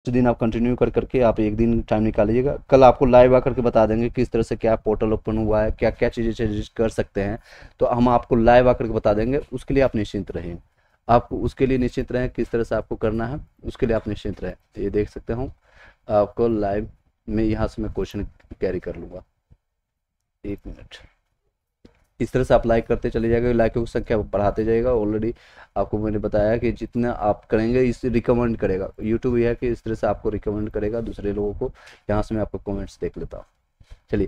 दिन आप कंटिन्यू कर करके आप एक दिन टाइम निकालिएगा। कल आपको लाइव आकर के बता देंगे किस तरह से क्या पोर्टल ओपन हुआ है, क्या क्या चीज़ें चेंजेस कर सकते हैं, तो हम आपको लाइव आकर के बता देंगे। उसके लिए आप निश्चिंत रहें, आप उसके लिए निश्चित रहें किस तरह से आपको करना है, उसके लिए आप निश्चिंत रहें। ये देख सकते हो आपको लाइव में, यहाँ से मैं क्वेश्चन कैरी कर लूँगा। 1 मिनट। इस तरह से आप लाइक करते चले जाएगा, लाइकों की संख्या बढ़ाते जाएगा। ऑलरेडी आपको मैंने बताया कि जितना आप करेंगे इससे रिकमेंड करेगा यूट्यूब, यह है कि इस तरह से आपको रिकमेंड करेगा दूसरे लोगों को। यहाँ से मैं आपको कमेंट्स देख लेता हूँ। चलिए,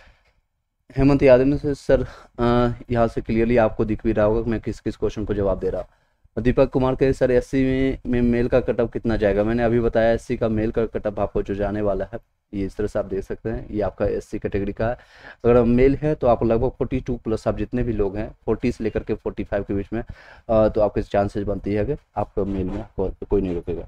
हेमंत यादव से सर, यहाँ से क्लियरली आपको दिख भी रहा होगा कि मैं किस किस क्वेश्चन को जवाब दे रहा हूँ। दीपक कुमार के सर, एससी में मेल का कटअप कितना जाएगा? मैंने अभी बताया एससी का मेल का कटअप आपको जो जाने वाला है, ये इस तरह से आप देख सकते हैं, ये आपका एससी कैटेगरी का है। अगर मेल है तो आप लगभग 42+, आप जितने भी लोग हैं 40 से लेकर के 45 के बीच में, तो आपके चांसेस बनती है कि आपका मेल में कोई नहीं रुकेगा।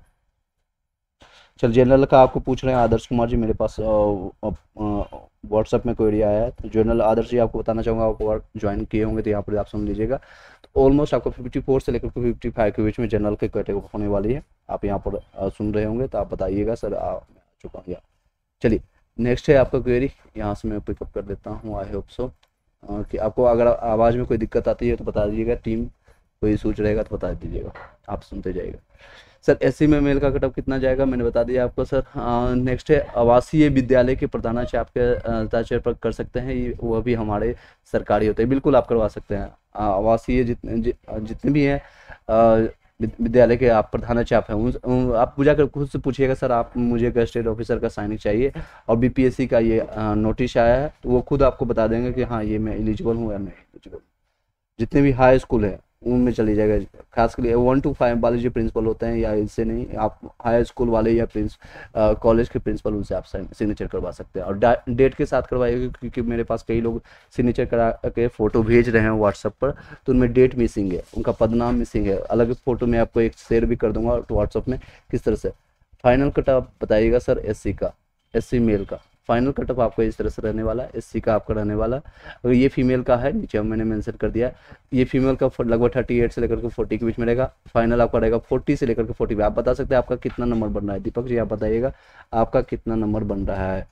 चल, जनरल का आपको पूछ रहे हैं आदर्श कुमार जी, मेरे पास व्हाट्सएप में क्वेरी आया है। तो जनरल आदर्श जी, आपको बताना चाहूँगा, आप ज्वाइन किए होंगे तो यहाँ पर आप सुन लीजिएगा। तो ऑलमोस्ट आपको 54 से लेकर 55 के बीच में जनरल की कैटेगरी होने वाली है। आप यहाँ पर सुन रहे होंगे तो आप बताइएगा सर, मैं आ चुका हूँ या। चलिए, नेक्स्ट है आपका क्वेरी, यहाँ से मैं पिकअप कर लेता हूँ। आई होप सो कि आपको अगर आवाज़ में कोई दिक्कत आती है तो बता दीजिएगा, टीम कोई सोच रहेगा तो बता दीजिएगा, आप सुनते जाइएगा। सर, एससी में मेल का कटअप कितना जाएगा? मैंने बता दिया आपको सर। नेक्स्ट है आवासीय विद्यालय के प्रधानाचार्य आपके हस्ताक्षर पर कर सकते हैं, ये वह भी हमारे सरकारी होते हैं। बिल्कुल आप करवा सकते हैं। आवासीय जितने भी हैं विद्यालय के आप प्रधानाचार्य हैं, आप पूजा कर खुद से पूछिएगा सर, आप मुझे गेस्टेड ऑफिसर का साइनिंग चाहिए और बीपीएससी का ये नोटिस आया है, तो वो खुद आपको बता देंगे कि हाँ ये मैं एलिजिबल हूँ या नहीं एलिजिबल। जितने भी हाई स्कूल है उनमें चली जाएगा, खासकर 1 to 5 वाले जो प्रिंसिपल होते हैं, या इससे नहीं, आप हाई स्कूल वाले या कॉलेज के प्रिंसिपल, उनसे आप सिग्नेचर करवा सकते हैं। और डेट के साथ करवाइएगा, क्योंकि मेरे पास कई लोग सिग्नेचर करा के फ़ोटो भेज रहे हैं व्हाट्सअप पर, तो उनमें डेट मिसिंग है, उनका पदनाम मिसिंग है। अलग फ़ोटो में आपको एक शेयर भी कर दूंगा व्हाट्सअप में किस तरह से। फाइनल कट आप बताइएगा सर, एससी का, एससी मेल का फाइनल कटअप आपको इस तरह से रहने वाला है। एससी का आपका रहने वाला, अगर ये फीमेल का है, नीचे मैंने मेंशन कर दिया, ये फीमेल का लगभग 38 से लेकर के 40 के बीच में रहेगा। फाइनल आपका रहेगा 40 से लेकर के 40। आप बता सकते हैं आपका कितना नंबर बन रहा है? दीपक जी, आप बताइएगा आपका कितना नंबर बन रहा है।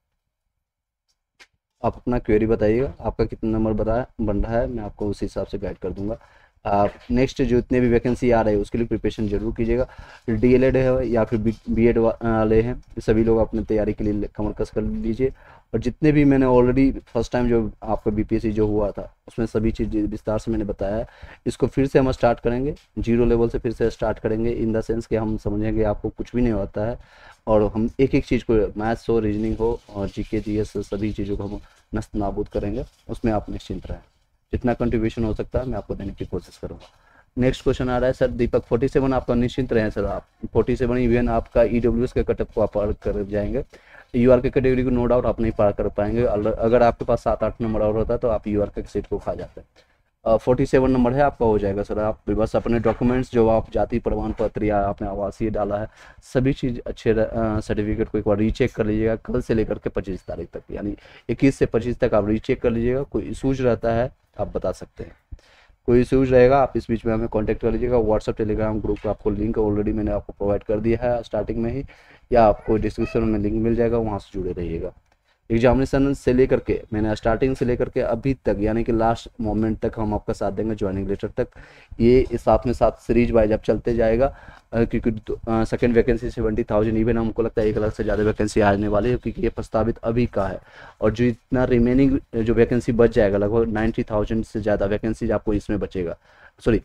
आप अपना क्वेरी बताइएगा, आपका कितना नंबर बन रहा है, मैं आपको उस हिसाब से गाइड कर दूंगा। आप नेक्स्ट जो इतने भी वैकेंसी आ रहे हैं उसके लिए प्रिपरेशन जरूर कीजिएगा। डीएलएड है या फिर बीएड वाले हैं, सभी लोग अपनी तैयारी के लिए कमर कस कर लीजिए। और जितने भी मैंने ऑलरेडी फर्स्ट टाइम जो आपका बीपीएससी जो हुआ था उसमें सभी चीज़ विस्तार से मैंने बताया है। इसको फिर से हम स्टार्ट करेंगे, जीरो लेवल से फिर से स्टार्ट करेंगे, इन द सेंस कि हम समझेंगे आपको कुछ भी नहीं होता है, और हम एक एक चीज़ को, मैथ्स हो, रीजनिंग हो और जीके जीएस सभी चीज़ों को हम नस्त नाबूद करेंगे। उसमें आप निश्चिंत रहें, जितना कंट्रीब्यूशन हो सकता है मैं आपको देने की कोशिश करूँगा। नेक्स्ट क्वेश्चन आ रहा है सर, दीपक 47 आपका निश्चिंत रहें सर, आप 47 इवन आपका ईडब्ल्यूएस के कटअप को आप पार कर जाएंगे। यूआर के कैटेगरी को नो डाउट आप नहीं पार कर पाएंगे, अगर आपके पास 7-8 नंबर और होता तो आप यूआर के सीट को खा जाते हैं। 47 नंबर है आपका, हो जाएगा सर। आप बस अपने डॉक्यूमेंट्स जो आप जाति प्रमाण पत्र या आपने आवासीय डाला है, सभी चीज़ अच्छे सर्टिफिकेट को एक बार रीचेक कर लीजिएगा, कल से लेकर के 25 तारीख तक, यानी 21 से 25 तक आप रीचेक कर लीजिएगा। कोई इशूज रहता है आप बता सकते हैं, कोई इशूज रहेगा आप इस बीच में हमें कांटेक्ट कर लीजिएगा। व्हाट्सअप टेलीग्राम ग्रुप का आपको लिंक ऑलरेडी मैंने आपको प्रोवाइड कर दिया है स्टार्टिंग में ही, या आपको डिस्क्रिप्शन में लिंक मिल जाएगा, वहाँ से जुड़े रहिएगा। एग्जामिनेशन से लेकर के मैंने स्टार्टिंग से लेकर के अभी तक, यानी कि लास्ट मोमेंट तक हम आपका साथ देंगे, ज्वाइनिंग लेटर तक। ये साथ में साथ सीरीज वाइज अब चलते जाएगा, क्योंकि सेकेंड वैकेंसी 70,000, इवन हमको लगता है 1 लाख से ज़्यादा वैकेंसी आने वाली है, क्योंकि ये प्रस्तावित अभी का है। और जो इतना रिमेनिंग जो वैकेंसी बच जाएगा, लगभग 90,000 से ज़्यादा वैकेंसी आपको इसमें बचेगा। सॉरी,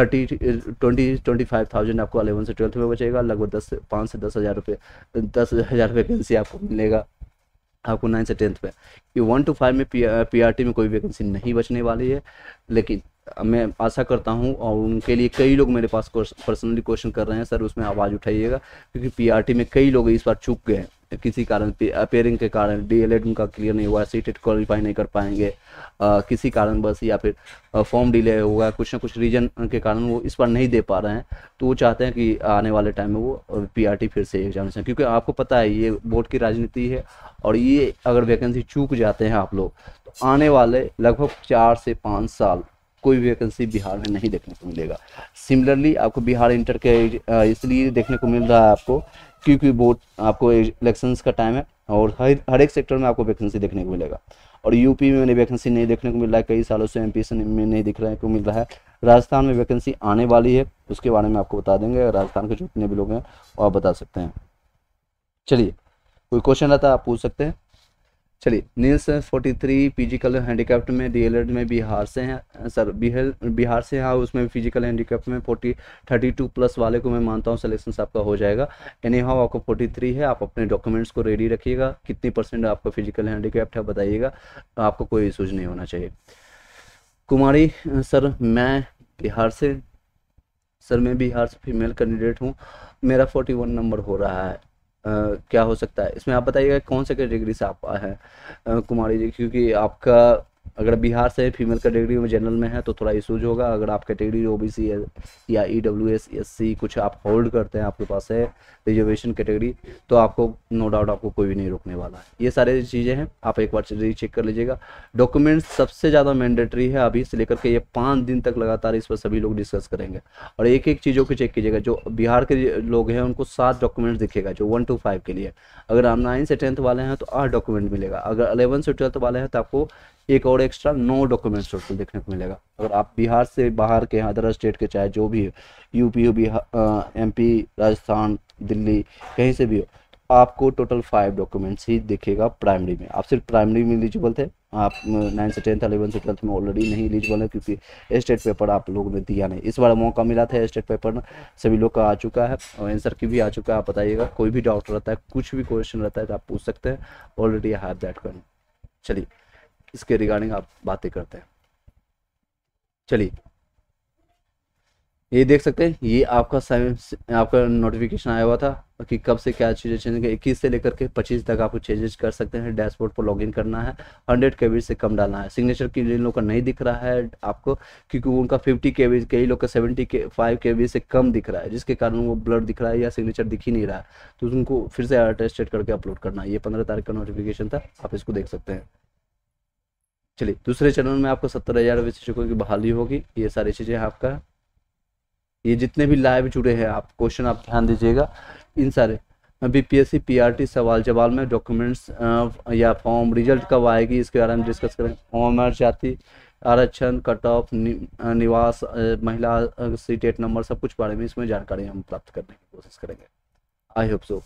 25,000 आपको 11 से 12 में बचेगा। लगभग 5 से 10,000 रुपये, 10,000 वैकेंसी आपको मिलेगा आपको 9 से 10th में। ये 1 to 5 में पीआरटी में कोई वैकेंसी नहीं बचने वाली है, लेकिन मैं आशा करता हूं, और उनके लिए कई लोग मेरे पास पर्सनली क्वेश्चन कर रहे हैं सर, उसमें आवाज़ उठाइएगा, क्योंकि पीआरटी में कई लोग इस बार चूक गए हैं किसी कारण, अपेयरिंग के कारण, डीएलएड उनका क्लियर नहीं हुआ, सीटेट क्वालिफाई नहीं कर पाएंगे किसी कारण बस, या फिर फॉर्म डिले हुआ, कुछ ना कुछ रीजन के कारण वो इस बार नहीं दे पा रहे हैं। तो वो चाहते हैं कि आने वाले टाइम में वो पीआरटी फिर से एग्जामिनेशन, क्योंकि आपको पता है ये बोर्ड की राजनीति है, और ये अगर वैकेंसी चूक जाते हैं आप लोग, तो आने वाले लगभग 4 से 5 साल कोई वैकेंसी बिहार में नहीं देखने को मिलेगा। सिमिलरली आपको बिहार इंटर के इसलिए देखने को मिल रहा है आपको क्योंकि बोर्ड आपको इलेक्शंस का टाइम है और हर एक सेक्टर में आपको वैकेंसी देखने को मिलेगा। और यूपी में वैकेंसी नहीं देखने को मिल रहा है, कई सालों से एमपी में नहीं दिख रहा है को मिल रहा है। राजस्थान में वैकेंसी आने वाली है, उसके बारे में आपको बता देंगे। राजस्थान के जितने भी लोग हैं वो आप बता सकते हैं। चलिए, कोई क्वेश्चन रहता है आप पूछ सकते हैं। चलिए, नील्स 43 फिजिकल हैंडीकैप्ट में डीएलएड में बिहार से हैं सर, बिहार से हैं। उसमें फिजिकल हैंडीकैप्ट में 32 प्लस वाले को मैं मानता हूँ सिलेक्शन आपका हो जाएगा। एनी हाउ आपको 43 है, आप अपने डॉक्यूमेंट्स को रेडी रखिएगा। कितनी परसेंट आपका फिजिकल हैंडीकैप्ट है बताइएगा, आपको कोई इशूज नहीं होना चाहिए। कुमारी सर मैं बिहार से, सर मैं बिहार से फीमेल कैंडिडेट हूँ, मेरा 41 नंबर हो रहा है, क्या हो सकता है इसमें? आप बताइएगा कौन से कैटेगरी से आप हैं कुमारी जी, क्योंकि आपका अगर बिहार से फीमेल कैटेगरी में जनरल में है तो थोड़ा इशूज होगा। अगर आप कैटेगरी ओबीसी या ईडब्ल्यूएस एससी कुछ आप होल्ड करते हैं, आपके पास है रिजर्वेशन कैटेगरी, तो आपको नो डाउट आपको कोई भी नहीं रोकने वाला है। ये सारी चीज़ें हैं, आप एक बार रीचेक कर लीजिएगा। डॉक्यूमेंट्स सबसे ज़्यादा मैंडेटरी है अभी से लेकर के ये 5 दिन तक लगातार इस पर सभी लोग डिस्कस करेंगे। और एक एक चीज़ों को चेक कीजिएगा। जो बिहार के लोग हैं उनको 7 डॉक्यूमेंट्स दिखेगा जो 1 to 5 के लिए। अगर आप 9 से 10th वाले हैं तो 8 डॉक्यूमेंट मिलेगा। अगर 11 से 12th वाले हैं तो आपको एक और एक्स्ट्रा 9 डॉक्यूमेंट्स टोटल देखने को मिलेगा। अगर आप बिहार से बाहर के अदर स्टेट के, चाहे जो भी हो, यूपी हो, बिहार, एमपी, राजस्थान, दिल्ली, कहीं से भी हो, आपको टोटल 5 डॉक्यूमेंट्स ही दिखेगा प्राइमरी में। आप सिर्फ प्राइमरी में एलिजिबल थे, आप 9 से 10th 11 से 12th में ऑलरेडी नहीं एलिजिबल है, क्योंकि स्टेट पेपर आप लोगों ने दिया नहीं। इस बार मौका मिला था, स्टेट पेपर सभी लोग का आ चुका है और आंसर की भी आ चुका है। आप बताइएगा, कोई भी डाउट रहता है, कुछ भी क्वेश्चन रहता है तो आप पूछ सकते हैं। Already I have that one. चलिए, इसके रिगार्डिंग आप बातें करते हैं। चलिए, ये देख सकते हैं, ये आपका नोटिफिकेशन आया हुआ था कि कब से क्या चीज़ें चेंज, 21 से लेकर के 25 तक आपको चेंजेस कर सकते हैं। डैशबोर्ड पर लॉगिन करना है, 100 KB से कम डालना है। सिग्नेचर की जिन लोगों का नहीं दिख रहा है आपको, क्योंकि उनका 50 KB, कई लोग का 75 KB से कम दिख रहा है, जिसके कारण वो ब्लर दिख रहा है या सिग्नेचर दिख ही नहीं रहा है, तो उनको फिर से अटेस्टेड करके अपलोड करना है। ये 15 तारीख का नोटिफिकेशन था, आप इसको देख सकते हैं। चलिए, दूसरे चरण में आपको 70,000 विशेषज्ञों की बहाली होगी। ये सारी चीज़ें आपका, ये जितने भी लाइव जुड़े हैं आप क्वेश्चन आप ध्यान दीजिएगा। इन सारे बीपीएससी पीआरटी सवाल जवाब में डॉक्यूमेंट्स या फॉर्म रिजल्ट कब आएगी इसके बारे में डिस्कस करें। उम्र, जाति, आरक्षण, कट ऑफ, निवास, महिला सीटेट नंबर, सब कुछ बारे में इसमें जानकारी हम प्राप्त करने की कोशिश करेंगे। I hope so.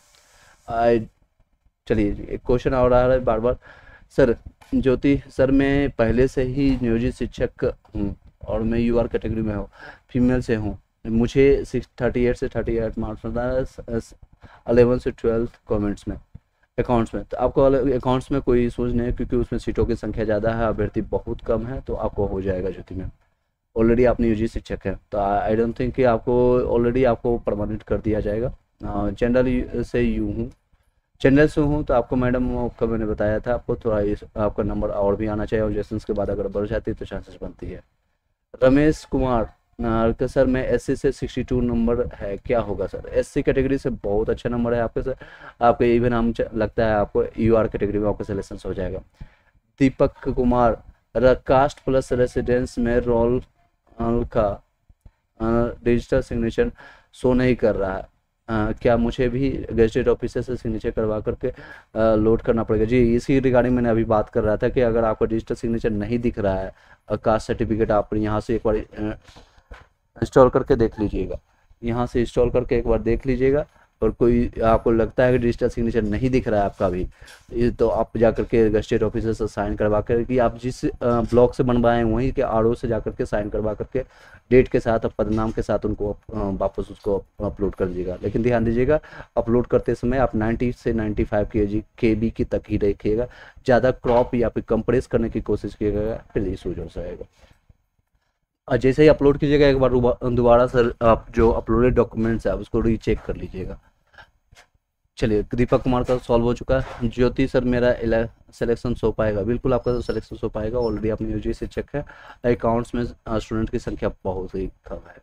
चलिए, एक क्वेश्चन और आ रहा है बार बार। सर ज्योति सर, मैं पहले से ही नियोजित शिक्षक हूँ और मैं यूआर कैटेगरी में हूँ, फीमेल से हूँ, मुझे 38 से 38 मार्क्स मिलता है 11 से 12 कमेंट्स में, अकाउंट्स में। तो आपको अकाउंट्स में कोई सोच नहीं है, क्योंकि उसमें सीटों की संख्या ज़्यादा है, अभ्यर्थी बहुत कम है, तो आपको हो जाएगा ज्योति में। ऑलरेडी आप नियोजित शिक्षक हैं तो आई डोंट थिंक कि आपको ऑलरेडी आपको परमानेंट कर दिया जाएगा। जनरल से यूँ हूँ, जनरल से हूँ तो आपको मैडम आपका मैंने बताया था, आपको थोड़ा आपका नंबर और भी आना चाहिए और जेशंस के बाद अगर बढ़ जाती है तो चांसेस बनती है। रमेश कुमार तो सर मैं एससी से 62 नंबर है, क्या होगा सर? एससी कैटेगरी से बहुत अच्छा नंबर है आपके सर, आपके इवन हम लगता है आपको यूआर कैटेगरी में आपका सिलेक्शन हो जाएगा। Deepak Kumar, caste plus residence में रोल का डिजिटल सिग्नेचर शो नहीं कर रहा है, क्या मुझे भी गेजेटेड ऑफिसर से सिग्नेचर करवा करके लोड करना पड़ेगा? जी, इसी रिगार्डिंग मैंने अभी बात कर रहा था कि अगर आपको डिजिटल सिग्नेचर नहीं दिख रहा है, कास्ट सर्टिफिकेट आप यहाँ से एक बार इंस्टॉल करके देख लीजिएगा, यहाँ से इंस्टॉल करके एक बार देख लीजिएगा। और कोई आपको लगता है कि डिजिटल सिग्नेचर नहीं दिख रहा है आपका भी, तो आप जा करके गेजेटेड ऑफिसर से साइन करवा कर, कि आप जिस ब्लॉक से बनवाएं वहीं के आरओ से जा करके साइन करवा करके डेट के साथ और पदनाम के साथ उनको वापस उसको अपलोड कर दीजिएगा। लेकिन ध्यान दीजिएगा, अपलोड करते समय आप 90 से 95 KB की तक ही रखिएगा, ज़्यादा क्रॉप या फिर कंप्रेस करने की कोशिश कीजिएगा, फिर इशू हो जाएगा। और जैसे ही अपलोड कीजिएगा एक बार दोबारा सर आप जो अपलोडेड डॉक्यूमेंट्स है आप उसको रीचेक कर लीजिएगा। चलिए, दीपक कुमार का सॉल्व हो चुका है। ज्योति सर मेरा सिलेक्शन हो पाएगा? बिल्कुल आपका सिलेक्शन हो पाएगा, ऑलरेडी आप नियोजित शिक्षक है। अकाउंट्स में स्टूडेंट की संख्या बहुत ही कम है।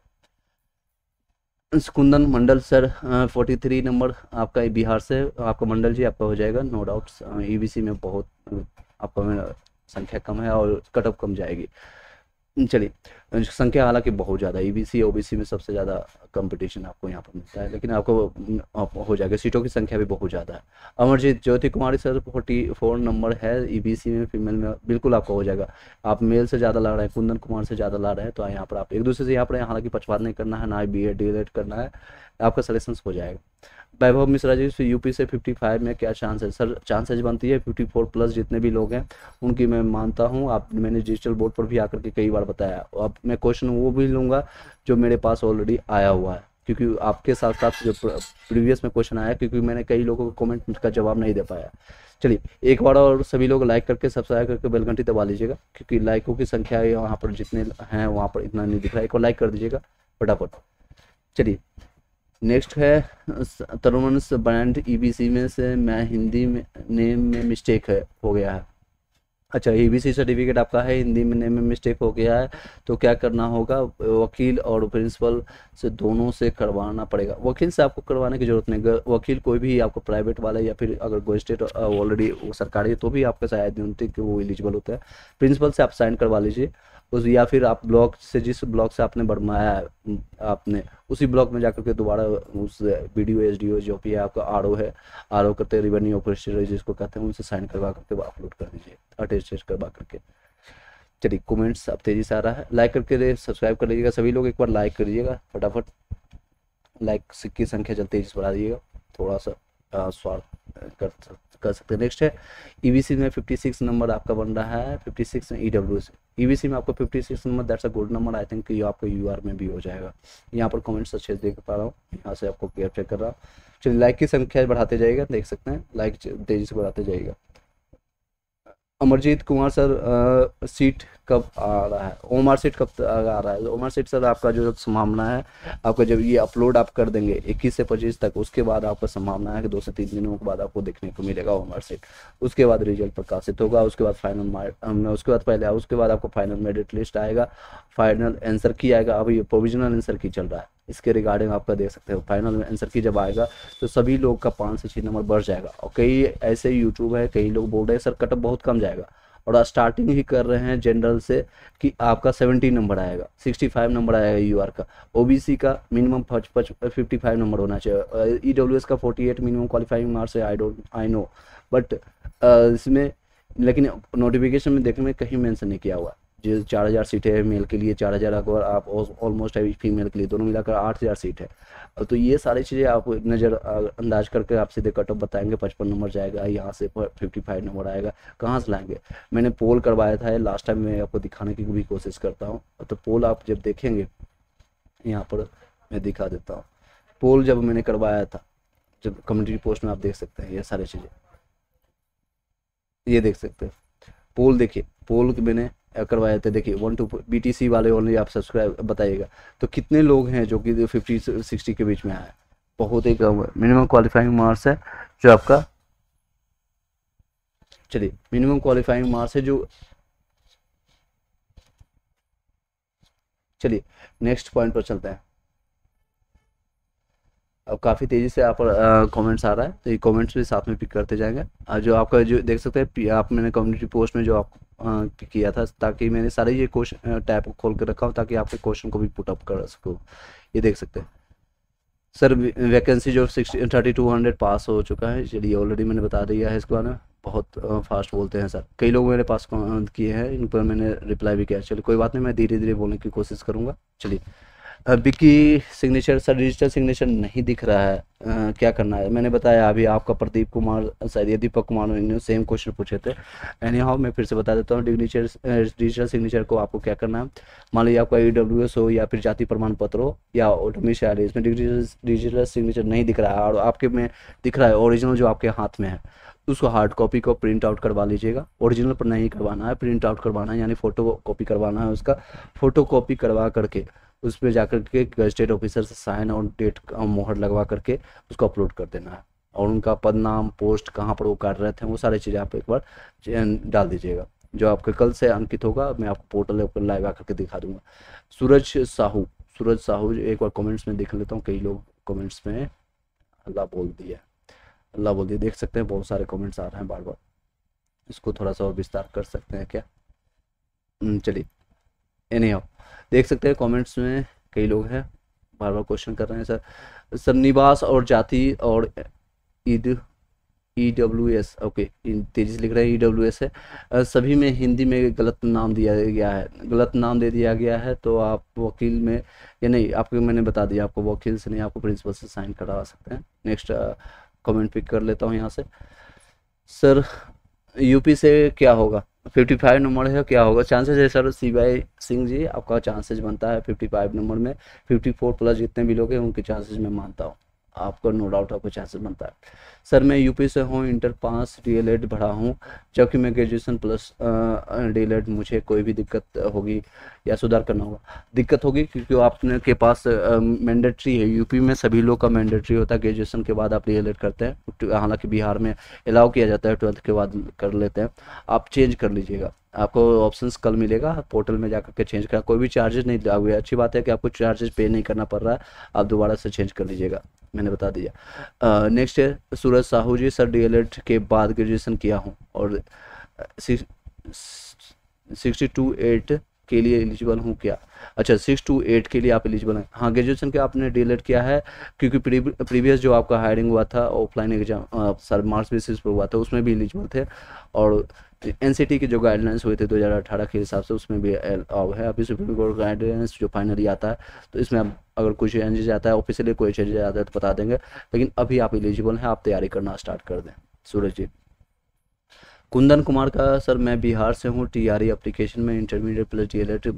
कुंदन मंडल सर 43 नंबर आपका बिहार से, आपका मंडल जी आपका हो जाएगा नो डाउट्स। ईबीसी में बहुत आपका संख्या कम है और कट ऑफ कम जाएगी। चलिए, संख्या हालांकि बहुत ज़्यादा ईबीसी ओबीसी में सबसे ज़्यादा कंपटीशन आपको यहाँ पर मिलता है, लेकिन आपको आप हो जाएगा, सीटों की संख्या भी बहुत ज़्यादा है। अमरजीत ज्योति कुमारी सर 44 नंबर है ईबीसी में, फीमेल में बिल्कुल आपका हो जाएगा। आप मेल से ज़्यादा ला रहे हैं, कुंदन कुमार से ज़्यादा ला रहे हैं, तो यहाँ पर आप एक दूसरे से यहाँ पर हालांकि पक्षपात नहीं करना है, ना बी एड डी करना है, आपका सलेक्शन हो जाएगा। वैभव मिश्रा जी यूपी से 55 में क्या चांस है सर? चांसेस बनती है 54 प्लस जितने भी लोग हैं उनकी मैं मानता हूं। आप मैंने डिजिटल बोर्ड पर भी आकर के कई बार बताया, अब मैं क्वेश्चन वो भी लूँगा जो मेरे पास ऑलरेडी आया हुआ है, क्योंकि आपके साथ साथ जो प्रीवियस में क्वेश्चन आया, क्योंकि मैंने कई लोगों को कमेंट का जवाब नहीं दे पाया। चलिए, एक बार और सभी लोग लाइक करके सब्सक्राइब करके बेल घंटी दबा लीजिएगा, क्योंकि लाइकों की संख्या यहाँ पर जितने हैं वहाँ पर इतना नहीं दिख रहा है। एक बार लाइक कर दीजिएगा फटाफट। चलिए, नेक्स्ट है तरुवंश ब्रांड ईबीसी में से मैं हिंदी में नेम में मिस्टेक है हो गया है। अच्छा, ईबीसी सर्टिफिकेट आपका है, हिंदी में नेम में मिस्टेक हो गया है, तो क्या करना होगा? वकील और प्रिंसिपल से दोनों से करवाना पड़ेगा। वकील से आपको करवाने की जरूरत नहीं, वकील कोई भी आपको प्राइवेट वाला या फिर अगर गोस्टेट ऑलरेडी सरकारी है तो भी आपका शायद नहीं कि वो एलिजिबल होता है। प्रिंसिपल से आप साइन करवा लीजिए उस, या फिर आप ब्लॉक से जिस ब्लॉक से आपने बनवाया है आपने उसी ब्लॉक में जाकर के दोबारा उस बीडीओ एसडीओ जो भी है आपका आरओ है, आरओ करते हैं रिवेन्यू ऑफिसर जिसको कहते हैं, उनसे साइन करवा करके अपलोड कर दीजिए, अटेस्टेड करवा करके। चलिए, कमेंट्स अब तेजी से आ रहा है, लाइक करके सब्सक्राइब कर लीजिएगा सभी लोग, एक बार लाइक कर दीजिएगा फटाफट, लाइक की संख्या जल्दी तेजी से बढ़ा दीजिएगा, थोड़ा सा स्वार्थ कर सकते हैं। नेक्स्ट है ईबीसी में 56 नंबर आपका बन रहा है, 56 में ईडब्ल्यूएस ईबीसी में आपको 56 नंबर, that's a good number. I think ये आपको यूआर में भी हो जाएगा। यहाँ पर कमेंट्स अच्छे से देख पा रहा हूँ, यहाँ से आपको क्लियर चेक कर रहा हूँ। चलिए, लाइक की संख्या बढ़ाते जाइएगा, देख सकते हैं लाइक तेजी से बढ़ाते जाइएगा। अमरजीत कुमार सर सीट कब आ रहा है? ओमआर सीट कब आ रहा है? ओमआर सीट सर आपका जो संभावना है, आपका जब ये अपलोड आप कर देंगे 21 से 25 तक, उसके बाद आपका संभावना है कि 2 से 3 दिनों के बाद आपको देखने को मिलेगा ओमआर सीट। उसके बाद रिजल्ट प्रकाशित होगा, उसके बाद फाइनल, उसके बाद पहले उसके बाद आपको फाइनल मेरिट लिस्ट आएगा, फाइनल आंसर की आएगा। अभी ये प्रोविजनल आंसर की चल रहा है, इसके रिगार्डिंग आपका देख सकते हो। फाइनल आंसर की जब आएगा तो सभी लोग का 5 से 6 नंबर बढ़ जाएगा। और कई ऐसे यूट्यूब है, कई लोग बोल रहे हैं सर कटअप बहुत कम जाएगा, और स्टार्टिंग ही कर रहे हैं जनरल से कि आपका 70 नंबर आएगा, 65 नंबर आएगा यूआर का, ओबीसी का मिनिमम 55 नंबर होना चाहिए, ईडब्ल्यूएस का 48 मिनिमम क्वालिफाइंग मार्क्स है। आई नो, बट इसमें लेकिन नोटिफिकेशन में देखने में कहीं मेंशन नहीं किया हुआ। जो 4000 सीटें है मेल के लिए, 4000 अगर आप ऑलमोस्ट है फीमेल के लिए, दोनों मिलाकर 8000 सीट है। तो ये सारी चीज़ें आप नज़र अंदाज करके आप सीधे कट ऑफ बताएंगे 55 नंबर जाएगा, यहाँ से 55 नंबर आएगा, कहाँ से लाएंगे? मैंने पोल करवाया था लास्ट टाइम, मैं आपको दिखाने की भी कोशिश करता हूँ। तो पोल आप जब देखेंगे, यहाँ पर मैं दिखा देता हूँ, पोल जब मैंने करवाया था, जब कम्युनिटी पोस्ट में आप देख सकते हैं ये सारी चीज़ें, ये देख सकते हैं पोल, देखिए पोल मैंने करवाए थे, देखिए 1 to बीटीसी वाले ओनली आप सब्सक्राइब बताइएगा, तो कितने लोग हैं जो कि 50-60 के बीच में आए? बहुत ही कम। मिनिमम क्वालिफाइंग मार्क्स है जो आपका, चलिए मिनिमम क्वालिफाइंग मार्क्स है जो, चलिए नेक्स्ट पॉइंट पर चलते हैं। अब काफ़ी तेज़ी से आप कमेंट्स आ रहा है, तो ये कमेंट्स भी साथ में पिक करते जाएंगे। जो आपका जो देख सकते हैं आप, मैंने कम्युनिटी पोस्ट में जो आप पिक किया था, ताकि मैंने सारे ये क्वेश्चन टैब को खोल कर रखा हूँ ताकि आपके क्वेश्चन को भी पुट अप कर सकूँ। ये देख सकते हैं सर, वैकेंसी जो 3200 पास हो चुका है। चलिए, ऑलरेडी मैंने बता दिया है इसके बारे में। बहुत फास्ट बोलते हैं सर, कई लोग मेरे पास किए हैं, इन पर मैंने रिप्लाई भी किया। चलिए कोई बात नहीं, मैं धीरे धीरे बोलने की कोशिश करूँगा। चलिए, Vicky signature sir, digital signature नहीं दिख रहा है, क्या करना है? मैंने बताया अभी आपका प्रदीप कुमार शायद या दीपक कुमार ने सेम क्वेश्चन पूछे थे। एनी हाउ मैं फिर से बता देता हूँ, डिजिटल सिग्नेचर को आपको क्या करना है? मान लीजिए आपका ईडब्ल्यूएस हो या फिर जाति प्रमाण पत्र हो या डोमिसाइल, इसमें डिजिटल सिग्नेचर नहीं दिख रहा है और आपके में दिख रहा है ओरिजिनल जो आपके हाथ में है, उसको हार्ड कॉपी को प्रिंट आउट करवा लीजिएगा। ओरिजिनल पर नहीं करवाना है, प्रिंट आउट करवाना है, यानी फोटो कॉपी करवाना है। उसका फोटो कॉपी करवा करके उस पर जाकर के गजटेड ऑफिसर से साइन और डेट मोहर लगवा करके उसको अपलोड कर देना है। और उनका पद, नाम, पोस्ट, कहाँ पर वो कार्यरत हैं, वो सारी चीज़ें आप एक बार डाल दीजिएगा। जो आपके कल से अंकित होगा, मैं आपको पोर्टल पर लाइव आकर के दिखा दूंगा। सूरज साहू एक बार कमेंट्स में देख लेता हूँ, कई लोग कमेंट्स में अल्लाह बोल दिया, अल्लाह बोल दिया, देख सकते हैं बहुत सारे कमेंट्स आ रहे हैं बार बार। इसको थोड़ा सा और विस्तार कर सकते हैं क्या? चलिए, एनी हाउ, देख सकते हैं कमेंट्स में कई लोग हैं बार बार क्वेश्चन कर रहे हैं सर। सर निवास और जाति और ईद EWS, ओके, तेजी से लिख रहे हैं EWS है। सभी में हिंदी में गलत नाम दिया गया है, गलत नाम दे दिया गया है, तो आप वकील में या नहीं, आपको मैंने बता दिया, आपको वकील से नहीं, आपको प्रिंसिपल से साइन करवा सकते हैं। नेक्स्ट कमेंट पिक कर लेता हूँ यहाँ से। सर यूपी से क्या होगा, 55 नंबर है, क्या होगा चांसेस है सर? CY सिंह जी, आपका चांसेस बनता है 55 नंबर में, 54 प्लस जितने भी लोग हैं उनके चांसेस मैं मानता हूँ, आपका नो डाउट आपको चांसेस बनता है। सर मैं यूपी से हूँ, इंटर पास DL पढ़ा हूँ, जबकि मैं ग्रेजुएशन प्लस DL, मुझे कोई भी दिक्कत होगी या सुधार करना होगा? दिक्कत होगी क्योंकि आपने के पास मैंडेटरी है, यूपी में सभी लोग का मैंडेटरी होता है, ग्रेजुएशन के बाद आप DL करते हैं, हालांकि बिहार में अलाउ किया जाता है 12th के बाद कर लेते हैं। आप चेंज कर लीजिएगा, आपको ऑप्शंस कल मिलेगा, पोर्टल में जाकर के चेंज करना, कोई भी चार्जेस नहीं लागू है। अच्छी बात है कि आपको चार्जेस पे नहीं करना पड़ रहा है, आप दोबारा से चेंज कर लीजिएगा, मैंने बता दिया। नेक्स्ट है सूरज साहू जी, सर DL के बाद ग्रेजुएशन किया हूँ और 6 to 8 के लिए एलिजिबल हूँ क्या? अच्छा, 6 to 8 के लिए आप एलिजिबल हैं। हाँ, ग्रेजुएशन के आपने DL किया है, क्योंकि प्रीवियस जो आपका हायरिंग हुआ था offline exam sir marks basis पर हुआ था, उसमें भी एलिजिबल थे, और NCT के जो गाइडलाइंस हुए थे 2018 के हिसाब से उसमें भी अलाउ है। अभी सुप्रीम कोर्ट गाइडलाइंस जो फाइनली आता है तो इसमें अब अगर कुछ चेंजेस आता है, ऑफिशियली कोई चेंजेस आता है तो बता देंगे, लेकिन अभी आप एलिजिबल हैं, आप तैयारी करना स्टार्ट कर दें। सूरज जी। कुंदन कुमार का, सर मैं बिहार से हूँ, TRE एप्लीकेशन में इंटरमीडिएट प्लस DL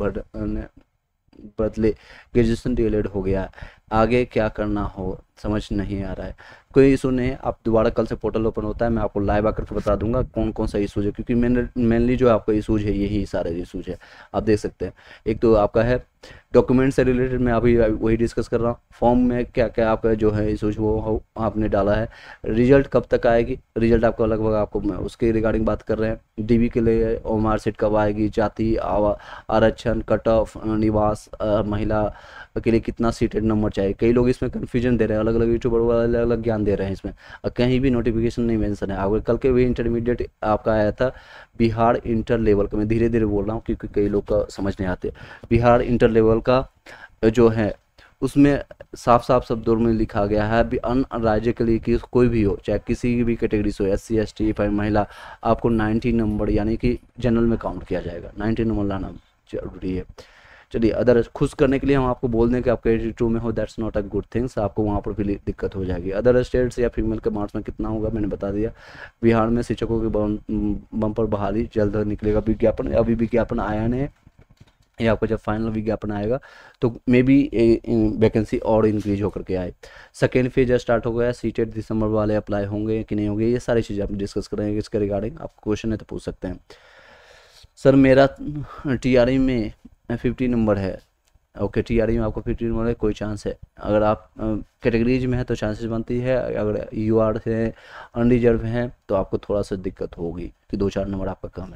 बदले ग्रेजुएशन DL हो गया है, आगे क्या करना हो समझ नहीं आ रहा है। कोई इशू नहीं है, आप दोबारा कल से पोर्टल ओपन होता है, मैं आपको लाइव आकर के बता दूंगा कौन कौन सा इशूज है, क्योंकि मेनली जो आपका इशूज है यही सारे इशूज है, आप देख सकते हैं। एक तो आपका है डॉक्यूमेंट से रिलेटेड, मैं अभी वही डिस्कस कर रहा हूँ। फॉर्म में क्या क्या आपका जो है इशूज वो आपने डाला है, रिजल्ट कब तक आएगी, रिजल्ट आपको लगभग आपको उसके रिगार्डिंग बात कर रहे हैं। DB के लिए और मार्कशीट कब आएगी, जाति आरक्षण, कट ऑफ, निवास, महिला के लिए कितना सीटेड नंबर चाहिए। कई लोग इसमें कन्फ्यूजन दे रहे हैं, अलग अलग यूट्यूबर वाले अलग अलग ज्ञान दे रहे हैं इसमें, और कहीं भी नोटिफिकेशन नहीं मेंशन है। अगर कल के भी इंटरमीडिएट आपका आया था बिहार इंटर लेवल का, मैं धीरे धीरे बोल रहा हूँ क्योंकि कई लोग का समझ नहीं आते, बिहार इंटर लेवल का जो है उसमें साफ साफ शब्दों में लिखा गया है भी अन्य राज्य के लिए कि कोई भी हो, चाहे किसी भी कैटेगरी से हो, SC ST महिला, आपको 90 नंबर यानी कि जनरल में काउंट किया जाएगा, 90 नंबर लाना जरूरी है। चलिए, अदर खुश करने के लिए हम आपको बोल दें कि आपका 82 में हो, that's not a good things, आपको वहाँ पर भी दिक्कत हो जाएगी। अदर स्टेट्स या फीमेल के मार्क्स में कितना होगा मैंने बता दिया। बिहार में शिक्षकों की बम्पर बहाली जल्द निकलेगा विज्ञापन, अभी विज्ञापन आया नहीं, ये आपको जब फाइनल विज्ञापन आएगा तो मे बी वैकेंसी और इंक्रीज होकर के आए। सेकेंड फेज स्टार्ट हो गया, सीटेट दिसंबर वाले अप्लाई होंगे कि नहीं होंगे, ये सारी चीज़ें आप डिस्कस करेंगे, इसके रिगार्डिंग आपको क्वेश्चन है तो पूछ सकते हैं। सर मेरा TRE में 50 नंबर है, ओके, TRE में आपको 50 नंबर है, कोई चांस है? अगर आप कैटेगरीज में है तो चांसेस बनती है, अगर UR है अनरिजर्व है तो आपको थोड़ा सा दिक्कत होगी कि 2-4 नंबर आपका कम है।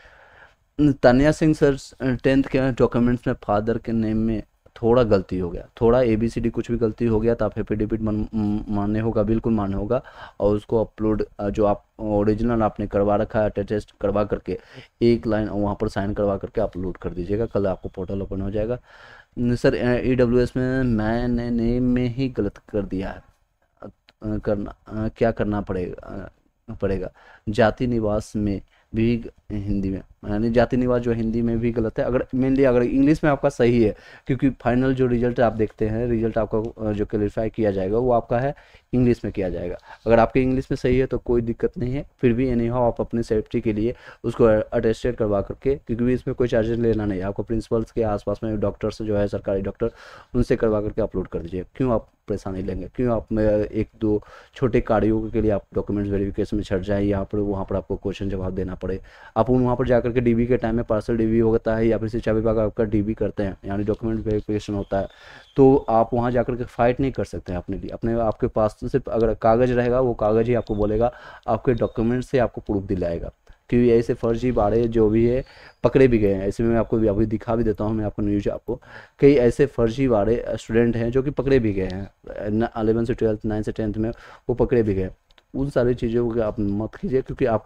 तानिया सिंह, सर 10th के डॉक्यूमेंट्स में फादर के नेम में थोड़ा गलती हो गया, थोड़ा ABCD कुछ भी गलती हो गया तो आप एफिडेविट मान्य होगा, बिल्कुल मान्य होगा, और उसको अपलोड जो आप ओरिजिनल आपने करवा रखा है टेस्ट करवा करके एक लाइन वहाँ पर साइन करवा करके अपलोड कर दीजिएगा, कल आपको पोर्टल ओपन हो जाएगा। सर EWS में मैंने नेम में ही गलत कर दिया है, क्या करना पड़ेगा? जाति निवास में भी हिंदी में, यानी जाति निवास जो हिंदी में भी गलत है, अगर मेनली अगर इंग्लिश में आपका सही है, क्योंकि फाइनल जो रिजल्ट आप देखते हैं, रिजल्ट आपका जो क्लेरिफाई किया जाएगा वो आपका है इंग्लिश में किया जाएगा। अगर आपके इंग्लिश में सही है तो कोई दिक्कत नहीं है, फिर भी एनी हाउ आप अपनी सेफ्टी के लिए उसको अटेस्टेड करवा करके, क्योंकि इसमें कोई चार्जेस लेना नहीं, आपको प्रिंसिपल्स के आसपास में डॉक्टर्स जो है सरकारी डॉक्टर, उनसे करवा करके अपलोड कर दीजिए। क्यों आप परेशानी लेंगे, क्यों आप 1-2 छोटे कार्यों के लिए आप डॉक्यूमेंट्स वेरिफिकेशन में छट जाए, यहाँ पर वहाँ पर आपको क्वेश्चन जवाब देना पड़े। आप वहाँ पर जाकर के DB के टाइम में पार्सल DB होता है या फिर शिक्षा विभाग आपका DB करते हैं, यानी डॉक्यूमेंट वेरिफिकेशन होता है, तो आप वहाँ जाकर के फाइट नहीं कर सकते हैं अपने लिए, अपने आपके पास तो सिर्फ अगर कागज़ रहेगा, वो कागज़ ही आपको बोलेगा, आपके डॉक्यूमेंट से आपको प्रूफ दिलाएगा। क्योंकि ऐसे फर्जी बाड़े जो भी है पकड़े भी गए हैं, ऐसे में मैं आपको अभी दिखा भी देता हूँ, मैं आपको न्यूज आपको, कई ऐसे फर्जी बाड़े स्टूडेंट हैं जो कि पकड़े भी गए हैं 11 से 12th 9 से 10th में, वो पकड़े भी गए। उन सारी चीज़ों को आप मत कीजिए, क्योंकि आपका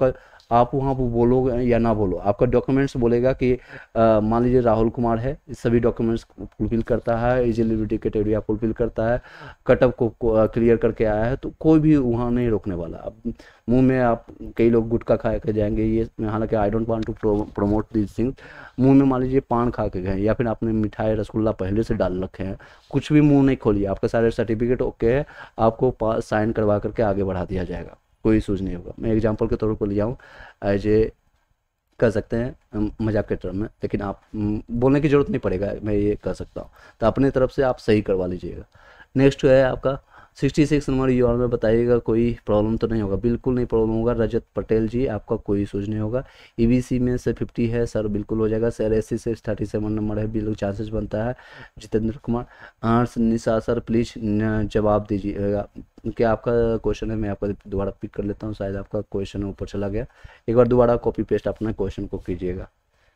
आप वहाँ पर बोलोगे या ना बोलो, आपका डॉक्यूमेंट्स बोलेगा कि मान लीजिए राहुल कुमार है, सभी डॉक्यूमेंट्स फुलफिल करता है, एलिजिबिलिटी क्राइटेरिया फुलफिल करता है, कट ऑफ को क्लियर करके आया है, तो कोई भी वहाँ नहीं रोकने वाला। अब मुंह में आप, कई लोग गुटखा खा के जाएंगे, ये हालांकि I don't want to promote this thing, मुंह में मान लीजिए पान खा के गए या फिर आपने मिठाई रसगुल्ला पहले से डाल रखे हैं, कुछ भी मुंह नहीं खोलिए, आपका सारे सर्टिफिकेट ओके है, आपको साइन करवा करके आगे बढ़ा दिया जाएगा, कोई इशूज नहीं होगा। मैं एग्जाम्पल के तौर पर लिया हूँ, एज ए कर सकते हैं मजाक के टर्म में, लेकिन आप बोलने की जरूरत नहीं पड़ेगा, मैं ये कर सकता हूँ, तो अपनी तरफ से आप सही करवा लीजिएगा। नेक्स्ट है आपका 66 नंबर यूआर में बताइएगा, कोई प्रॉब्लम तो नहीं होगा, बिल्कुल नहीं प्रॉब्लम होगा। रजत पटेल जी, आपका कोई इशूज नहीं होगा। ईबीसी में से 50 है सर, बिल्कुल हो जाएगा सर। एससी से 37 नंबर है, बिल्कुल चांसेस बनता है। जितेंद्र कुमार निशा सर प्लीज जवाब दीजिएगा। क्या आपका क्वेश्चन है, मैं आपका दोबारा पिक कर लेता हूँ, शायद आपका क्वेश्चन ऊपर चला गया, एक बार दोबारा कॉपी पेस्ट अपने क्वेश्चन को कीजिएगा,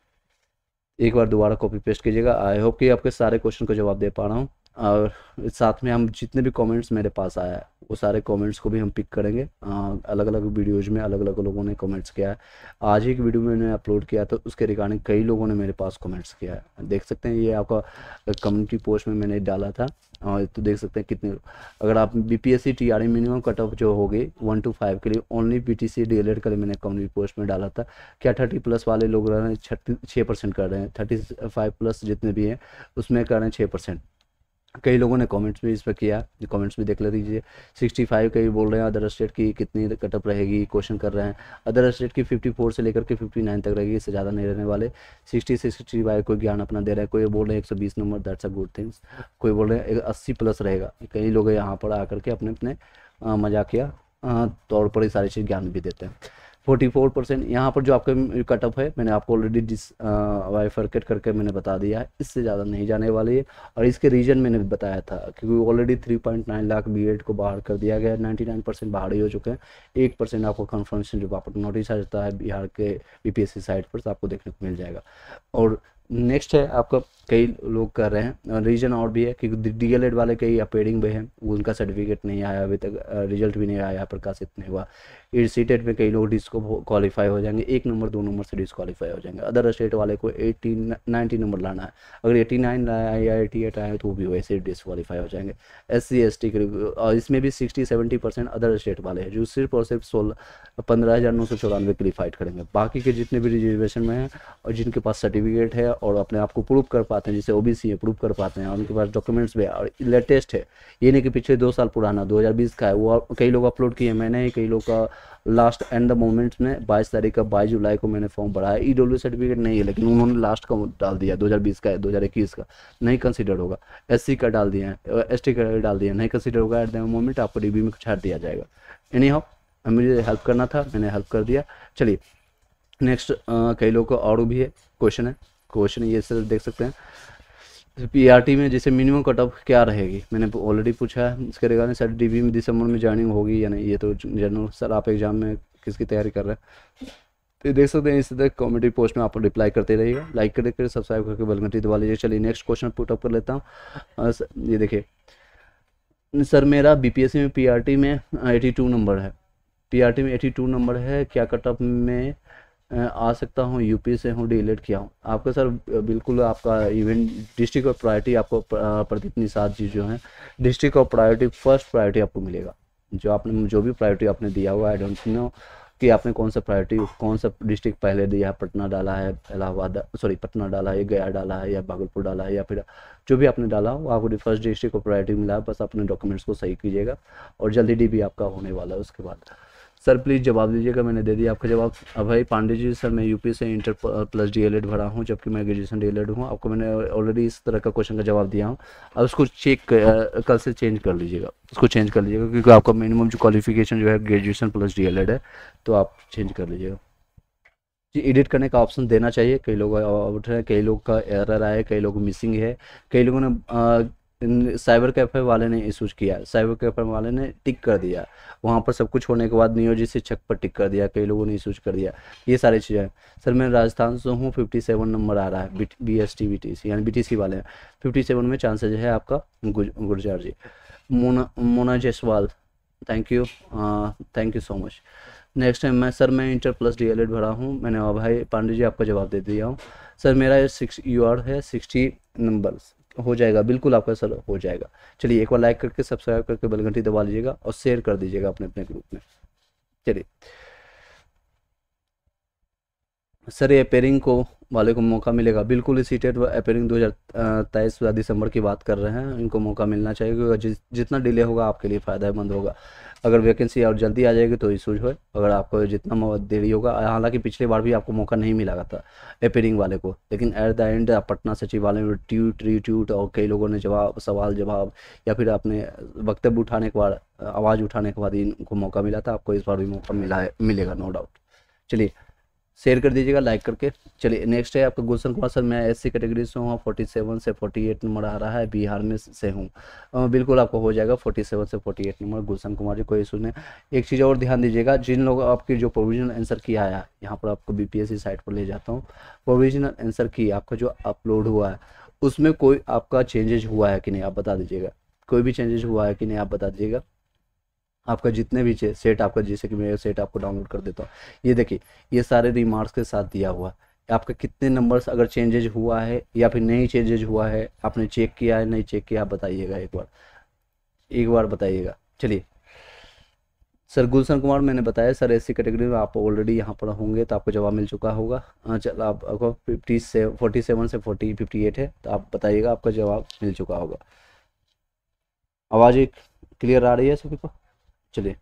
एक बार दोबारा कॉपी पेस्ट कीजिएगा। आई होप कि आपके सारे क्वेश्चन को जवाब दे पा रहा हूँ। और साथ में हम जितने भी कमेंट्स मेरे पास आया है वो सारे कमेंट्स को भी हम पिक करेंगे। अलग अलग वीडियोज में अलग अलग लोगों ने कमेंट्स किया है। आज ही एक वीडियो मैंने अपलोड किया तो उसके रिगार्डिंग कई लोगों ने मेरे पास कमेंट्स किया है, देख सकते हैं, ये आपका कम्युनिटी पोस्ट में मैंने डाला था। और तो देख सकते हैं कितने, अगर आप BPSC TRE minimum cut off जो होगी 1 to 5 के लिए ओनली बीटीसी डीएलएड के लिए मैंने कम्युनिटी पोस्ट में डाला था। क्या 30+ वाले लोग रह रहे हैं 6% कर रहे हैं, 35+ जितने भी हैं उसमें कर रहे हैं 6%। कई लोगों ने कमेंट्स भी इस पर किया, कमेंट्स भी देख ले दीजिए। 65 कई बोल रहे हैं अदर स्टेट की कितनी कटअप रहेगी, क्वेश्चन कर रहे हैं। अदर स्टेट की 54 से लेकर के 59 तक रहेगी, इससे ज़्यादा नहीं रहने वाले। 60 से 65 कोई ज्ञान अपना दे रहा है, कोई बोल रहे हैं 120 नंबर, दैट्स अ गुड थिंग्स। कोई बोल रहे हैं 80+ रहेगा। कई लोग यहाँ पर आकर के अपने अपने मजाकिया तौर पर ये सारी चीज़ ज्ञान भी देते हैं। 44% यहाँ पर जो आपका कट ऑफ है मैंने आपको ऑलरेडी बाइफरकेट करके मैंने बता दिया है, इससे ज़्यादा नहीं जाने वाली है। और इसके रीजन मैंने बताया था, क्योंकि ऑलरेडी 3.9 लाख बीएड को बाहर कर दिया गया है, 99% बाहर ही हो चुके हैं। 1% आपको कन्फर्मेशन जो आपको नोटिस आ जाता है बिहार के बीपीएससी साइट पर, तो आपको देखने को मिल जाएगा। और नेक्स्ट है आपका, कई लोग कर रहे हैं रीजन और भी है, क्योंकि डीएलएड वाले कई अपेयरिंग में हैं, उनका सर्टिफिकेट नहीं आया अभी तक, रिजल्ट भी नहीं आया, प्रकाशित नहीं हुआ। सीटेट में कई लोग डिस्को क्वालिफाई हो जाएंगे, 1 नंबर 2 नंबर से डिस्क्वालीफाई हो जाएंगे। अदर स्टेट वाले को 90 नंबर लाना है, अगर 89 लाया या 88 आया तो वो भी वैसे डिस्क्वालीफाई हो जाएंगे। SC ST के, और इसमें भी 60-70% अदर स्टेट वाले हैं जो सिर्फ और सिर्फ 15,994 के लिए फाइट करेंगे। बाकी के जितने भी रिजर्वेशन में हैं और जिनके पास सर्टिफिकेट है और अपने आप को प्रूव कर पाते हैं, जैसे OBC है प्रूव कर पाते हैं और उनके पास डॉक्यूमेंट्स भी है और लेटेस्ट है, ये नहीं कि पिछले 2 साल पुराना 2020 का है, वो कई लोग अपलोड किए, मैंने कई लोग का लास्ट एंड द मोमेंट्स में 22 तारीख का 22 जुलाई को मैंने फॉर्म भरा है। EW सर्टिफिकेट नहीं है, लेकिन उन्होंने लास्ट का डाल दिया, 2020 का है, 2021 का नहीं कंसिडर होगा। SC का डाल दिया है, ST का डाल दिया, नहीं कंसिडर होगा। एट द मोमेंट आपको DB में छाट दिया जाएगा। एनी हाउ मुझे हेल्प करना था, मैंने हेल्प कर दिया। चलिए नेक्स्ट, कई लोगों को और भी है क्वेश्चन ये सर देख सकते हैं। PRT में जैसे मिनिमम कट ऑफ क्या रहेगी, मैंने ऑलरेडी पूछा है इसके रिगार्डिंग। सर DB में दिसंबर में ज्वाइनिंग होगी या नहीं, ये तो जनरल। सर आप एग्जाम में किसकी तैयारी कर रहे हैं, तो देख सकते हैं। इस तरह कमेंट्री पोस्ट में आप रिप्लाई करते रहिएगा, लाइक करके सब्सक्राइब करके बेल घंटी दबा लीजिए। चलिए नेक्स्ट क्वेश्चन पुट अप कर लेता हूँ। ये देखिए सर, मेरा BPSC में PRT में 82 नंबर है, PRT में 82 नंबर है, क्या कट ऑफ में आ सकता हूँ, यूपी से हूँ, डीएलएड किया हूँ। आपका सर बिल्कुल आपका इवेंट डिस्ट्रिक्ट ऑफ प्रायोरिटी आपको प्रदीप निषाद जी जो हैं, district of priority first priority आपको मिलेगा। जो आपने जो भी प्रायोरिटी आपने दिया हुआ, आई डोंट नो कि आपने कौन सा प्रायोरिटी कौन सा डिस्ट्रिक्ट पहले दिया है, पटना डाला है, पटना डाला है, गया डाला है या भागलपुर डाला है, या फिर जो भी आपने डाला हो आपको फर्स्ट डिस्ट्रिक्ट को प्रायोरिटी मिला है। बस अपने डॉक्यूमेंट्स को सही कीजिएगा और जल्दी DB आपका होने वाला है। उसके बाद सर प्लीज़ जवाब दीजिएगा, मैंने दे दिया आपका जवाब। अभय पांडे जी, सर मैं यूपी से इंटर प्लस डीएलएड भरा हूँ, जबकि मैं ग्रेजुएशन डीएलएड हूँ। आपको मैंने ऑलरेडी इस तरह का क्वेश्चन का जवाब दिया हूँ। अब उसको कल से चेंज कर लीजिएगा, उसको चेंज कर लीजिएगा, क्योंकि आपका मिनिमम जो क्वालिफिकेशन जो है ग्रेजुएशन प्लस डीएलएड है, तो आप चेंज कर लीजिएगा जी। एडिट करने का ऑप्शन देना चाहिए, कई लोग आउट है, कई लोग का एरर आया, कई लोग मिसिंग है, कई लोगों ने साइबर कैफे वाले ने इशूज किया, साइबर कैफे वाले ने टिक कर दिया, वहाँ पर सब कुछ होने के बाद नियोजित शिक्षक पर टिक कर दिया, कई लोगों ने इशूज कर दिया, ये सारी चीज़ें। सर मैं राजस्थान से हूँ, 57 नंबर आ रहा है, BST BTC यानी BTC वाले हैं, 57 में चांसेज है आपका। Gurjar ji, Mona Jaiswal, thank you so much. Next time मैं इंटर प्लस डीएलएड भरा हूँ मैंने। भाई पांडे जी आपका जवाब दे दिया हूँ सर। मेरा 6 है 60 नंबर्स हो जाएगा, बिल्कुल आपका सर हो जाएगा। चलिए एक बार लाइक करके सब्सक्राइब करके बेल घंटी दबा लीजिएगा और शेयर कर दीजिएगा अपने अपने ग्रुप में। चलिए सर ये अपेयरिंग को वाले को मौका मिलेगा, बिल्कुल इसी टेट अपेयरिंग 2023 दिसंबर की बात कर रहे हैं, इनको मौका मिलना चाहिए क्योंकि जितना डिले होगा आपके लिए फ़ायदेमंद होगा। अगर वैकेंसी और जल्दी आ जाएगी तो इशूज हो, अगर आपको जितना देरी होगा, हालांकि पिछली बार भी आपको मौका नहीं मिला था अपेयरिंग वाले को, लेकिन एट द एंड पटना सचिवालय में ट्यूट रीट्यूट और कई लोगों ने जवाब सवाल जवाब या फिर अपने वक्तव्य उठाने के बाद आवाज़ उठाने के बाद इनको मौका मिला था। आपको इस बार भी मौका मिलेगा नो डाउट। चलिए शेयर कर दीजिएगा लाइक करके। चलिए नेक्स्ट है आपका गुलशन कुमार सर। मैं एससी कैटेगरी से हूँ, 47 से 48 नंबर आ रहा है, बिहार में से हूँ। बिल्कुल आपको हो जाएगा 47 से 48 नंबर गुलशन कुमार जी, कोई इशू नहीं। एक चीज़ और ध्यान दीजिएगा, जिन लोग आपकी जो प्रोविजनल आंसर की आया, यहाँ पर आपको बीपीएससी साइट पर ले जाता हूँ, प्रोविजनल आंसर की आपका जो अपलोड हुआ है उसमें कोई आपका चेंजेज हुआ है कि नहीं आप बता दीजिएगा। कोई भी चेंजेज हुआ है कि नहीं आप बता दीजिएगा। आपका जितने भी सेट आपका, जैसे कि मैं सेट आपको डाउनलोड कर देता हूँ, ये देखिए ये सारे रिमार्क्स के साथ दिया हुआ है। आपका कितने नंबर्स अगर चेंजेज हुआ है या फिर नहीं चेंजेज हुआ है, आपने चेक किया है नहीं चेक किया, आप बताइएगा एक बार बताइएगा। चलिए सर गुलशन कुमार मैंने बताया सर एससी कैटेगरी में आप ऑलरेडी यहाँ पर होंगे तो आपको जवाब मिल चुका होगा। चल आपको 47 से 58 है, तो आप बताइएगा आपका जवाब मिल चुका होगा। आवाज़ क्लियर आ रही है सभी को? चलिए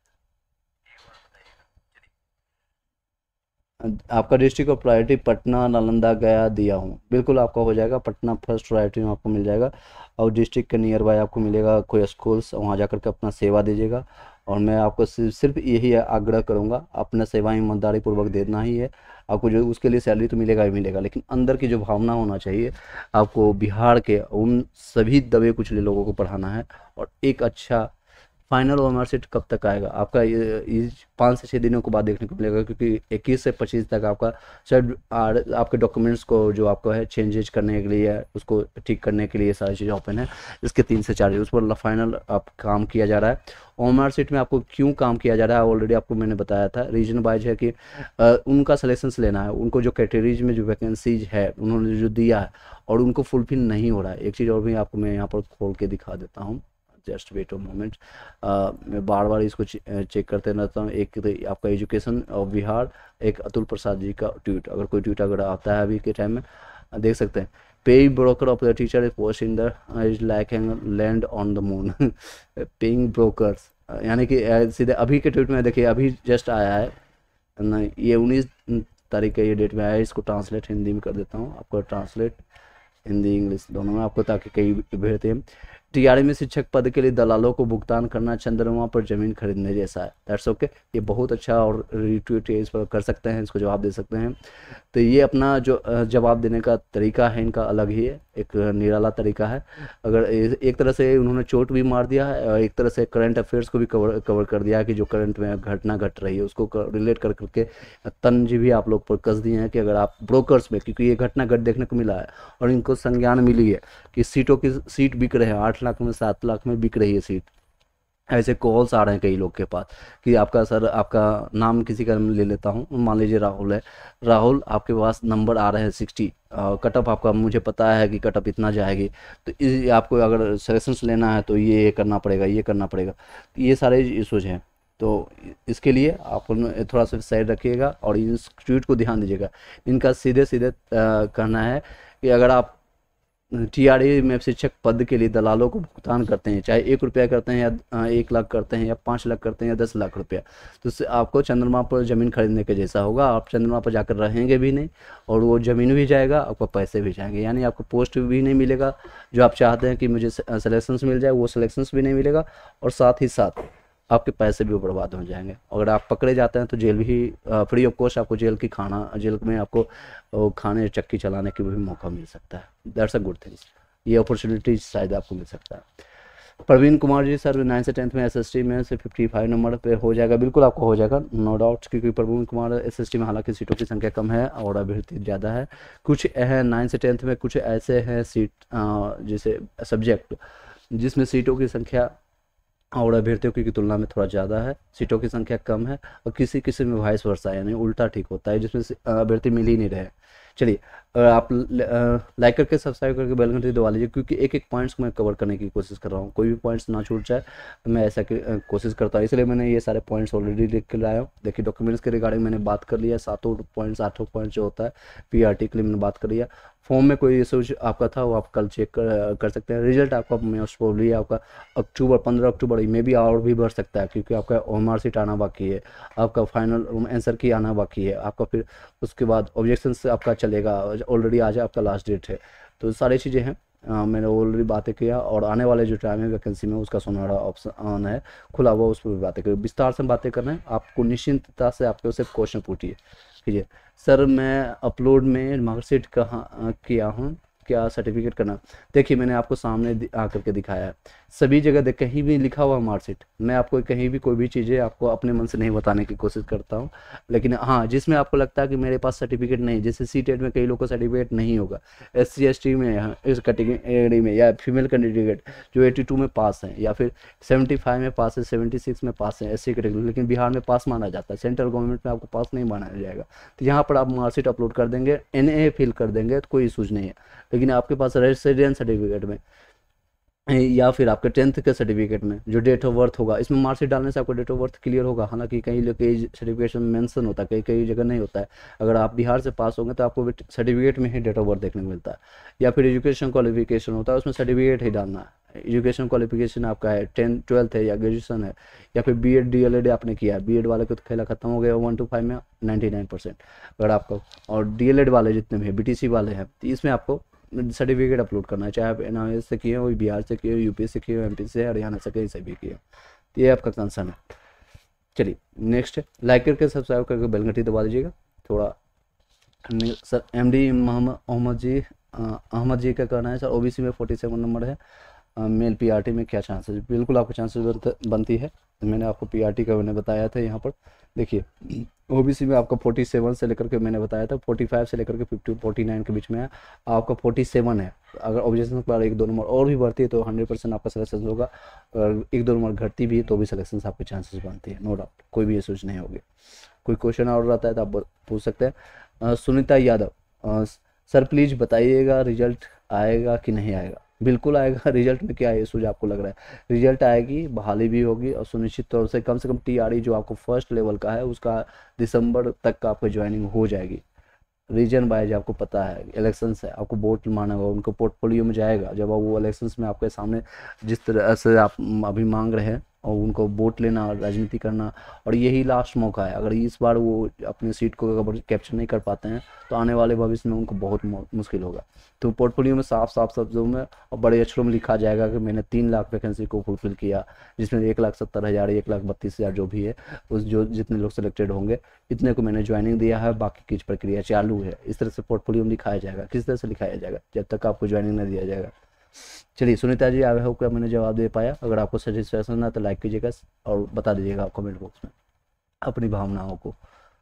आपका district of priority Patna Nalanda Gaya दिया हूँ, बिल्कुल आपका हो जाएगा। पटना फर्स्ट प्रायोरिटी में आपको मिल जाएगा और डिस्ट्रिक्ट के नियर बाय आपको मिलेगा कोई स्कूल्स, वहाँ जाकर के अपना सेवा दीजिएगा। और मैं आपको सिर्फ यही आग्रह करूँगा, अपना सेवा ईमानदारी पूर्वक देना ही है। आपको जो उसके लिए सैलरी तो मिलेगा ही मिलेगा, लेकिन अंदर की जो भावना होना चाहिए, आपको बिहार के उन सभी दबे कुचले लोगों को पढ़ाना है। और एक अच्छा फाइनल ओएमआर सीट कब तक आएगा आपका, ये 5 से 6 दिनों के बाद देखने को मिलेगा, क्योंकि 21 से 25 तक आपका शायद आपके डॉक्यूमेंट्स को जो आपका है चेंजेज करने के लिए, उसको ठीक करने के लिए सारी चीज़ें ओपन है। इसके 3 से 4 उस पर फाइनल आप काम किया जा रहा है। ओएमआर सीट में आपको क्यों काम किया जा रहा है ऑलरेडी आपको मैंने बताया था, रीजन वाइज है कि उनका सलेक्शंस लेना है, उनको जो कैटेगरीज में जो वैकेंसीज है उन्होंने जो दिया है और उनको फुलफिल नहीं हो रहा है। एक चीज़ और भी आपको मैं यहाँ पर खोल के दिखा देता हूँ, जस्ट वेट अ मोमेंट। मैं बार बार इसको चेक करते रहता हूँ। एक तो आपका एजुकेशन ऑफ बिहार, एक अतुल प्रसाद जी का ट्वीट, अगर कोई ट्वीट अगर आता है अभी के टाइम में देख सकते हैं। Paying broker of the teacher is post in the is like land on the moon. Paying brokers यानी कि सीधे अभी के ट्वीट में देखिए, अभी जस्ट आया है ना, ये 19 तारीख का ये डेट में आया है। इसको ट्रांसलेट हिंदी में कर देता हूँ आपको, ट्रांसलेट हिंदी इंग्लिश दोनों में आपको, ताकि कई भेजते हैं। टीआरई में शिक्षक पद के लिए दलालों को भुगतान करना चंद्रमा पर जमीन खरीदने जैसा है। दैट्स ओके, ये बहुत अच्छा और रिट्वीट इस पर कर सकते हैं, इसको जवाब दे सकते हैं। तो ये अपना जो जवाब देने का तरीका है इनका अलग ही है, एक निराला तरीका है। अगर एक तरह से उन्होंने चोट भी मार दिया है और एक तरह से करंट अफेयर्स को भी कवर कर दिया है कि जो करंट में घटना घट रही है उसको रिलेट कर करके तंज भी आप लोग पर कस दिए हैं कि अगर आप ब्रोकर्स में, क्योंकि ये घटना घट देखने को मिला है और इनको संज्ञान मिली है कि सीटों की सीट बिक रहे हैं, 8 लाख में 7 लाख में बिक रही है सीट। ऐसे कॉल्स आ रहे हैं कई लोग के पास कि आपका सर, आपका नाम किसी का ले लेता हूँ, मान लीजिए राहुल है, राहुल आपके पास नंबर आ रहे हैं 60, कटअप आपका मुझे पता है कि कटअप इतना जाएगी, तो आपको अगर सजेशंस लेना है तो ये करना पड़ेगा, ये करना पड़ेगा। तो ये सारे इशूज हैं, तो इसके लिए आप थोड़ा सा साइड रखिएगा और इस ट्वीट को ध्यान दीजिएगा। इनका सीधे सीधे कहना है कि अगर आप टीआरई में शिक्षक पद के लिए दलालों को भुगतान करते हैं, चाहे 1 रुपया करते हैं या 1 लाख करते हैं या 5 लाख करते हैं या 10 लाख रुपया, तो उससे आपको चंद्रमा पर ज़मीन खरीदने के जैसा होगा। आप चंद्रमा पर जाकर रहेंगे भी नहीं और वो ज़मीन भी जाएगा, आपको पैसे भी जाएंगे, यानी आपको पोस्ट भी नहीं मिलेगा जो आप चाहते हैं कि मुझे सिलेक्शंस मिल जाए, वो सिलेक्शंस भी नहीं मिलेगा और साथ ही साथ आपके पैसे भी बर्बाद हो जाएंगे। अगर आप पकड़े जाते हैं तो जेल भी फ्री ऑफ कॉस्ट आपको जेल में आपको खाने चक्की चलाने की भी मौका मिल सकता है। दैट्स अ गुड थिंग्स, ये अपॉर्चुनिटी शायद आपको मिल सकता है। प्रवीण कुमार जी सर 9 से 10th में एसएसटी में से 55 नंबर पे हो जाएगा, बिल्कुल आपको हो जाएगा नो डाउट, क्योंकि प्रवीण कुमार एसएसटी में हालांकि सीटों की संख्या कम है और अभ्यर्थी ज़्यादा है। कुछ है 9 से 10th में, कुछ ऐसे हैं सीट जैसे सब्जेक्ट जिसमें सीटों की संख्या और अभ्यर्थियों की तुलना में थोड़ा ज़्यादा है, सीटों की संख्या कम है, और किसी किसी में वाइस वर्सा यानी उल्टा ठीक होता है, जिसमें से अभ्यर्थी मिल ही नहीं रहे। चलिए, आप लाइक करके सब्सक्राइब करके बेल घंटी दबा लीजिए, क्योंकि एक एक पॉइंट्स को मैं कवर करने की कोशिश कर रहा हूँ, कोई भी पॉइंट्स ना छूट जाए, मैं ऐसा कोशिश करता हूँ, इसलिए मैंने ये सारे पॉइंट्स ऑलरेडी लिख के लाया हूँ। देखिए, डॉक्यूमेंट्स के रिगार्डिंग मैंने बात कर लिया, 7 पॉइंट्स 8 पॉइंट्स जो होता है पीआरटी के लिए मैंने बात कर लिया। फॉर्म में कोई इशू आपका था वो आप कल चेक कर सकते हैं। रिजल्ट आपका मोस्ट प्रोबेबली आपका अक्टूबर 15 अक्टूबर में भी और भी बढ़ सकता है, क्योंकि आपका ओएमआर सीट आना बाकी है, आपका फाइनल आंसर की आना बाकी है, आपका फिर उसके बाद ऑब्जेक्शन से आपका चलेगा, ऑलरेडी आज आपका लास्ट डेट है। तो सारी चीज़ें हैं, मैंने ऑलरेडी बातें किया, और आने वाले जो टाइम है वैकेंसी में उसका सुनहरा ऑप्शन ऑन है खुला हुआ, उस पर भी बातें करें, विस्तार से बातें करना है आपको, निश्चिंतता से आपको सिर्फ क्वेश्चन पूछिए। कीजिए, सर मैं अपलोड में मार्कशीट कहाँ किया हूँ, क्या सर्टिफिकेट करना। देखिए, मैंने आपको सामने आकर के दिखाया है, सभी जगह देख कहीं भी लिखा हुआ मार्कशीट, मैं आपको कहीं भी कोई भी चीज़ें आपको अपने मन से नहीं बताने की कोशिश करता हूँ, लेकिन हाँ, जिसमें आपको लगता है कि मेरे पास सर्टिफिकेट नहीं, जैसे सीटेट में कई लोगों को सर्टिफिकेट नहीं होगा, SC ST में, इस कैटेगरी में, या फीमेल कैंडिडेट जो 82 में पास हैं, या फिर 75 में पास है, 76 में पास है SC कैटेगरी, लेकिन बिहार में पास माना जाता है, सेंट्रल गवर्नमेंट में आपको पास नहीं माना जाएगा, तो यहाँ पर आप मार्कशीट अपलोड कर देंगे, NA फिल कर देंगे तो कोई इशूज नहीं है। लेकिन आपके पास रेसिडेंस सर्टिफिकेट में या फिर आपके 10th के सर्टिफिकेट में जो डेट ऑफ बर्थ होगा, इसमें मार्कशीट डालने से आपको डेट ऑफ बर्थ क्लियर होगा, हालांकि कई सर्टिफिकेशन में मेंशन होता है, कई कई जगह नहीं होता है। अगर आप बिहार से पास होंगे तो आपको सर्टिफिकेट में ही डेट ऑफ बर्थ देखने को मिलता है, या फिर एजुकेशन क्वालिफिकेशन होता है, उसमें सर्टिफिकेट ही डालना है। एजुकेशन क्वालिफिकेशन आपका है 10th 12th है या ग्रेजुएशन है, या फिर BEd DLEd आपने किया है, BEd वाले को तो खेला खत्म हो गया 1 to 5 में 99% अगर आपका, और DLEd वाले जितने भी BTC वाले हैं, तो इसमें आपको सर्टिफिकेट अपलोड करना है, चाहे आप NIS से किए हो, बिहार से किए हो, UP से किए हो, MP से, हरियाणा से, कहीं से भी किए हो, तो ये आपका कंसर्न है। चलिए नेक्स्ट, लाइक करके सब्सक्राइब करके बेल घंटी दबा दीजिएगा। थोड़ा सर MD अहमद जी का कहना है, सर OBC में 47 नंबर है, मेल PRT में क्या चांसेस, बिल्कुल आपको चांसेस बनती है, मैंने आपको PRT का मैंने बताया था। यहाँ पर देखिए, OBC में आपका 47 से लेकर के मैंने बताया था 45 से लेकर के 50 49 के बीच में है, आपका 47 है। अगर ऑब्जेक्शन पर 1-2 नंबर और भी बढ़ती है तो 100% आपका सिलेक्शन होगा, और 1-2 नंबर घटती भी है तो भी सिलेक्शन आपके चांसेस बनते हैं, नो डाउट, कोई भी इशूज नहीं होगी। कोई क्वेश्चन और रहता है तो आप पूछ सकते हैं। सुनीता यादव, सर प्लीज़ बताइएगा रिजल्ट आएगा कि नहीं आएगा। बिल्कुल आएगा, रिजल्ट में क्या इशूज आपको लग रहा है, रिजल्ट आएगी, बहाली भी होगी, और सुनिश्चित तौर से कम TRE जो आपको फर्स्ट लेवल का है उसका दिसंबर तक का आपको ज्वाइनिंग हो जाएगी। रीजन वाइज आपको पता है इलेक्शंस है, आपको वोट माना होगा, उनको पोर्टफोलियो में जाएगा, जब वो इलेक्शंस में आपके सामने जिस तरह से आप अभी मांग रहे हैं, और उनको वोट लेना, राजनीति करना, और यही लास्ट मौका है। अगर इस बार वो अपनी सीट को अगर कैप्चर नहीं कर पाते हैं तो आने वाले भविष्य में उनको बहुत मुश्किल होगा। तो पोर्टफोलियो में साफ साफ शब्दों में और बड़े अक्षरों में लिखा जाएगा कि मैंने 3 लाख वैकेंसी को फुलफिल किया, जिसमें 1,70,000 1,32,000 जो भी है, उस जो जितने लोग सिलेक्टेड होंगे इतने को मैंने ज्वाइनिंग दिया है, बाकी की प्रक्रिया चालू है। इस तरह से पोर्टफोलियो में लिखाया जाएगा। किस तरह से लिखाया जाएगा, जब तक आपको ज्वाइनिंग नहीं दिया जाएगा। चलिए सुनीता जी, आई होप क्या मैंने जवाब दे पाया। अगर आपको सेटिस्फैक्शन ना तो लाइक कीजिएगा और बता दीजिएगा कमेंट बॉक्स में अपनी भावनाओं को।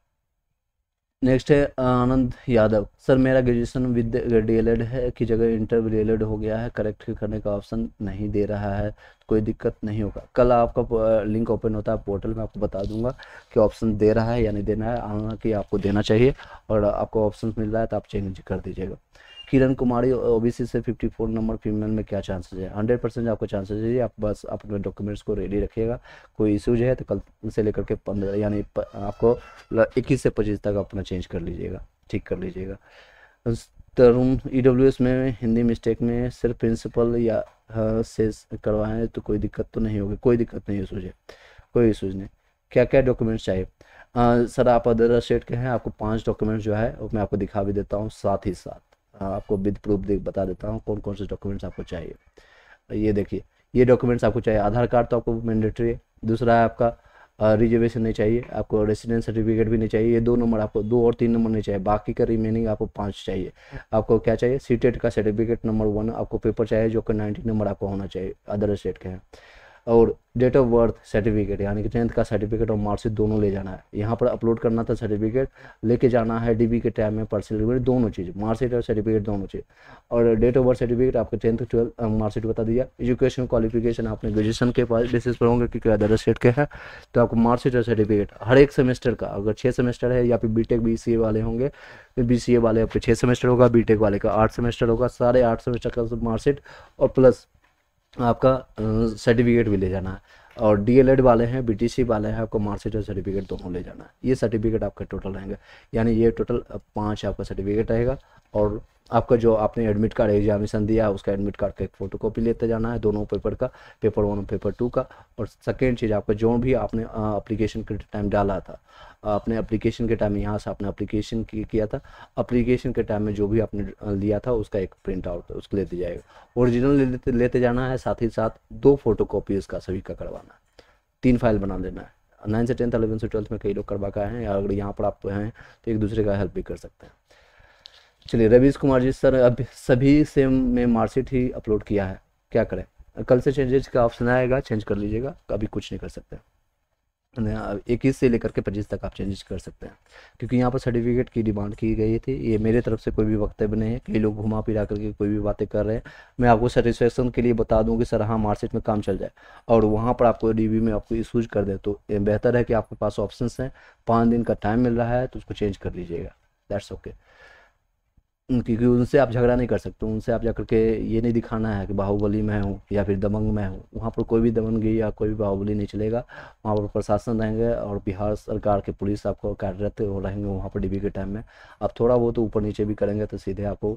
नेक्स्ट है आनंद यादव, सर मेरा ग्रेजुएशन विद DLEd है की जगह इंटर DLEd हो गया है, करेक्ट करने का ऑप्शन नहीं दे रहा है, कोई दिक्कत नहीं होगा। कल आपका लिंक ओपन होता है पोर्टल में, आपको बता दूंगा कि ऑप्शन दे रहा है या नहीं देना है, हालांकि आपको देना चाहिए, और आपको ऑप्शन मिल रहा है तो आप चेंज कर दीजिएगा। किरण कुमारी, OBC से 54 नंबर, फीमेल में क्या चांसेस है। 100% आपको चांसेस है। आप बस अपने डॉक्यूमेंट्स को रेडी रखिएगा, कोई इशूज है तो कल से लेकर के 15 यानी आपको 21 से 25 तक अपना चेंज कर लीजिएगा, ठीक कर लीजिएगा। तरुण, EWS में हिंदी मिस्टेक में सिर्फ प्रिंसिपल या से करवाएं तो कोई दिक्कत तो नहीं होगी। कोई दिक्कत नहीं इशूज है, कोई इशूज नहीं। क्या क्या डॉक्यूमेंट्स चाहिए। सर आप अदर स्टेट के हैं, आपको 5 डॉक्यूमेंट्स जो है वो मैं आपको दिखा भी देता हूँ, साथ ही साथ आपको विद प्रूफ बता देता हूँ कौन कौन से डॉक्यूमेंट्स आपको चाहिए। ये देखिए, ये डॉक्यूमेंट्स आपको चाहिए। आधार कार्ड तो आपको मैंडेटरी है। दूसरा है आपका रिजर्वेशन नहीं चाहिए, आपको रेसिडेंस सर्टिफिकेट भी नहीं चाहिए। ये 2 नंबर आपको, 2 और 3 नंबर नहीं चाहिए, बाकी का रिमेनिंग आपको 5 चाहिए। आपको क्या चाहिए, सीटेट का सर्टिफिकेट नंबर 1 आपको पेपर चाहिए जो कि 90 नंबर आपको होना चाहिए, अदर स्टेट के हैं। और डेट ऑफ बर्थ सर्टिफिकेट यानी कि 10th का सर्टिफिकेट और मार्कशीट दोनों ले जाना है। यहाँ पर अपलोड करना था सर्टिफिकेट, लेके जाना है डीबी के टाइम में पर्सनल दोनों चीज़, मार्कशीट और सर्टिफिकेट दोनों चीज़। और डेट ऑफ बर्थ सर्टिफिकेट आपके 10th 12th मार्कशीट बता दिया। एजुकेशन क्वालिफिकेशन आपने ग्रेजुएशन के बेसिस पर होंगे क्योंकि अदर स्टेट के हैं, तो आपको मार्कशीट और सर्टिफिकेट हर एक सेमेस्टर का, अगर 6 सेमेस्टर है या फिर बीटेक बीसीए वाले होंगे तो बीसीए वाले आपके 6 सेमेस्टर होगा, बीटेक वाले का 8 सेमेस्टर होगा, सारे 8 सेमेस्टर का मार्कशीट और प्लस आपका सर्टिफिकेट भी ले जाना है। और डीएलएड वाले हैं, बीटीसी वाले हैं, आपको मार्कशीट और सर्टिफिकेट दोनों ले जाना है। ये सर्टिफिकेट आपका टोटल रहेंगे, यानी ये टोटल 5 आपका सर्टिफिकेट रहेगा। और आपका जो आपने एडमिट कार्ड एग्जामिनेशन दिया है उसका एडमिट कार्ड का एक फ़ोटोकॉपी लेते जाना है, दोनों पेपर का, पेपर 1 और पेपर 2 का। और सेकेंड चीज़ आपका जो भी आपने अप्लीकेशन के टाइम डाला था, आपने एप्लीकेशन के टाइम यहाँ से आपने एप्लीकेशन किया था, एप्लीकेशन के टाइम में जो भी आपने लिया था उसका एक प्रिंट आउट उसको लेते जाएगा। ओरिजिनल लेते जाना है, साथ ही साथ 2 फोटोकॉपी उसका सभी का करवाना है, 3 फाइल बना लेना है। 9 से 10th 11 से 12th में कई लोग करवा के आए हैं, या अगर यहाँ पर आप हैं तो एक दूसरे का हेल्प भी कर सकते हैं। चलिए रवीश कुमार जी, सर अब सभी सेम में मार्कशीट ही अपलोड किया है, क्या करें? कल से चेंजेस का ऑप्शन आएगा, चेंज कर लीजिएगा, अभी कुछ नहीं कर सकते। 21 से लेकर के 25 तक आप चेंजेस कर सकते हैं, क्योंकि यहाँ पर सर्टिफिकेट की डिमांड की गई थी। ये मेरे तरफ से कोई भी वक्तव्य नहीं है, कई लोग घुमा फिरा करके कोई भी बातें कर रहे हैं। मैं आपको सेटिस्फेक्शन के लिए बता दूं कि सर हाँ मार्कशीट में काम चल जाए और वहाँ पर आपको डीबी में आपको इशूज कर दे, तो बेहतर है कि आपके पास ऑप्शंस हैं, 5 दिन का टाइम मिल रहा है तो उसको चेंज कर लीजिएगा, दैट्स ओके। क्योंकि उनसे आप झगड़ा नहीं कर सकते, उनसे आप जाकर के ये नहीं दिखाना है कि बाहुबली मैं हूँ या फिर दबंग मैं हूँ। वहाँ पर कोई भी दबंगी या कोई भी बाहुबली नहीं चलेगा, वहाँ पर प्रशासन रहेंगे और बिहार सरकार के पुलिस आपको कार्यरत रहेंगे वहाँ पर डीबी के टाइम में। आप थोड़ा बहुत ऊपर नीचे भी करेंगे तो सीधे आपको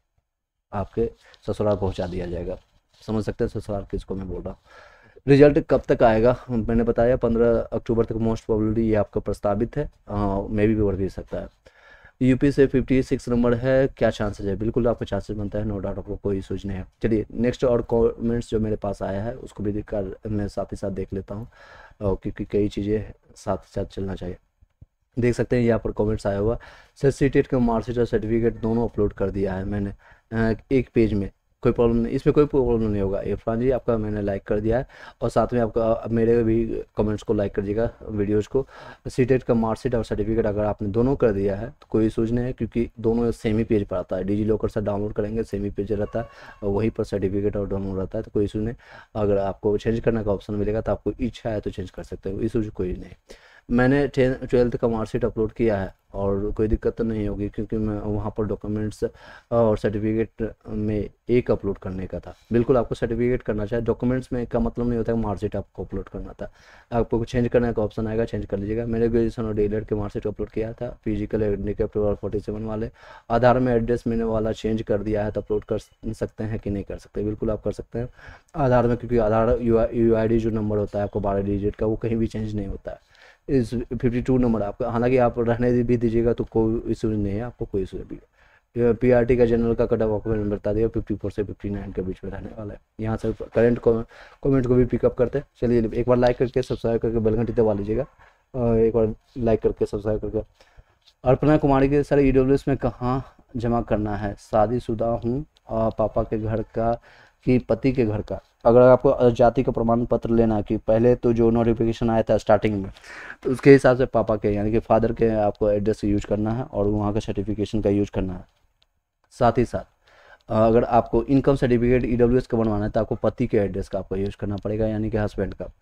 आपके ससुराल पहुँचा दिया जाएगा। समझ सकते हैं ससुराल किसको मैं बोल रहा हूँ। रिजल्ट कब तक आएगा? मैंने बताया 15 अक्टूबर तक मोस्ट प्रोबेबली ये आपका प्रस्तावित है, मे भी बढ़ भी सकता है। यूपी से 56 नंबर है, क्या चांसेस है? बिल्कुल आपको चांसेस बनता है, नो डाउट, आपको कोई इशूज नहीं है। चलिए नेक्स्ट और कमेंट्स जो मेरे पास आया है उसको भी देखकर मैं साथ ही साथ देख लेता हूँ, क्योंकि कई चीज़ें साथ ही साथ चलना चाहिए। देख सकते हैं यहाँ पर कमेंट्स आया हुआ, सर सीटेट का मार्कशीट और सर्टिफिकेट दोनों अपलोड कर दिया है मैंने एक पेज में, कोई प्रॉब्लम नहीं, इसमें कोई प्रॉब्लम नहीं होगा। इरफान जी आपका मैंने लाइक कर दिया है, और साथ में आपका मेरे भी कमेंट्स को लाइक कर दीजिएगा, वीडियोज़ को। सीटेट का मार्कशीट और सर्टिफिकेट अगर आपने दोनों कर दिया है तो कोई इशूज नहीं है, क्योंकि दोनों सेम ही पेज पर आता है, डिजी लॉकर से डाउनलोड करेंगे सेम ही पेज रहता है और वहीं पर सर्टिफिकेट और डाउनलोड रहता है, तो कोई इशू नहीं। अगर आपको चेंज करने का ऑप्शन मिलेगा तो आपको इच्छा है तो चेंज कर सकते हो, इशूज कोई नहीं। मैंने 12th का मार्कशीट अपलोड किया है और कोई दिक्कत तो नहीं होगी, क्योंकि मैं वहाँ पर डॉक्यूमेंट्स और सर्टिफिकेट में एक अपलोड करने का था। बिल्कुल आपको सर्टिफिकेट करना चाहिए, डॉक्यूमेंट्स में का मतलब नहीं होता है मार्कशीट आपको अपलोड करना था। आपको चेंज करने का ऑप्शन आएगा, चेंज कर लीजिएगा। मैंने ग्रेजुएशन और डीएलएड के मार्कशीट अपलोड किया था, फिजिकल हैंडीकैप्ड 47 वाले। आधार में एड्रेस मैंने वाला चेंज कर दिया है, तो अपलोड कर सकते हैं कि नहीं कर सकते? बिल्कुल आप कर सकते हैं आधार में, क्योंकि आधार यूआईडी जो नंबर होता है आपको 12 डिजिट का, वो कहीं भी चेंज नहीं होता है। इस 52 नंबर आपका, हालांकि आप रहने भी दीजिएगा तो कोई इशू नहीं है, आपको कोई इशू नहीं। पीआरटी का जनरल का कट ऑफ आपको मैंने बता दिया, 54 से 59 के बीच में रहने वाला है। यहाँ से करंट कमेंट को भी पिकअप करते हैं। चलिए एक बार लाइक करके सब्सक्राइब करके बेल घंटी दबा लीजिएगा, एक बार लाइक करके सब्सक्राइब करके। अर्पणा कुमारी के सर ईडब्ल्यूएस में कहाँ जमा करना है? शादीशुदा हूँ, पापा के घर का कि पति के घर का? अगर आपको जाति का प्रमाण पत्र लेना है, कि पहले तो जो नोटिफिकेशन आया था स्टार्टिंग में, तो उसके हिसाब से पापा के यानी कि फादर के आपको एड्रेस यूज करना है और वहाँ का सर्टिफिकेशन का यूज करना है। साथ ही साथ अगर आपको इनकम सर्टिफिकेट ईडब्ल्यूएस का बनवाना है तो आपको पति के एड्रेस का आपको यूज करना पड़ेगा, यानी कि हस्बैंड का।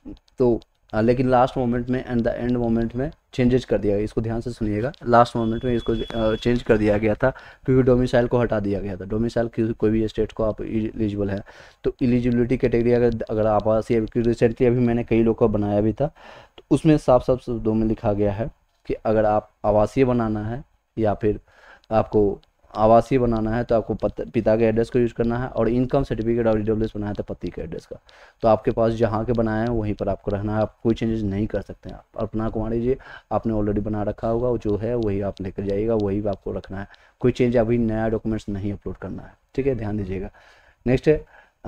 तो लेकिन लास्ट मोमेंट में एंड द एंड मोमेंट में चेंजेस कर दिया गया, इसको ध्यान से सुनिएगा। लास्ट मोमेंट में इसको चेंज कर दिया गया था, क्योंकि डोमिसाइल को हटा दिया गया था। डोमिसाइल की कोई भी स्टेट को आप एलिजिबल है, तो एलिजिबिलिटी कैटेगरी अगर आवासीय, रिसेंटली अभी मैंने कई लोग का बनाया भी था, तो उसमें साफ साफ शब्दों में लिखा गया है कि अगर आप आवासीय बनाना है या फिर आपको आवासीय बनाना है तो आपको पिता के एड्रेस को यूज़ करना है, और इनकम सर्टिफिकेट और ईडब्ल्यूएस बनाया था पति के एड्रेस का। तो आपके पास जहाँ के बनाए हैं वहीं पर आपको रहना है, आप कोई चेंजेस नहीं कर सकते हैं। आप अर्पणा कुमारी जी आपने ऑलरेडी बना रखा होगा, जो है वही आप लेकर जाइएगा, वही आपको रखना है, कोई चेंज अभी नया डॉक्यूमेंट्स नहीं अपलोड करना है, ठीक है, ध्यान दीजिएगा। नेक्स्ट है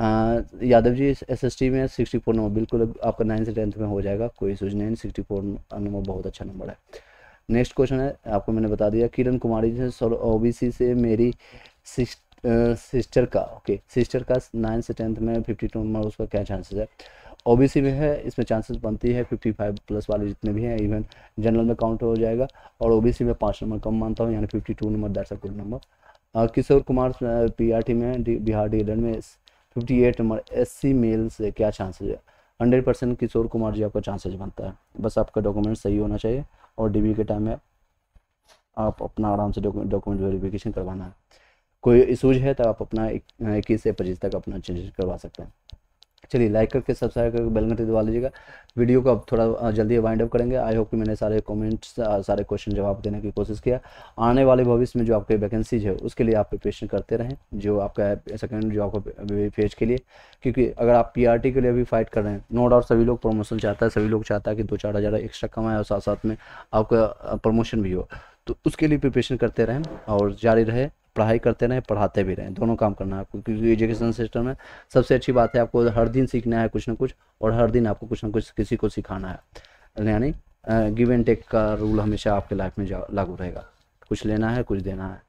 यादव जी, एसएसटी में 64 नंबर, बिल्कुल आपका 9 से 10th में हो जाएगा, कोई इशूज नहीं। 64 नंबर बहुत अच्छा नंबर है। नेक्स्ट क्वेश्चन है, आपको मैंने बता दिया, किरण कुमारी जी ओबीसी से मेरी सिस्टर का, ओके, सिस्टर का 9 से 10th में 52 नंबर, उसका क्या चांसेस है? ओबीसी में है, इसमें चांसेस बनती है 55 प्लस वाले जितने भी हैं, इवन जनरल में काउंट हो जाएगा। और ओबीसी में 5 नंबर कम मानता हूँ, यानी 52 number, that's a good number. Kishore Kumar PRT में बिहार डीएलएड में 58 नंबर। एससी मेल से क्या चांसेज है? 100% किशोर कुमार जी आपका चांसेज बनता है, बस आपका डॉक्यूमेंट सही होना चाहिए और डीबी के टाइम में आप अपना आराम से डॉक्यूमेंट वेरिफिकेशन करवाना है। कोई इशूज है तो आप अपना 21 से 25 तक अपना चेंजेस करवा सकते हैं। चलिए, लाइक करके सब्सक्राइब करके बेल घंटी दबा लीजिएगा। वीडियो को अब थोड़ा जल्दी वाइंड अप करेंगे। आई होप कि मैंने सारे कमेंट्स सारे क्वेश्चन जवाब देने की कोशिश किया। आने वाले भविष्य में जो आपके वैकेंसीज है उसके लिए आप प्रिपरेशन करते रहें, जो आपका सेकेंड जो आपको फेज के लिए, क्योंकि अगर आप पीआरटी के लिए भी फाइट कर रहे हैं, नो डाउट सभी लोग प्रमोशन चाहता है, सभी लोग चाहता है कि 2-4 हज़ार एक्स्ट्रा कमाए और साथ साथ में आपका प्रमोशन भी हो, तो उसके लिए प्रिपरेशन करते रहें और जारी रहे, पढ़ाई करते रहें, पढ़ाते भी रहें, दोनों काम करना है आपको, क्योंकि एजुकेशन सिस्टम में सबसे अच्छी बात है आपको हर दिन सीखना है कुछ ना कुछ, और हर दिन आपको कुछ ना कुछ किसी को सिखाना है, यानी गिव एंड टेक का रूल हमेशा आपके लाइफ में लागू रहेगा, कुछ लेना है कुछ देना है।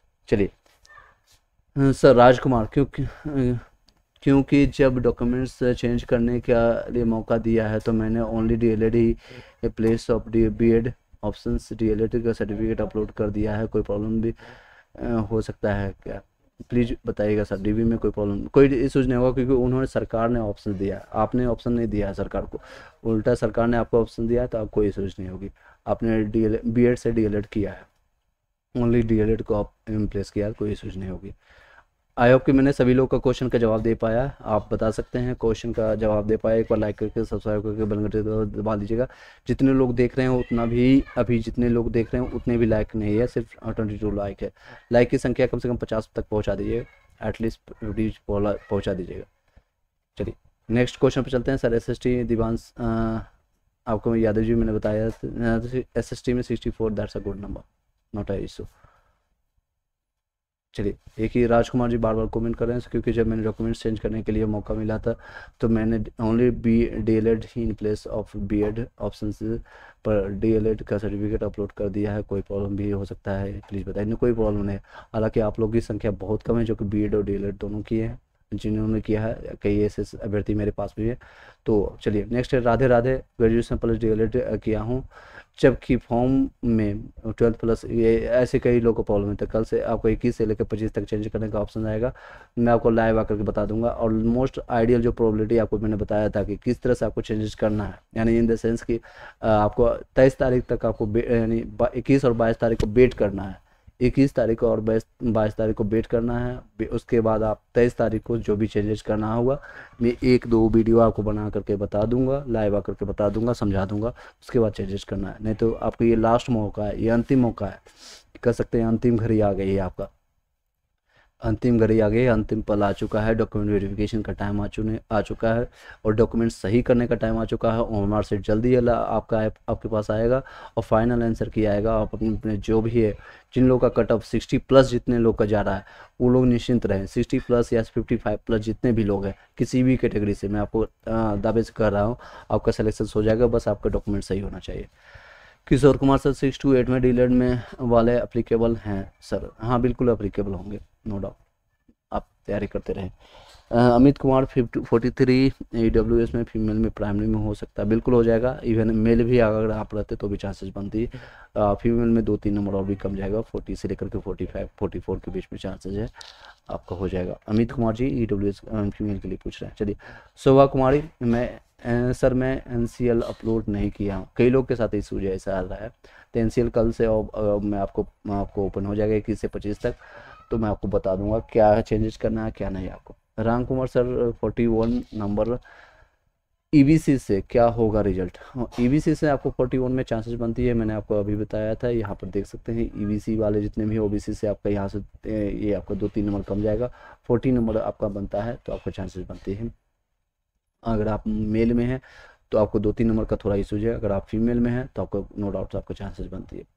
चलिए सर राजकुमार, क्योंकि जब डॉक्यूमेंट्स चेंज करने का लिए मौका दिया है तो मैंने ओनली डीएलएड ही place of BEd options DElEd का सर्टिफिकेट अपलोड कर दिया है, कोई प्रॉब्लम भी हो सकता है क्या? प्लीज़ बताइएगा सर। डीबी में कोई प्रॉब्लम, कोई इशूज़ नहीं होगा, क्योंकि उन्होंने, सरकार ने ऑप्शन दिया है, आपने ऑप्शन नहीं दिया है सरकार को, उल्टा सरकार ने आपको ऑप्शन दिया है, तो आपको इशूज़ नहीं होगी। आपने बीएड से डीएलएड किया है, ओनली डीएलएड को आप प्लेस किया है, कोई इशूज़ नहीं होगी। आई होप कि मैंने सभी लोग का क्वेश्चन का जवाब दे पाया। आप बता सकते हैं क्वेश्चन का जवाब दे पाए, एक बार लाइक करके सब्सक्राइब करके बेल घंटी दबा लीजिएगा। जितने लोग देख रहे हैं उतना भी, अभी जितने लोग देख रहे हैं उतने भी लाइक नहीं है, सिर्फ 22 लाइक है। लाइक की संख्या कम से कम 50 तक पहुंचा दीजिएगा, एटलीस्ट 50 पहुंचा दीजिएगा। चलिए नेक्स्ट क्वेश्चन पर चलते हैं सर। एसएसटी दिवांश, आपको यादव जी मैंने बताया, एसएसटी में 64, that's a good number, not a issue. चलिए, एक ही राजकुमार जी बार बार कमेंट कर रहे हैं, क्योंकि जब मैंने डॉक्यूमेंट्स चेंज करने के लिए मौका मिला था तो मैंने ओनली डीएलएड ही in place of BEd option पर डीएलएड का सर्टिफिकेट अपलोड कर दिया है, कोई प्रॉब्लम भी हो सकता है प्लीज़ बताइए। नहीं, कोई प्रॉब्लम नहीं है, हालांकि आप लोगों की संख्या बहुत कम है जो कि बीएड और डीएलएड दोनों किए हैं, जिन्होंने किया है, कई ऐसे अभ्यर्थी मेरे पास भी है। तो चलिए नेक्स्ट है Radhe Radhe, graduation plus DElEd किया हूँ, जबकि फॉर्म में 12 प्लस, ये ऐसे कई लोगों को प्रॉब्लम है। तो कल से आपको 21 से लेकर 25 तक चेंज करने का ऑप्शन आएगा, मैं आपको लाइव आकर के बता दूंगा। और मोस्ट आइडियल जो प्रोबेबिलिटी आपको मैंने बताया था कि किस तरह से आपको चेंजेस करना है, यानी इन द सेंस कि आपको 23 तारीख तक आपको यानी 21 और 22 तारीख को वेट करना है, 21 तारीख को और 22 तारीख को वेट करना है। उसके बाद आप 23 तारीख को जो भी चेंजेस करना होगा, मैं 1-2 वीडियो आपको बना करके बता दूंगा, लाइव आकर के बता दूंगा, समझा दूंगा, उसके बाद चेंजेस करना है। नहीं तो आपको ये लास्ट मौका है, ये अंतिम मौका है, कह सकते हैं अंतिम घड़ी आ गई है, आपका अंतिम घड़ी आ गई, अंतिम पल आ चुका है, डॉक्यूमेंट वेरिफिकेशन का टाइम आ चुका है, और डॉक्यूमेंट सही करने का टाइम आ चुका है। ओएमआर से जल्दी आपका आपके पास आएगा और फाइनल आंसर किया आएगा। आप अपने जो भी है, जिन लोगों का कट ऑफ 60 प्लस जितने लोग का जा रहा है, वो लोग निश्चिंत रहें। 60 प्लस या 55 प्लस जितने भी लोग हैं किसी भी कैटेगरी से, मैं आपको दावे से कह रहा हूँ आपका सिलेक्शन हो जाएगा, बस आपका डॉक्यूमेंट सही होना चाहिए। किशोर कुमार सर 6 to 8 में डीएलएड में वाले अप्लीकेबल हैं सर? हाँ बिल्कुल अप्लीकेबल होंगे, नो डाउट, आप तैयारी करते रहें। अमित कुमार 43 AWS में फीमेल में प्राइमरी में हो सकता है, बिल्कुल हो जाएगा। इवन मेल भी अगर आप रहते तो भी चांसेस बनती है, फीमेल में 2-3 नंबर और भी कम जाएगा, 40 से लेकर के 45-44 के बीच में चांसेस है, आपका हो जाएगा। अमित कुमार जी EWS फीमेल के लिए पूछ रहे हैं। चलिए, शोभा कुमारी, सर मैं NCL अपलोड नहीं किया हूँ, कई लोग के साथ इशू है, ऐसा आ रहा है। तो NCL कल से मैं आपको ओपन हो जाएगा 21 से 25 तक, तो मैं आपको बता दूंगा क्या चेंजेस करना है क्या नहीं आपको। Ram Kumar sir 41 number, EBC से क्या होगा रिजल्ट? EBC से आपको 41 में चांसेस बनती है, मैंने आपको अभी बताया था, यहाँ पर देख सकते हैं। EBC वाले जितने भी OBC से आपका यहाँ से ये आपका 2-3 नंबर कम जाएगा, 40 नंबर आपका बनता है, तो आपको चांसेस बनती है। अगर आप मेल में हैं तो आपको 2-3 नंबर का थोड़ा इशू है, अगर आप फीमेल में हैं तो आपको नो डाउट आपको चांसेस बनती है।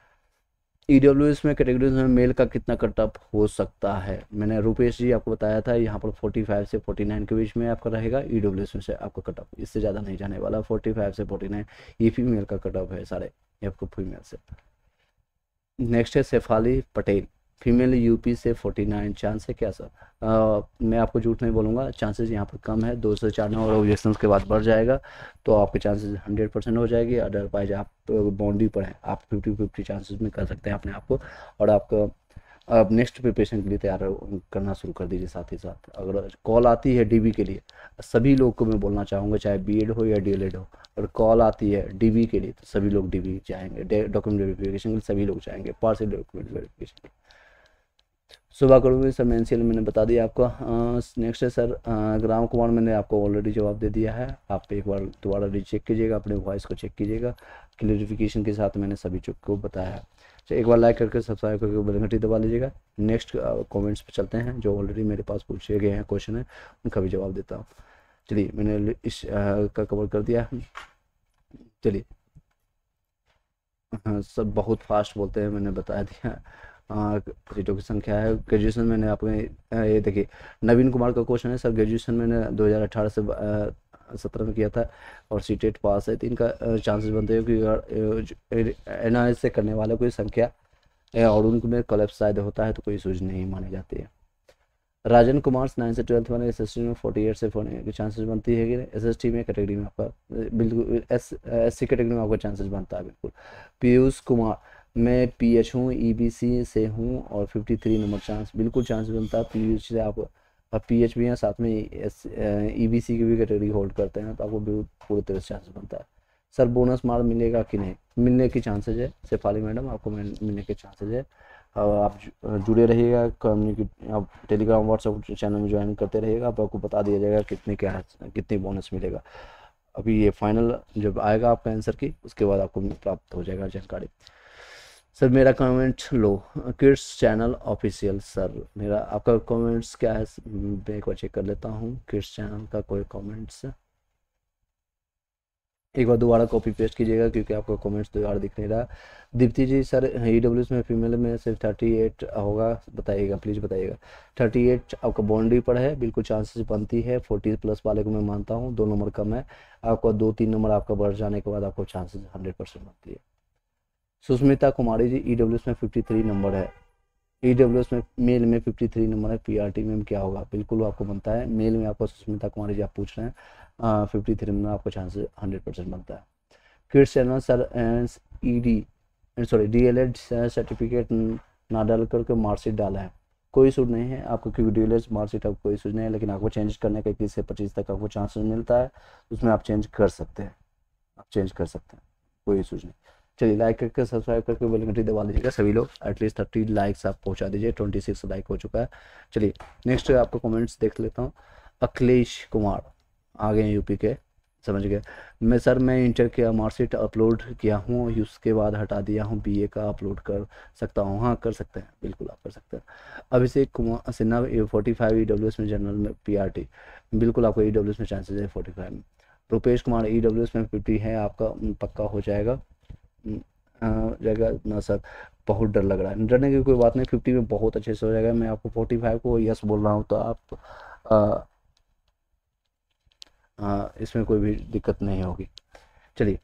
EWS में कैटेगरीज में मेल का कितना कट ऑफ हो सकता है? मैंने रुपेश जी आपको बताया था, यहाँ पर 45 से 49 के बीच में आपका रहेगा। EWS में से आपका कट ऑफ इससे ज़्यादा नहीं जाने वाला, 45 से 49 ये फीमेल का कट ऑफ है सारे, आपको फीमेल से। नेक्स्ट है शेफाली पटेल, फीमेल यूपी से 49 चांस है क्या सर? मैं आपको झूठ नहीं बोलूँगा, चांसेस यहाँ पर कम है, 2 से 4 नंबर ऑब्जेक्शन के बाद बढ़ जाएगा तो आपके चांसेस 100% हो जाएगी। अदरवाइज आप बाउंड्री पर हैं, आप 50-50 चांसेस में कर सकते हैं अपने आप को, और आपका अब नेक्स्ट प्रिपरेशन के लिए तैयार करना शुरू कर दीजिए। साथ ही साथ अगर कॉल आती है डीबी के लिए, सभी लोग को मैं बोलना चाहूँगा, चाहे बीएड हो या डीएलएड हो, अगर कॉल आती है डीबी के लिए तो सभी लोग डीबी जाएंगे, डॉक्यूमेंट वेरिफिकेशन के लिए सभी लोग जाएंगे, पार्सल डॉक्यूमेंट वेरिफिकेशन। सुबह करूँगी सर, मैं एनसीएल मैंने बता दिया आपको। नेक्स्ट है सर राम कुमार, मैंने आपको ऑलरेडी जवाब दे दिया है, आप एक बार दोबारा रीचेक कीजिएगा, अपने वॉइस को चेक कीजिएगा, क्लियरिफिकेशन के साथ मैंने सभी चीज़ को बताया है। तो एक बार लाइक करके सब्सक्राइब करके बेल घंटी दबा लीजिएगा। नेक्स्ट कमेंट्स पे चलते हैं, जो ऑलरेडी मेरे पास पूछे गए हैं क्वेश्चन है, उनका भी जवाब देता हूँ। चलिए, मैंने इस का कवर कर दिया। चलिए, हाँ सब बहुत फास्ट बोलते हैं, मैंने बता दिया। सीटों की संख्या है। ग्रेजुएशन मैंने आपको ये देखिए, नवीन कुमार का क्वेश्चन है सर, ग्रेजुएशन मैंने 2018 से 17 में किया था और सीटेट पास है, तो इनका चांसेस बनते हैं कि एनआईएस से करने वालों की संख्या और उनमें कोलैप्स शायद होता है तो कोई सूझ नहीं मानी जाती है। राजन कुमार 9 से 12th वाले एसएसटी में 48 से 40 की चांसेस बनती है कि एसएसटी में कैटेगरी में आपका बिल्कुल एससी कैटेगरी में आपका चांसेस बनता है बिल्कुल। पीयूष कुमार, मैं पीएच हूँ, ईबीसी से हूँ और 53 नंबर चांस, बिल्कुल चांस बनता है पीएच से आप, और पीएच भी हैं साथ में ईबीसी की भी कैटेगरी होल्ड करते हैं तो आपको पूरी तरह से चांस बनता है। सर बोनस मार्क मिलेगा कि नहीं? मिलने की चांसेज है शेफाली मैडम, आपको मिलने के चांसेज है। आप जुड़े रहिएगा, कम्युनिकेट आप टेलीग्राम व्हाट्सएप चैनल में ज्वाइन करते रहिएगा, आपको बता दिया जाएगा कितनी बोनस मिलेगा। अभी ये फाइनल जब आएगा आपका आंसर की, उसके बाद आपको प्राप्त हो जाएगा जानकारी। सर मेरा कमेंट लो, किड्स चैनल ऑफिशियल। सर मेरा आपका कमेंट्स क्या है, मैं एक बार चेक कर लेता हूँ किड्स चैनल का कोई कमेंट्स। एक बार दोबारा कॉपी पेस्ट कीजिएगा क्योंकि आपका कमेंट्स दोबारा दिख नहीं रहा। दीप्ति जी, सर ईडब्ल्यूएस में फीमेल में सिर्फ 38 होगा, बताइएगा प्लीज़ बताइएगा। 38 आपका बाउंड्री पर है, बिल्कुल चांसेस बनती है। 40+ वाले को मैं मानता हूँ, 2 नंबर कम है, आपका 2-3 नंबर आपका बढ़ जाने के बाद आपको चांसेस 100% बनती है। सुष्मिता कुमारी जी, ईडब्ल्यूएस में 53 नंबर है, ईडब्ल्यूएस में मेल में 53 नंबर है, पीआरटी में क्या होगा? बिल्कुल आपको बनता है, मेल में आपको सुष्मिता कुमारी जी आप पूछ रहे हैं, 53 में आपको चांसेस 100% बनता है। Kids channel sir DElEd certificate ना डाल करके मार्कशीट डाला है, कोई इशू नहीं है आपको, क्योंकि डीएलएड मार्कशीट आपको कोई इशू नहीं है, लेकिन आपको चेंज करने का 21 से 25 तक आपको चांसेस मिलता है, उसमें आप चेंज कर सकते हैं, कोई इशू नहीं। चलिए, लाइक करके सब्सक्राइब करके बेल घंटी दबा लीजिएगा सभी लोग, एटलीस्ट 30 लाइक्स आप पहुंचा दीजिए, 26 लाइक हो चुका है। चलिए नेक्स्ट आपको कमेंट्स देख लेता हूँ। अखिलेश कुमार आ गए यूपी के, समझ गए। मैं इंटर का मार्कशीट अपलोड किया हूँ, उसके बाद हटा दिया हूँ, बीए का अपलोड कर सकता हूँ? हाँ कर सकते हैं, बिल्कुल आप कर सकते हैं। अभिषेक कुमार सिन्हा 45 ईडब्ल्यूएस में जनरल में पीआरटी, बिल्कुल आपको ईडब्ल्यूएस में चांसेस है 45 में। रुपेश कुमार ईडब्ल्यूएस में 50 है, आपका पक्का हो जाएगा ना सर? बहुत डर लग रहा है, डरने की कोई बात नहीं, 50 में बहुत अच्छे से हो जाएगा। मैं आपको 45 को यस बोल रहा हूँ तो आप इसमें कोई भी दिक्कत नहीं होगी। चलिए,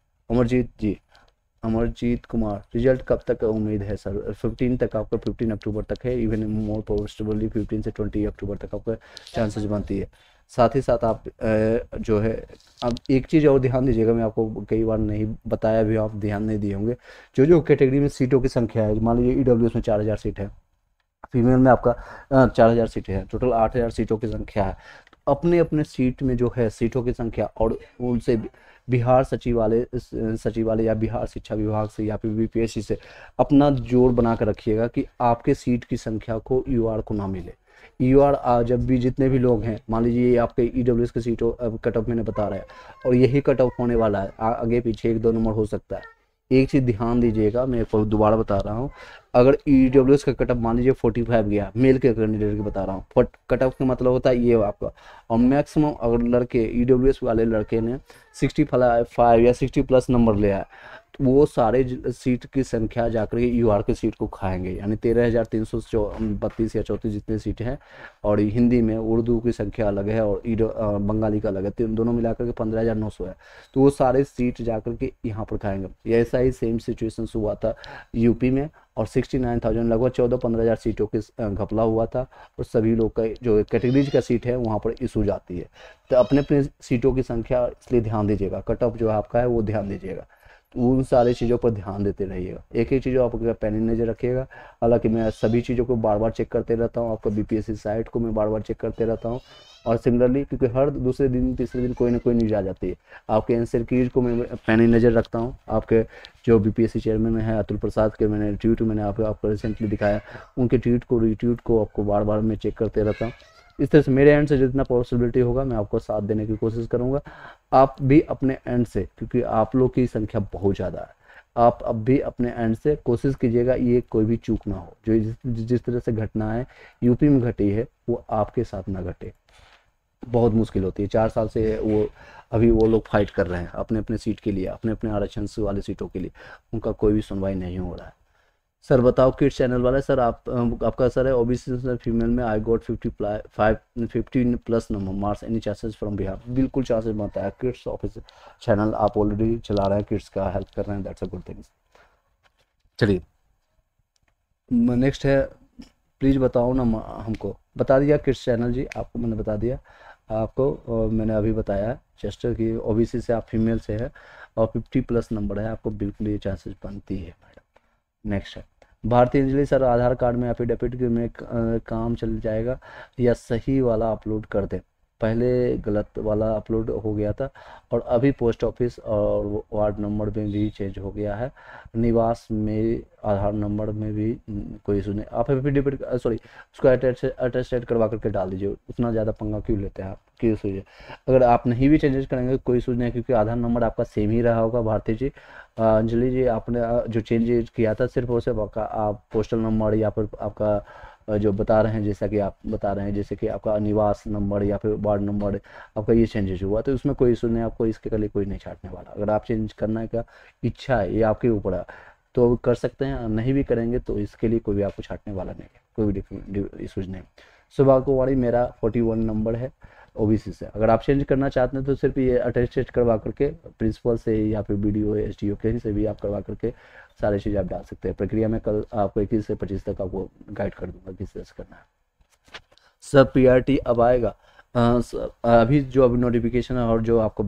अमरजीत कुमार, रिजल्ट कब तक उम्मीद है सर? 15 तक आपका, 15 अक्टूबर तक है, इवन मोर पॉसिबली 15 से 20 अक्टूबर तक आपका चांसेस बनती है। साथ ही साथ आप जो है, अब एक चीज़ और ध्यान दीजिएगा, मैं आपको कई बार नहीं बताया भी, आप ध्यान नहीं दिए होंगे। जो कैटेगरी में सीटों की संख्या है, मान लीजिए ईडब्ल्यूएस में 4000 सीट है, फीमेल में आपका 4000 सीटें हैं, टोटल 8000 सीटों की संख्या है। तो अपने अपने सीट में जो है सीटों की संख्या, और उनसे बिहार सचिवालय या बिहार शिक्षा विभाग से या फिर बीपीएससी से अपना जोड़ बना कर रखिएगा कि आपके सीट की संख्या को यूआर को ना मिले। यूआर जब भी जितने भी लोग हैं, मान लीजिए आपके ईडब्ल्यूएस के सीटों कट ऑफ मैंने बता रहा है, और यही कट ऑफ होने वाला है, आगे पीछे 1-2 नंबर हो सकता है। एक चीज़ ध्यान दीजिएगा, मैं दोबारा बता रहा हूँ, अगर ईडब्ल्यूएस का कट ऑफ मान लीजिए 45 गया, मेल के कैंडिडेट की बता रहा हूँ, कट ऑफ का मतलब होता है ये आपका, और मैक्सिमम अगर लड़के ईडब्ल्यूएस वाले लड़के ने 65 या 60+ नंबर ले आया, वो सारे सीट की संख्या जाकर के यूआर की सीट को खाएंगे, यानी 13,332 या 34 जितने सीटें हैं। और हिंदी में उर्दू की संख्या अलग है और बंगाली का अलग है, दोनों मिलाकर के 15,900 है। तो वो सारे सीट जाकर के यहाँ पर खाएंगे। ये ऐसा ही सेम सिचुएशन हुआ था यूपी में, और 69,000 लगभग 14-15 हज़ार सीटों के घपला हुआ था। और सभी लोग का जो कैटेगरीज का सीट है वहाँ पर इशू जाती है। तो अपने अपने सीटों की संख्या इसलिए ध्यान दीजिएगा, कट ऑफ जो आपका है वो ध्यान दीजिएगा, तो उन सारी चीज़ों पर ध्यान देते रहिएगा। एक एक चीज़ों आपका पैनी नज़र रखिएगा। हालांकि मैं सभी चीज़ों को बार बार चेक करते रहता हूँ, आपका बीपीएससी साइट को मैं बार बार चेक करते रहता हूँ। और सिमिलरली क्योंकि हर दूसरे दिन तीसरे दिन कोई ना कोई न्यूज आ जाती है, आपके आंसर कीज को मैं पैनी नज़र रखता हूँ। आपके जो बीपीएससी चेयरमैन है अतुल प्रसाद के मैंने ट्वीट मैंने आपको रिसेंटली दिखाया, उनके ट्वीट को रीट्वीट को आपको बार बार मैं चेक करते रहता हूँ। इस तरह से मेरे एंड से जितना पॉसिबिलिटी होगा मैं आपको साथ देने की कोशिश करूँगा। आप भी अपने एंड से, क्योंकि आप लोग की संख्या बहुत ज़्यादा है, आप अब भी अपने एंड से कोशिश कीजिएगा ये कोई भी चूक ना हो। जो जिस तरह से घटना है यूपी में घटी है वो आपके साथ ना घटे। बहुत मुश्किल होती है, 4 साल से वो अभी वो लोग फाइट कर रहे हैं अपने अपने सीट के लिए, अपने अपने आरक्षण वाले सीटों के लिए, उनका कोई भी सुनवाई नहीं हो रहा है। सर बताओ किड्स चैनल वाला सर, आपका सर है ओबीसी सर फीमेल में I got 50 plus number marks, any chances from Bihar? बिल्कुल चांसेस बनता है। किड्स ऑफिस चैनल आप ऑलरेडी चला रहे हैं, किड्स का हेल्प कर रहे हैं, दैट्स अ गुड थिंग। चलिए नेक्स्ट है, प्लीज़ बताओ ना हमको। बता दिया किड्स चैनल जी, आपको मैंने बता दिया आपको, और मैंने अभी बताया जस्ट कि ओबीसी से आप फीमेल से है और 50 प्लस नंबर है, आपको बिल्कुल ये चांसेस बनती है मैडम। नेक्स्ट है भारतीय अंजलि सर, आधार कार्ड में एफिडेविट में काम चल जाएगा या सही वाला अपलोड कर दें? पहले गलत वाला अपलोड हो गया था और अभी पोस्ट ऑफिस और वार्ड नंबर में भी चेंज हो गया है, निवास में आधार नंबर में भी कोई इशू नहीं। आप एफिडेविट सॉरी उसको अटेस्टेड करवा करके डाल दीजिए, उतना ज़्यादा पंगा क्यों लेते हैं आप, क्यों इशू है? अगर आप नहीं भी चेंजेस करेंगे कोई इशू नहीं है, क्योंकि आधार नंबर आपका सेम ही रहा होगा। भारती जी अंजलि जी, आपने जो चेंज किया था सिर्फ और सिर्फ आपका आप पोस्टल नंबर या फिर आपका जो बता रहे हैं, जैसा कि आप बता रहे हैं जैसे कि आपका निवास नंबर या फिर वार्ड नंबर आपका ये चेंजेस हुआ, तो उसमें कोई इशू नहीं, आपको इसके लिए कोई नहीं छाटने वाला। अगर आप चेंज करने का इच्छा है ये आपके ऊपर है तो कर सकते हैं, नहीं भी करेंगे तो इसके लिए कोई भी आपको छाटने वाला नहीं है, कोई भी इशूज नहीं। सुबह को वाली मेरा 41 नंबर है ओबीसी से। अगर आप चेंज करना चाहते हैं तो सिर्फ ये अटेस्टेड करवा करके प्रिंसिपल से या फिर बीडीओ एसडीओ कहीं से भी आप करवा करके सारी चीज़ आप डाल सकते हैं। प्रक्रिया में कल आपको 21 से 25 तक आपको गाइड कर दूंगा किस तरह से करना है। सर पीआरटी अब आएगा? अभी जो अभी नोटिफिकेशन है और जो आपको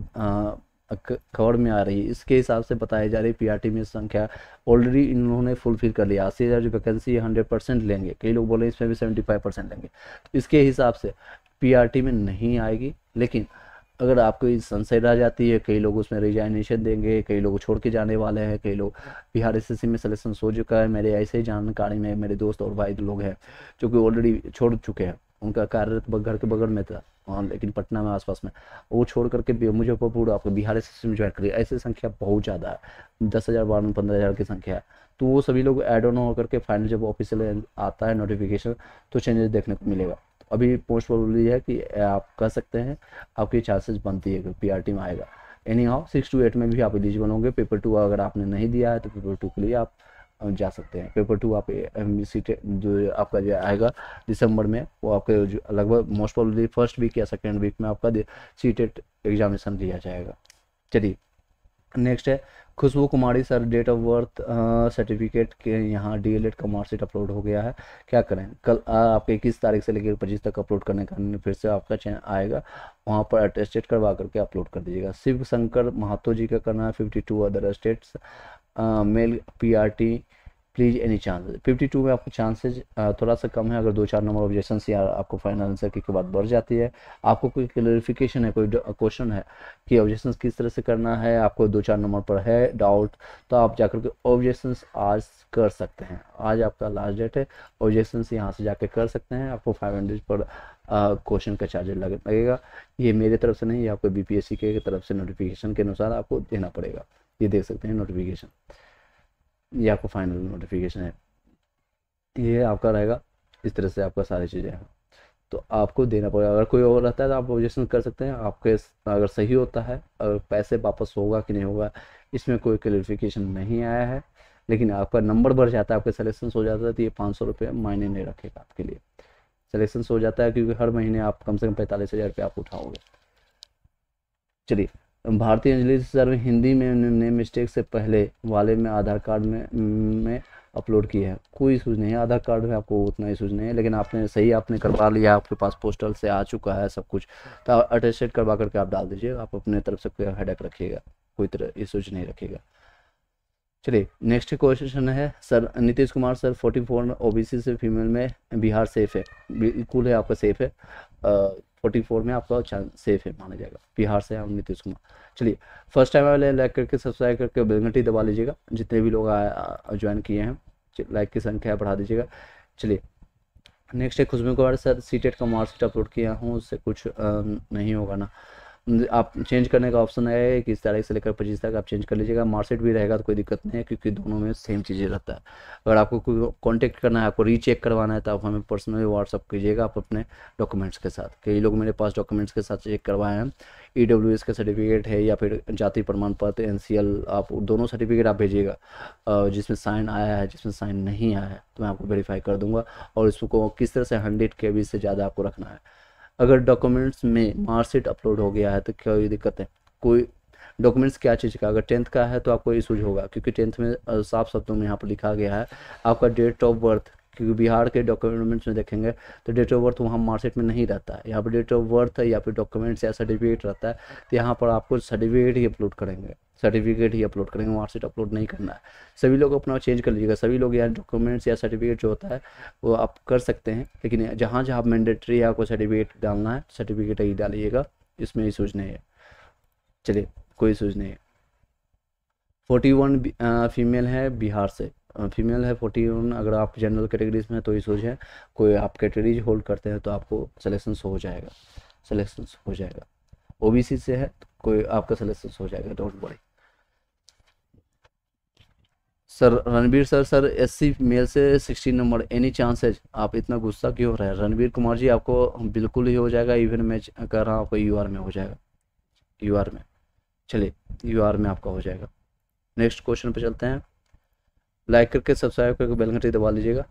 खबर में आ रही है इसके हिसाब से बताई जा रही है पीआरटी में संख्या ऑलरेडी इन्होंने फुलफिल कर लिया। 80,000 जो वैकेंसी 100% लेंगे, कई लोग बोले इसमें भी 75% लेंगे, तो इसके हिसाब से पीआरटी में नहीं आएगी। लेकिन अगर आपको इस संशय रह जाती है, कई लोग उसमें रिजाइनेशन देंगे, कई लोग छोड़ के जाने वाले हैं, कई लोग बिहार एसएससी में सिलेक्शन हो चुका है, मेरे ऐसे ही जानकारी में मेरे दोस्त और भाई लोग हैं जो कि ऑलरेडी छोड़ चुके हैं, उनका कार्यरत घर के बगल में था हाँ, लेकिन पटना में आसपास में वो छोड़ करके मुजफ्फरपुर आपको बिहार एसएससी में ज्वाइन करिए। ऐसी संख्या बहुत ज़्यादा है, 10,000 12,000 15,000 की संख्या है। तो वो सभी लोग ऐड ऑन होकर के फाइनल जब ऑफिशियल आता है नोटिफिकेशन तो चेंजेस देखने को मिलेगा। अभी पोस्ट प्रोबेबली है कि आप कह सकते हैं आपकी चांसेस बनती है कि पीआरटी में आएगा। एनी हाउ 6 to 8 में भी आप एलिजिबल होंगे। पेपर 2 अगर आपने नहीं दिया है तो पेपर 2 के लिए आप जा सकते हैं। पेपर 2 आप सीट जो आपका जो आएगा दिसंबर में वो आपके लगभग मोस्ट प्रोबेबली फर्स्ट वीक या सेकेंड वीक में आपका सीटेट एग्जामिनेशन लिया जाएगा। चलिए नेक्स्ट है Khushboo Kumari sir, date of birth certificate के यहाँ डीएलएड का मार्कशीट अपलोड हो गया है, क्या करें? कल आपके 21 तारीख से लेकर 25 तक अपलोड करने का फिर से आपका चैनल आएगा, वहाँ पर अटेस्टेड करवा करके अपलोड कर दीजिएगा। शिव शंकर महतो जी का करना है 52 other states male PRT please any chance. 52 में आपको चांसेज थोड़ा सा कम है, अगर 2-4 नंबर ऑब्जेक्शन या आपको फाइनल आंसर के बाद बढ़ जाती है। आपको कोई क्लैरिफिकेशन है, कोई क्वेश्चन है कि ऑब्जेक्शन किस तरह से करना है, आपको 2-4 नंबर पर है डाउट, तो आप जाकर के ऑब्जेक्शन आज कर सकते हैं। आज आपका लास्ट डेट है, ऑब्जेक्शन यहाँ से जाकर कर सकते हैं। आपको 500 पर क्वेश्चन का चार्ज लगेगा। ये मेरे तरफ से नहीं, ये आपको बीपीएससी के तरफ से नोटिफिकेशन के अनुसार आपको देना पड़ेगा। ये देख सकते हैं नोटिफिकेशन, ये आपको फाइनल नोटिफिकेशन है, ये आपका रहेगा। इस तरह से आपका सारी चीज़ें हैं। तो आपको देना पड़ेगा। अगर कोई और रहता है तो आप ऑब्जेक्शन कर सकते हैं, आपके अगर सही होता है, अगर पैसे वापस होगा कि नहीं होगा इसमें कोई क्लेरिफिकेशन नहीं आया है, लेकिन आपका नंबर बढ़ जाता है, आपके सिलेक्शन हो जाता है, तो ये 500 रुपये मायने नहीं रखेगा आपके लिए। सिलेक्शन हो जाता है क्योंकि हर महीने आप कम से कम 45,000 रुपये आप उठाओगे। चलिए, भारतीय अंजलि सर हिंदी में नेम मिस्टेक से पहले वाले में आधार कार्ड में अपलोड किया है, कोई इशूज़ नहीं है, आधार कार्ड में आपको उतना इशूज़ नहीं है, लेकिन आपने सही आपने करवा लिया, आपके पास पोस्टल से आ चुका है सब कुछ, तो अटेस्टेड करवा करके आप डाल दीजिए, आप अपने तरफ से कोई हेडेक रखिएगा, कोई तरह इशूज नहीं रखिएगा। चलिए, नेक्स्ट क्वेश्चन है sir Nitish Kumar sir 44 OBC से फीमेल में बिहार सेफ है, बिल्कुल है आपका सेफ है, 44 में आपका चांस सेफ है माना जाएगा, बिहार से हम नीतीश कुमार। चलिए, फर्स्ट टाइम वाले लाइक करके सब्सक्राइब करके बेल घंटी दबा लीजिएगा, जितने भी लोग ज्वाइन किए हैं लाइक की संख्या बढ़ा दीजिएगा। चलिए, नेक्स्ट है खुशबू कुमार सर सीटेट का मार्कशीट अपलोड किया हूँ, उससे कुछ नहीं होगा ना, आप चेंज करने का ऑप्शन है कि इस तारीख से लेकर 25 तक आप चेंज कर लीजिएगा, मार्कशीट भी रहेगा तो कोई दिक्कत नहीं है, क्योंकि दोनों में सेम चीज़ें रहता है। अगर आपको कोई कांटेक्ट करना है, आपको रीचेक करवाना है, तो आप हमें पर्सनली व्हाट्सअप कीजिएगा आप अपने डॉक्यूमेंट्स के साथ। कई लोग मेरे पास डॉक्यूमेंट्स के साथ चेक करवाए हैं, EWS का सर्टिफिकेट है या फिर जाति प्रमाण पत्र NCL, आप दोनों सर्टिफिकेट आप भेजिएगा, जिसमें साइन आया है, जिसमें साइन नहीं आया है तो मैं आपको वेरीफाई कर दूंगा, और इसको किस तरह से 100 KB से ज़्यादा आपको रखना है। अगर डॉक्यूमेंट्स में मार्कशीट अपलोड हो गया है तो कोई दिक्कत है, कोई डॉक्यूमेंट्स क्या चीज़ का, अगर 10th का है तो आपको इशूज होगा, क्योंकि 10th में साफ शब्दों में यहाँ पर लिखा गया है आपका डेट ऑफ बर्थ, क्योंकि बिहार के डॉक्यूमेंट्स में देखेंगे तो डेट ऑफ बर्थ वहाँ मार्कशीट में नहीं रहता है, यहाँ पर डेट ऑफ बर्थ है या फिर डॉक्यूमेंट्स या सर्टिफिकेट रहता है, तो यहाँ पर आपको सर्टिफिकेट ही अपलोड करेंगे, मार्कशीट अपलोड नहीं करना है। सभी लोग अपना चेंज कर लीजिएगा, सभी लोग यहाँ डॉक्यूमेंट्स या सर्टिफिकेट जो होता है वो आप कर सकते हैं, लेकिन जहाँ जहाँ मैंडेटरी है आपको सर्टिफिकेट डालना है, सर्टिफिकेट ही डालिएगा, इसमें इशूज नहीं है। चलिए, कोई इशूज नहीं है। 41 फीमेल है बिहार से, फीमेल है 41, अगर आप जनरल कैटेगरीज में तो इशूज है, कोई आप कैटेगरीज होल्ड करते हैं तो आपको सिलेक्शन हो जाएगा, OBC से है तो कोई आपका सिलेक्शन हो जाएगा, don't worry. Sir Ranbir sir SC male से 16 नंबर एनी चांस है, आप इतना गुस्सा क्यों हो रहे हैं रणबीर कुमार जी, आपको बिल्कुल ही हो जाएगा, इवन मैं कह रहा हूँ आपको UR में हो जाएगा, UR में। चलिए, UR में आपका हो जाएगा। नेक्स्ट क्वेश्चन पे चलते हैं, लाइक करके सब्सक्राइब करके बेल घंटी दबा लीजिएगा।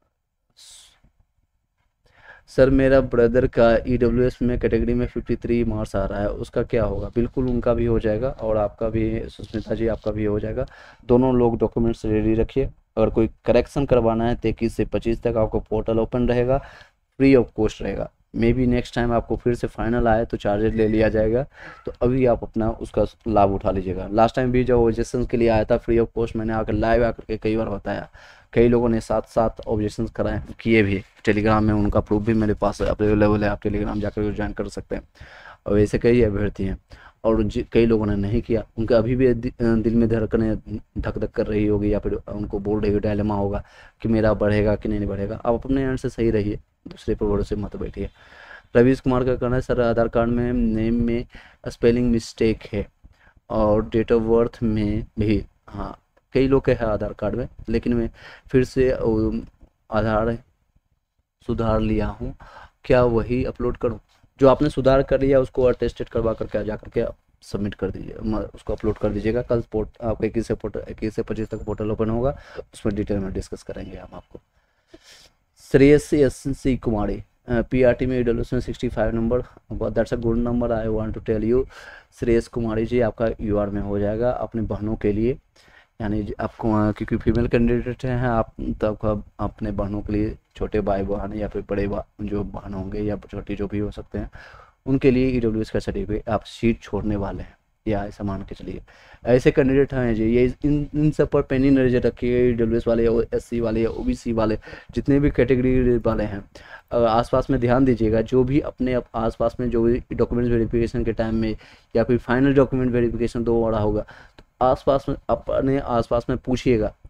सर मेरा ब्रदर का EWS में कैटेगरी में 53 मार्क्स आ रहा है, उसका क्या होगा? बिल्कुल उनका भी हो जाएगा और आपका भी, सुष्मिता जी आपका भी हो जाएगा। दोनों लोग डॉक्यूमेंट्स रेडी रखिए। अगर कोई करेक्शन करवाना है तो 21 से 25 तक आपको पोर्टल ओपन रहेगा, फ्री ऑफ कॉस्ट रहेगा। मे बी नेक्स्ट टाइम आपको फिर से फाइनल आए तो चार्जेस ले लिया जाएगा, तो अभी आप अपना उसका लाभ उठा लीजिएगा। लास्ट टाइम भी जब ऑब्जेक्शन के लिए आया था फ्री ऑफ कॉस्ट, मैंने आकर लाइव आकर के कई बार बताया, कई लोगों ने साथ ऑब्जेक्शन कराए किए भी, टेलीग्राम में उनका प्रूफ भी मेरे पास अवेलेबल है, आप टेलीग्राम जाकर ज्वाइन कर सकते हैं। और ऐसे कई अभ्यर्थी हैं और कई लोगों ने नहीं किया, उनका अभी भी दिल में धड़कने धक धक कर रही होगी, या फिर उनको बोल रही डायलेमा होगा कि मेरा बढ़ेगा कि नहीं बढ़ेगा। आप अपने एंड से सही रहिए, दूसरे पर भरोसे मत बैठिए। रवीश कुमार का कहना है सर आधार कार्ड में नेम में स्पेलिंग मिस्टेक है और डेट ऑफ बर्थ में भी, हाँ कई लोग के है आधार कार्ड में, लेकिन मैं फिर से आधार सुधार लिया हूँ, क्या वही अपलोड करूँ? जो आपने सुधार कर लिया उसको अटेस्टेड करवा करके जा करके सबमिट कर दीजिए, उसको अपलोड कर दीजिएगा। कल आपका 21 से 25 तक पोर्टल ओपन होगा, उसमें डिटेल में डिस्कस करेंगे हम आपको। श्रेयस SC कुमारी PRT में EWS में 65 number, that's a good number, I want to tell you. Shreyas Kumari ji आपका UR में हो जाएगा अपनी बहनों के लिए, यानी आपको क्योंकि फीमेल कैंडिडेट हैं आप, तब अपने बहनों के लिए, छोटे भाई बहन या फिर बड़े जो बहन होंगे या छोटी जो भी हो सकते हैं, उनके लिए EWS का सर्टिफिकेट आप सीट छोड़ने वाले हैं, या ऐसा मान के चलिए। ऐसे कैंडिडेट हैं जी, ये इन सब पर पेनी नजर रखिए, EWS वाले या SC वाले या OBC वाले, जितने भी कैटेगरी वाले हैं, आसपास में ध्यान दीजिएगा। जो भी अपने आसपास में जो भी डॉक्यूमेंट वेरिफिकेशन के टाइम में या फिर फाइनल डॉक्यूमेंट वेरिफिकेशन 2 बड़ा होगा, तो आसपास में अपने आसपास में पूछिएगा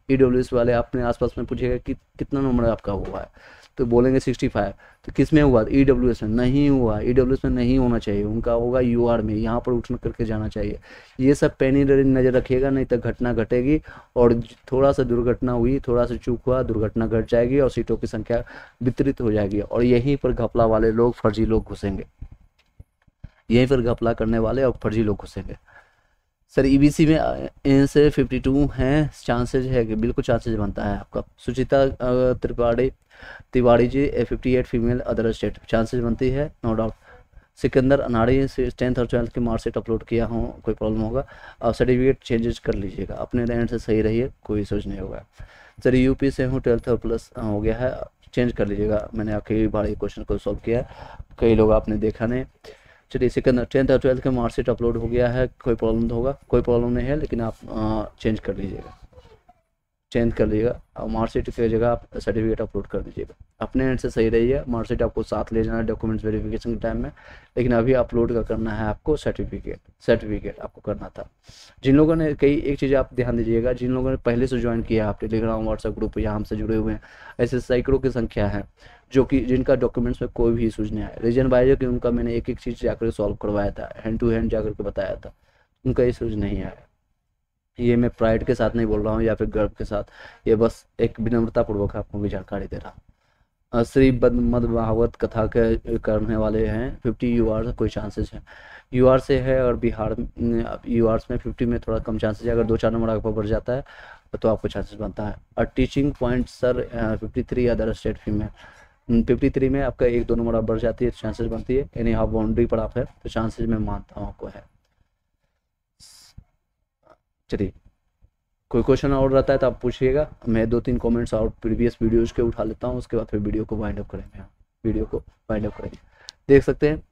ईडब्ल्यूएस वाले अपने आसपास में पूछेगा कि कितना नंबर आपका हुआ है, तो बोलेंगे 65। तो किस में हुआ? ईडब्ल्यूएस में नहीं हुआ, ईडब्ल्यूएस में नहीं होना चाहिए, उनका होगा यूआर में, यहाँ पर उठ करके जाना चाहिए। ये सब पैनी नज़र रखिएगा, नहीं तो घटना घटेगी, और थोड़ा सा दुर्घटना हुई, थोड़ा सा चूक हुआ, दुर्घटना घट जाएगी और सीटों की संख्या वितरित हो जाएगी, और यहीं पर घपला वाले लोग, फर्जी लोग घुसेंगे, यहीं पर घपला करने वाले और फर्जी लोग घुसेंगे। सर ईबीसी में इन से 52 हैं, चांसेज है कि बिल्कुल चांसेज बनता है आपका। Suchita Tiwari ji 58 female other state, chances बनती है, नो डाउट। सिकंदर अनाड़ी से 10th और 12th की मार्कशीट अपलोड किया हूँ, कोई प्रॉब्लम होगा? आप सर्टिफिकेट चेंजेस कर लीजिएगा, अपने एंड से सही रहिए, कोई सोच नहीं होगा। सर यूपी से हूँ, 12th और प्लस हो गया है, चेंज कर लीजिएगा, मैंने कई बार ये क्वेश्चन को सॉल्व किया है, कई लोग आपने देखा नहीं। चलिए सिकंदर 10th और 12th का मार्कशीट अपलोड हो गया है, कोई प्रॉब्लम तो होगा? कोई प्रॉब्लम नहीं है, लेकिन आप चेंज कर लीजिएगा, चेंज कर लीजिएगा, और मार्कशीट की जगह आप सर्टिफिकेट अपलोड कर दीजिएगा, अपने एंड से सही रहिए। मार्कशीट आपको साथ ले जाना है डॉक्यूमेंट्स वेरिफिकेशन के टाइम में, लेकिन अभी अपलोड का करना है आपको सर्टिफिकेट आपको करना था। जिन लोगों ने एक चीज़ आप ध्यान दीजिएगा, जिन लोगों ने पहले से ज्वाइन किया, आप टेलीग्राम व्हाट्सएप ग्रुप या हमसे जुड़े हुए हैं, ऐसे सैकड़ों की संख्या है जो कि जिनका डॉक्यूमेंट्स में कोई भी इशूज नहीं आया। रीजन बाय है कि उनका मैंने एक चीज़ जाकर सॉल्व करवाया था, हैंड टू हैंड जाकर के बताया था, उनका इशूज नहीं आया। ये मैं प्राइड के साथ नहीं बोल रहा हूँ या फिर गर्व के साथ, ये बस एक विनम्रतापूर्वक आपको भी जानकारी दे रहा हूँ। श्री मद भागवत कथा के करने वाले हैं, 50 यूआर कोई चांसेस है? यूआर से है, और बिहार यूआर में 50 में थोड़ा कम चांसेस है, अगर 2-4 नंबर आपको बढ़ जाता है तो आपको चांसेस बनता है। और teaching point sir 53 other state female, 53 में आपका 1-2 नंबर आप बढ़ जाती है तो चांसेस बनती है, यानी हाफ बाउंड्री पर आप है तो चांसेस मैं मानता हूँ आपको है। चलिए कोई क्वेश्चन और रहता है तो आप पूछिएगा, मैं 2-3 कमेंट्स और प्रीवियस वीडियोज के उठा लेता हूँ, उसके बाद फिर वीडियो को वाइंड अप करेंगे। देख सकते हैं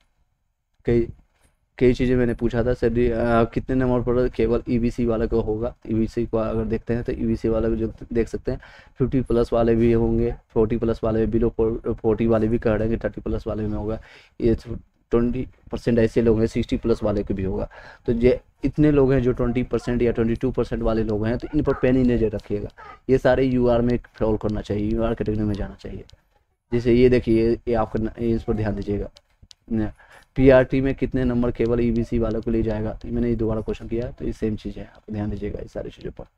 कई चीज़ें मैंने पूछा था। सर कितने नंबर पर केवल ईबीसी वाले को होगा? ईबीसी को अगर देखते हैं तो ईबीसी वाले को जो देख सकते हैं 50 प्लस वाले भी होंगे, 40 प्लस वाले, बिलो 40 वाले भी कह रहे हैं कि 30 प्लस वाले में होगा, ये 20% ऐसे लोग हैं 60 प्लस वाले के भी होगा। तो ये इतने लोग हैं जो 20% या 22% वाले लोग हैं, तो इन पर पैनी नज़र रखिएगा। ये सारे यूआर में फॉलो करना चाहिए, यूआर कैटेगरी में जाना चाहिए। जैसे ये देखिए, ये आपका इस पर ध्यान दीजिएगा। पीआरटी में कितने नंबर केवल ईबीसी वालों को ले जाएगा? तो मैंने ये दोबारा क्वेश्चन किया है, तो ये सेम चीज़ है, आप ध्यान दीजिएगा इस सारी चीज़ों पर।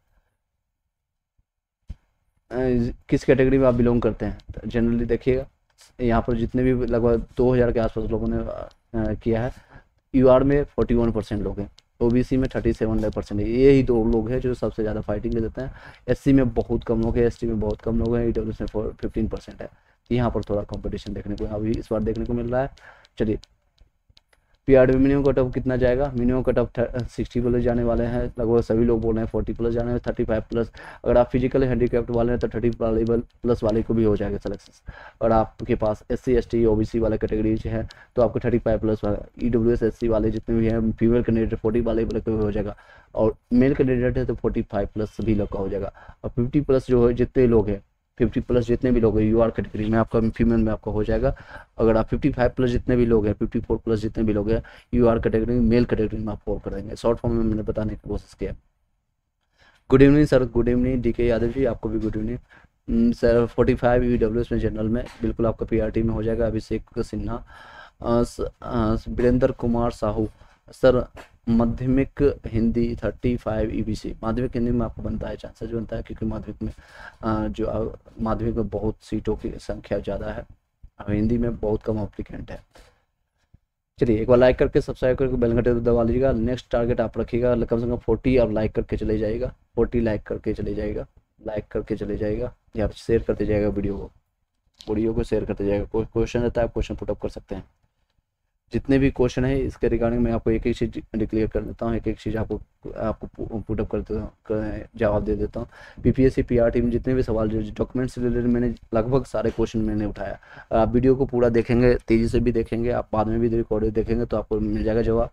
किस कैटेगरी में आप बिलोंग करते हैं? तो जनरली देखिएगा, यहाँ पर जितने भी लगभग 2000 के आसपास लोगों ने किया है, यूआर में 41% लोग हैं, ओबीसी में 37% है। यही 2 लोग हैं जो सबसे ज़्यादा फाइटिंग देते हैं। एससी में बहुत कम लोग हैं, एसटी में बहुत कम लोग हैं, ईडब्ल्यूएस में 15% है। यहाँ पर थोड़ा कंपटीशन देखने को अभी इस बार देखने को मिल रहा है। चलिए पीआरडी मिनिमम कट ऑफ कितना जाएगा? मिनिमम कट ऑफ 60 प्लस जाने वाले हैं, लगभग सभी लोग बोल रहे हैं 40 प्लस जाने हैं, 35 प्लस। अगर आप फिजिकल हैंडीकैप्ड वाले हैं तो 30 प्लस वाले को भी हो जाएगा सिलेक्शन। और आपके पास SC ST OBC वाले कैटेगरीज है तो आपको 35 प्लस वाला, EWS SC वाले जितने भी हैं, फीमेल कैंडिडेट 40 वाले को भी हो जाएगा, और मेल कैंडिडेट है तो 45 प्लस सभी लोग का हो जाएगा। और 50 प्लस जो है जितने लोग हैं, 50 प्लस जितने भी लोग हैं यूआर कैटेगरी में आपका फीमेल में आपका हो जाएगा। अगर आप 55 प्लस जितने भी लोग हैं, 54 प्लस जितने भी लोग हैं यूआर कैटेगरी में, मेल कैटेगरी में आप फॉलो करेंगे। शॉर्ट फॉर्म में मैंने बताने की कोशिश किया। Good evening sir, good evening DK Yadav ji, आपको भी गुड इवनिंग सर। 45 EWS में जनरल में बिल्कुल आपका PRT में हो जाएगा। अभिषेक सिन्हा, वीरेंद्र कुमार साहू सर, माध्यमिक हिंदी 35 EBC, माध्यमिक हिंदी में आपको बनता है, चांसेस बनता है, क्योंकि माध्यमिक में माध्यमिक में बहुत सीटों की संख्या ज़्यादा है, हिंदी में बहुत कम एप्लीकेंट है। चलिए एक बार लाइक करके सब्सक्राइब करके बेल घंटे दबा लीजिएगा। नेक्स्ट टारगेट आप रखिएगा कम से कम 40 आप लाइक करके चले जाइएगा, 40 लाइक करके चले जाइएगा, या शेयर करते जाएगा वीडियो को शेयर करते जाएगा। कोई क्वेश्चन रहता है आप क्वेश्चन पुटअप कर सकते हैं। जितने भी क्वेश्चन है इसके रिगार्डिंग मैं आपको एक चीज़ डिक्लेयर कर देता हूँ, एक चीज़ आपको पुटअप कर जवाब दे देता हूँ। PPSC PRT में जितने भी सवाल जो डॉक्यूमेंट्स से रिलेटेड मैंने लगभग सारे क्वेश्चन मैंने उठाया। आप वीडियो को पूरा देखेंगे, तेज़ी से भी देखेंगे, आप बाद में भी रिकॉर्ड देखेंगे तो आपको मिल जाएगा जवाब।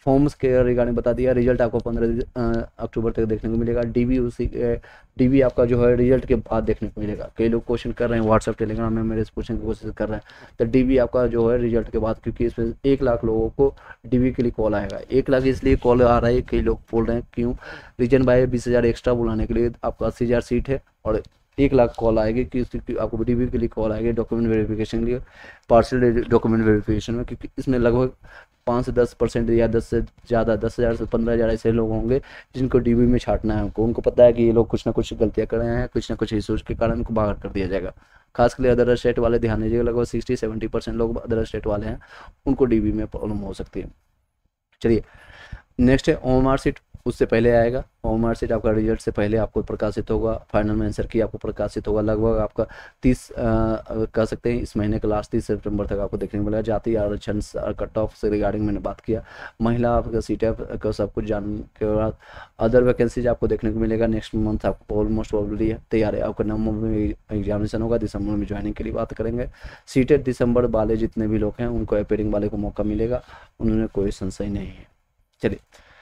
फॉर्म्स के रिगार्डिंग बता दिया। रिजल्ट आपको 15 अक्टूबर तक देखने को मिलेगा। डीबी उसी डीबी आपका जो है रिजल्ट के बाद देखने को मिलेगा। कई लोग क्वेश्चन कर रहे हैं व्हाट्सएप टेलीग्राम में मेरे से पूछने की कोशिश कर रहे हैं, तो डीबी आपका जो है रिजल्ट के बाद, क्योंकि इसमें 1 लाख लोगों को डीबी के लिए कॉल आएगा। 1 लाख इसलिए कॉल आ रहा है, कई लोग बोल रहे हैं क्यों, रीजन बाय 20,000 एक्स्ट्रा बुलाने के लिए आपका 80,000 सीट है और 1 लाख कॉल आएगी कि आपको डीबी के लिए कॉल आएगी डॉक्यूमेंट वेरिफिकेशन के लिए, पार्शियल डॉक्यूमेंट वेरिफिकेशन में, क्योंकि इसमें लगभग 5 से 10% या 10 से ज़्यादा 10,000 से 15,000 ऐसे लोग होंगे जिनको डीबी में छाटना है। उनको पता है कि ये लोग कुछ ना कुछ गलतियाँ कर रहे हैं, कुछ ना कुछ इशूज़ के कारण उनको बाहर कर दिया जाएगा। खास कर अदर स्टेट वाले ध्यान दीजिएगा, लगभग 60-70% लोग अदर स्टेट वाले हैं, उनको डीबी में प्रॉब्लम हो सकती है। चलिए नेक्स्ट है ओएमआर सीट, उससे पहले आएगा। ओएमआर सीट आपका रिजल्ट से पहले आपको प्रकाशित होगा। फाइनल में आंसर की आपको प्रकाशित होगा लगभग आपका 30 कह सकते हैं इस महीने का लास्ट 30 सितंबर तक आपको देखने को मिलेगा। जाति आरक्षण कट ऑफ से रिगार्डिंग मैंने बात किया। महिला आपका सीट का सब कुछ जानने के बाद अदर वैकेंसीज आपको देखने को मिलेगा। नेक्स्ट मंथ आपको ऑलमोस्ट प्रॉब्लली तैयार है। आपका नवंबर में एग्जामिनेशन होगा, दिसंबर में ज्वाइनिंग के लिए बात करेंगे। सीटेड दिसंबर वाले जितने भी लोग हैं उनको अपेयरिंग वाले को मौका मिलेगा, उन्होंने कोई संशय नहीं है। चलिए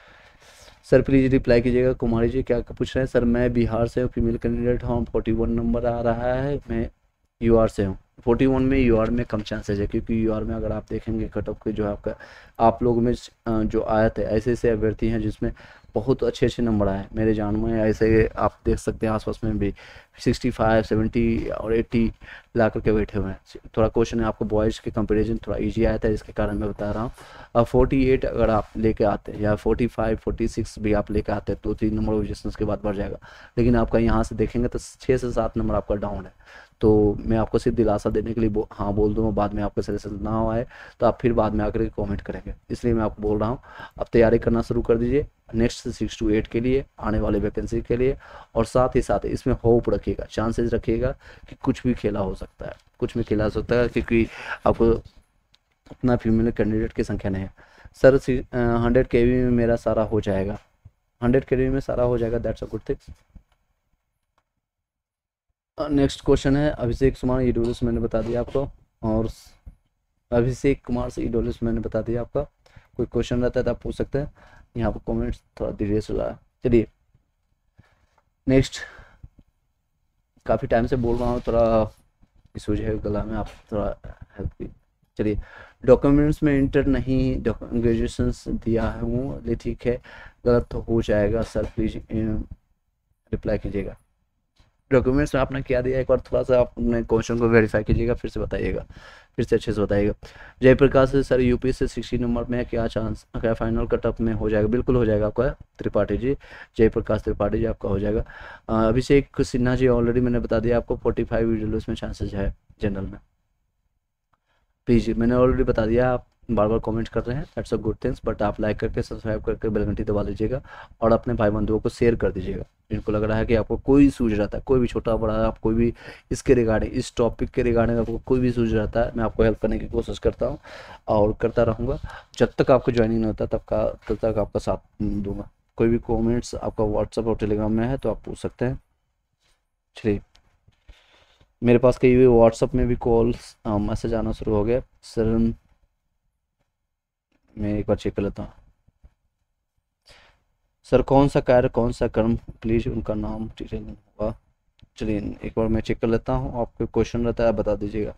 सर प्लीज़ रिप्लाई कीजिएगा। कुमारी जी क्या पूछ रहे हैं, सर मैं बिहार से हूँ, फीमेल कैंडिडेट हूँ, 41 नंबर आ रहा है, मैं यूआर से हूँ। 41 में यूआर में कम चांसेज है, क्योंकि यूआर में अगर आप देखेंगे कट ऑफ के जो है आपका आप लोग में जो आए थे ऐसे ऐसे अभ्यर्थी हैं जिसमें बहुत अच्छे नंबर आए। मेरे जान में ऐसे आप देख सकते हैं आसपास में भी 65, 70 और 80 ला करके बैठे हुए हैं। थोड़ा क्वेश्चन है आपको बॉयज़ के कंपेरिजन थोड़ा इजी आया था, इसके कारण मैं बता रहा हूँ। अब 48 अगर आप लेके आते हैं या 45, 46 भी आप लेके आते हैं तो 3 नंबर ऑब्जेक्शंस के बाद बढ़ जाएगा। लेकिन आपका यहाँ से देखेंगे तो 6 से 7 नंबर आपका डाउन है। तो मैं आपको सिर्फ दिलासा देने के लिए हाँ बोल दूँगा, बाद में आपका सजेशन ना आए तो आप फिर बाद में आकर के कॉमेंट करेंगे, इसलिए मैं आपको बोल रहा हूँ आप तैयारी करना शुरू कर दीजिए नेक्स्ट 6 to 8 के लिए, आने वाले वैकेंसी के लिए। और साथ ही साथ इसमें होप रखिएगा, चांसेस रखिएगा कि कुछ भी खेला हो सकता है, कुछ भी खेला हो सकता है, क्योंकि आपको उतना फीमेल कैंडिडेट की संख्या नहीं है। सर 100 kV में मेरा सारा हो जाएगा, 100 kV में सारा हो जाएगा, that's a good thing. Next question है अभिषेक कुमार ईडोलिस, मैंने बता दिया आपको। और अभिषेक कुमार से ईडोलिस मैंने बता दिया आपका। कोई क्वेश्चन रहता है तो आप पूछ सकते हैं, यहाँ पर कमेंट्स थोड़ा धीरे से रहा। चलिए नेक्स्ट, काफ़ी टाइम से बोल रहा हूँ, थोड़ा इशूज है गला में, आप थोड़ा हेल्प की। चलिए डॉक्यूमेंट्स में इंटर नहीं ग्रेजुएशन दिया है हूँ, ठीक है, गलत तो हो जाएगा सर, प्लीज़ रिप्लाई कीजिएगा। डॉक्यूमेंट्स में आपने क्या दिया एक बार थोड़ा सा अपने क्वेश्चन को वेरीफाई कीजिएगा, फिर से बताइएगा, फिर से अच्छे से बताइएगा। जयप्रकाश से सर यूपी से 60 नंबर में है, क्या चांस, क्या फाइनल कट ऑफ में हो जाएगा? बिल्कुल हो जाएगा आपका त्रिपाठी जी, जयप्रकाश त्रिपाठी जी आपका हो जाएगा। अभिषेक सिन्हा जी ऑलरेडी मैंने बता दिया आपको 45 में चांसेज है जनरल में। प्लीज़ मैंने ऑलरेडी बता दिया, आप बार बार कमेंट कर रहे हैं, that's a good things, but आप लाइक करके सब्सक्राइब करके बेल घंटी दबा लीजिएगा और अपने भाई बंधुओं को शेयर कर दीजिएगा जिनको लग रहा है कि आपको कोई सूझ रहता है, कोई भी छोटा बड़ा, आप कोई भी इसके रिगार्डिंग, इस टॉपिक के रिगार्डिंग आपको कोई भी सूझ रहता है, मैं आपको हेल्प करने की कोशिश करता हूँ और करता रहूँगा जब तक आपको ज्वाइनिंग नहीं होता, तब तक आपका साथ दूंगा। कोई भी कॉमेंट्स आपका व्हाट्सअप और टेलीग्राम में है तो आप पूछ सकते हैं। चलिए मेरे पास कई भी व्हाट्सअप में भी कॉल्स मैसेज आना शुरू हो गया। सर मैं एक बार चेक कर लेता हूँ। सर कौन सा कार्य कौन सा कर्म, प्लीज़ उनका नाम डिटेल होगा। चलिए एक बार मैं चेक कर लेता हूँ, आपको क्वेश्चन रहता है बता दीजिएगा।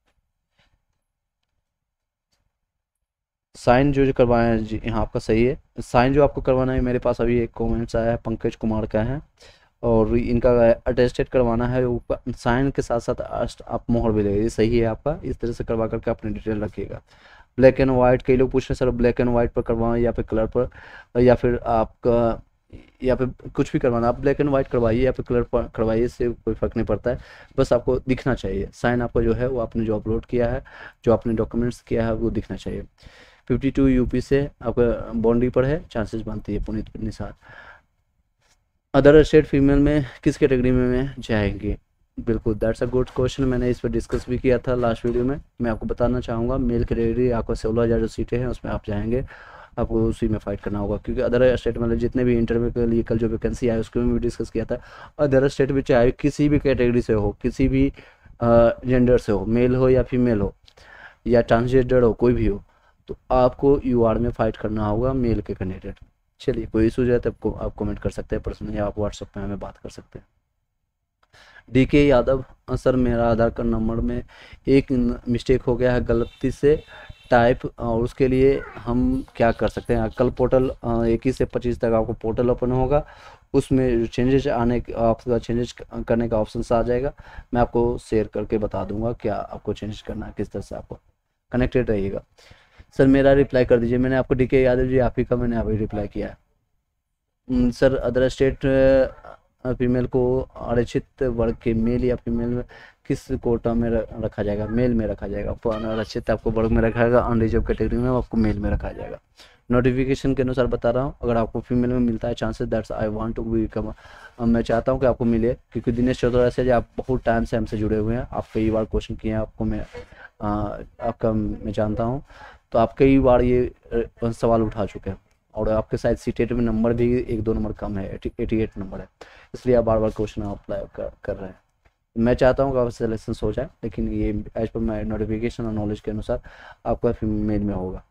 साइन जो करवाए हैं जी, यहाँ आपका सही है। साइन जो आपको करवाना है, मेरे पास अभी एक कमेंट्स आया है पंकज कुमार का है और इनका अटेस्टेड करवाना है, ऊपर साइन के साथ साथ आप मोहर भी लगेगी, सही है आपका। इस तरह से करवा करके अपनी डिटेल रखिएगा। ब्लैक एंड वाइट, कई लोग पूछ रहे हैं सर ब्लैक एंड वाइट पर करवाएं या फिर कलर पर, या फिर आपका या फिर कुछ भी करवाना, आप ब्लैक एंड वाइट करवाइए या फिर कलर पर करवाइए, इससे कोई फ़र्क नहीं पड़ता है, बस आपको दिखना चाहिए। साइन आपका जो है वो आपने जो अपलोड किया है, जो आपने डॉक्यूमेंट्स किया है वो दिखना चाहिए। 52 यूपी से आपका बाउंड्री पर है, चांसेस बनती है Puneet Nisar. Other state female में किस कैटेगरी में जाएंगे? बिल्कुल दैट्स अ गुड क्वेश्चन, मैंने इस पर डिस्कस भी किया था लास्ट वीडियो में। मैं आपको बताना चाहूँगा मेल कैटेगरी आपका 16,000 जो सीटें हैं उसमें आप जाएंगे, आपको उसी में फाइट करना होगा, क्योंकि अदर स्टेट में जितने भी इंटरव्यू के लिए कल जो वैकेंसी आए उसके में भी डिस्कस किया था। अदर स्टेट में चाहे किसी भी कैटेगरी से हो, किसी भी जेंडर से हो, मेल हो या फीमेल हो या ट्रांसजेंडर हो, कोई भी हो, तो आपको यूआर में फाइट करना होगा मेल के कैंडिडेट। चलिए, कोई इशू है तो आपको आप कमेंट कर सकते हैं पर्सनली, आप व्हाट्सएप पे हमें बात कर सकते हैं। डीके यादव, सर मेरा आधार कार्ड नंबर में एक मिस्टेक हो गया है गलती से टाइप, और उसके लिए हम क्या कर सकते हैं? कल पोर्टल 21 से 25 तक आपको पोर्टल ओपन होगा, उसमें चेंजेस आने आपका चेंजेस करने का ऑप्शन आ जाएगा। मैं आपको शेयर करके बता दूंगा क्या आपको चेंजेस करना है, किस तरह से आपको कनेक्टेड रहिएगा। सर मेरा रिप्लाई कर दीजिए, मैंने आपको डीके यादव जी आप ही का मैंने अभी रिप्लाई किया है। सर अदर स्टेट फीमेल को आरक्षित वर्ग के मेल या फीमेल में किस कोटा में रखा जाएगा? मेल में रखा जाएगा। आरक्षित आपको वर्ग में रखा जाएगा, अनरिजर्व कैटेगरी में आपको मेल में रखा जाएगा। नोटिफिकेशन के अनुसार बता रहा हूँ, अगर आपको फीमेल में मिलता है chances that's I want to become, मैं चाहता हूँ कि आपको मिले, क्योंकि दिनेश चौधरी से आप बहुत टाइम से हमसे जुड़े हुए हैं, आप कई बार क्वेश्चन किए हैं, आपको मैं आपका मैं जानता हूँ, तो आप कई बार ये सवाल उठा चुके हैं, और आपके शायद सीटेट में नंबर भी 1-2 नंबर कम है, 88 नंबर है, इसलिए आप बार बार क्वेश्चन अप्लाई कर रहे हैं। मैं चाहता हूँ कि आपका सिलेक्शन हो जाए, लेकिन ये एज पर माई नोटिफिकेशन और नॉलेज के अनुसार आपका फीमेल में होगा।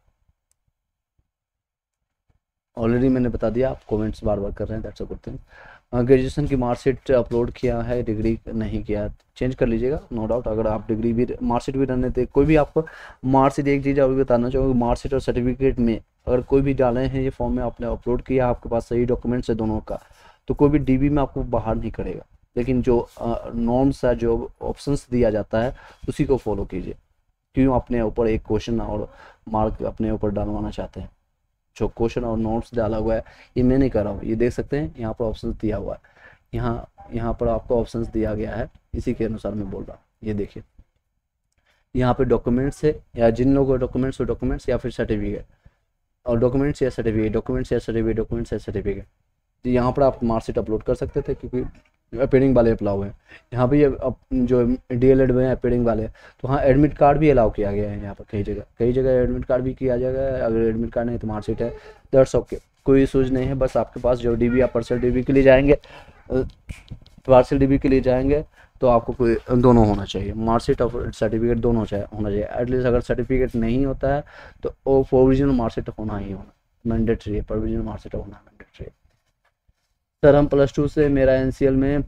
ऑलरेडी मैंने बता दिया, आप कमेंट्स बार बार कर रहे हैं, that's a good thing. Graduation की मार्कशीट अपलोड किया है, डिग्री नहीं किया, चेंज कर लीजिएगा, नो डाउट। अगर आप डिग्री भी मार्कशीट भी रहने थे, कोई भी आपको मार्कशीट, एक चीज़ और बताना चाहूँगा, मार्कशीट और सर्टिफिकेट में अगर कोई भी डाले हैं ये फॉर्म में आपने अपलोड किया, आपके पास सही डॉक्यूमेंट्स है दोनों का, तो कोई भी डीबी में आपको बाहर नहीं करेगा। लेकिन जो नॉर्म्स है, जो ऑप्शंस दिया जाता है, उसी को फॉलो कीजिए। क्यों अपने ऊपर एक क्वेश्चन और मार्क अपने ऊपर डालवाना चाहते हैं? जो क्वेश्चन और नोट्स डाला हुआ है, ये मैं नहीं कर रहा हूँ, ये देख सकते हैं यहाँ पर ऑप्शंस दिया हुआ है, यहाँ पर आपको ऑप्शंस दिया गया है, इसी के अनुसार मैं बोल रहा हूँ। ये देखिए, यहाँ पे डॉक्यूमेंट्स है, या जिन लोगों को डॉक्यूमेंट्स हो डॉक्यूमेंट्स, या फिर सर्टिफिकेट, और डॉक्यूमेंट्स या सर्टिफिकेट, डॉक्यूमेंट्स या सर्टिफिकेट, डॉक्यूमेंट्स या सर्टिफिकेट, तो यहाँ पर आप मार्कशीट अपलोड कर सकते थे, क्योंकि अपेयरिंग वाले अप्लाई हुए हैं। यहाँ पे ये जो डीएलएड में अपेयरिंग वाले हैं, तो हाँ एडमिट कार्ड भी अलाउ किया गया है यहाँ पर, कई जगह एडमिट कार्ड भी किया जाएगा। अगर एडमिट कार्ड नहीं तो मार्कशीट है, दैट्स ओके, कोई इशूज नहीं है। बस आपके पास जो डीबी, आप पार्सल डीबी के लिए जाएंगे, पार्सल डीबी के लिए जाएंगे, तो आपको कोई दोनों होना चाहिए, मार्कशीट और सर्टिफिकेट दोनों होना चाहिए। एटलीस्ट अगर सर्टिफिकेट नहीं होता है तो वो प्रोविजनल मार्कशीट होना ही होना मैंडेटरी है, प्रोविजनल मार्कशीट होना मैंडेटरी है। सर हम +2 से, मेरा एनसीएल में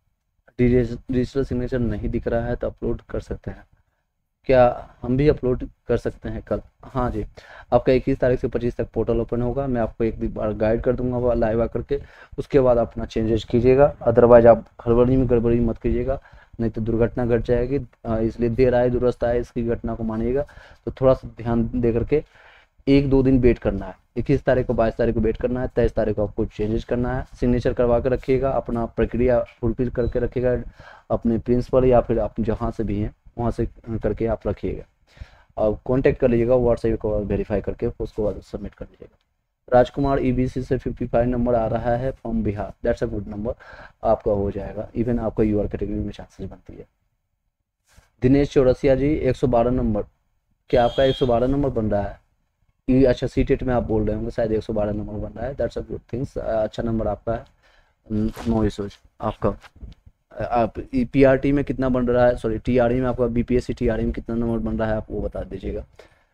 डिजिटल सिग्नेचर नहीं दिख रहा है, तो अपलोड कर सकते हैं क्या? हम भी अपलोड कर सकते हैं कल। हाँ जी, आपका 21 तारीख से 25 तक पोर्टल ओपन होगा, मैं आपको एक बार गाइड कर दूंगा लाइव आकर के, उसके बाद अपना चेंजेस कीजिएगा। अदरवाइज आप गड़बड़ी मत कीजिएगा, नहीं तो दुर्घटना घट जाएगी। इसलिए देर आए दुरुस्त आए, इसकी घटना को मानिएगा, तो थोड़ा सा ध्यान दे करके 1-2 दिन वेट करना है। 21 तारीख को, 22 तारीख को वेट करना है, 23 तारीख को आपको चेंजेस करना है। सिग्नेचर करवा कर रखिएगा, अपना प्रक्रिया फुलफिल करके रखिएगा, अपने प्रिंसिपल या फिर आप जहाँ से भी हैं वहाँ से करके आप रखिएगा, और कांटेक्ट कर लीजिएगा व्हाट्सएप को वेरीफाई करके, उसको बाद सबमिट कर दीजिएगा। राजकुमार ईबीसी से 55 नंबर आ रहा है from Bihar, that's a good number, आपका हो जाएगा। इवन आपका यूआर कैटेगरी में चांसेस बनती है। दिनेश चौरसिया जी 112 नंबर, क्या आपका 112 नंबर बन रहा है? ये अच्छा, सीटेट में आप बोल रहे होंगे, शायद 112 नंबर बन रहा है, दैट्स अ गुड थिंग्स, अच्छा नंबर आपका है, नो इशूज। आपका आप पीआरटी में कितना बन रहा है, सॉरी टीआरई में, आपका बीपीएससी टीआरई में कितना नंबर बन रहा है, आप वो बता दीजिएगा।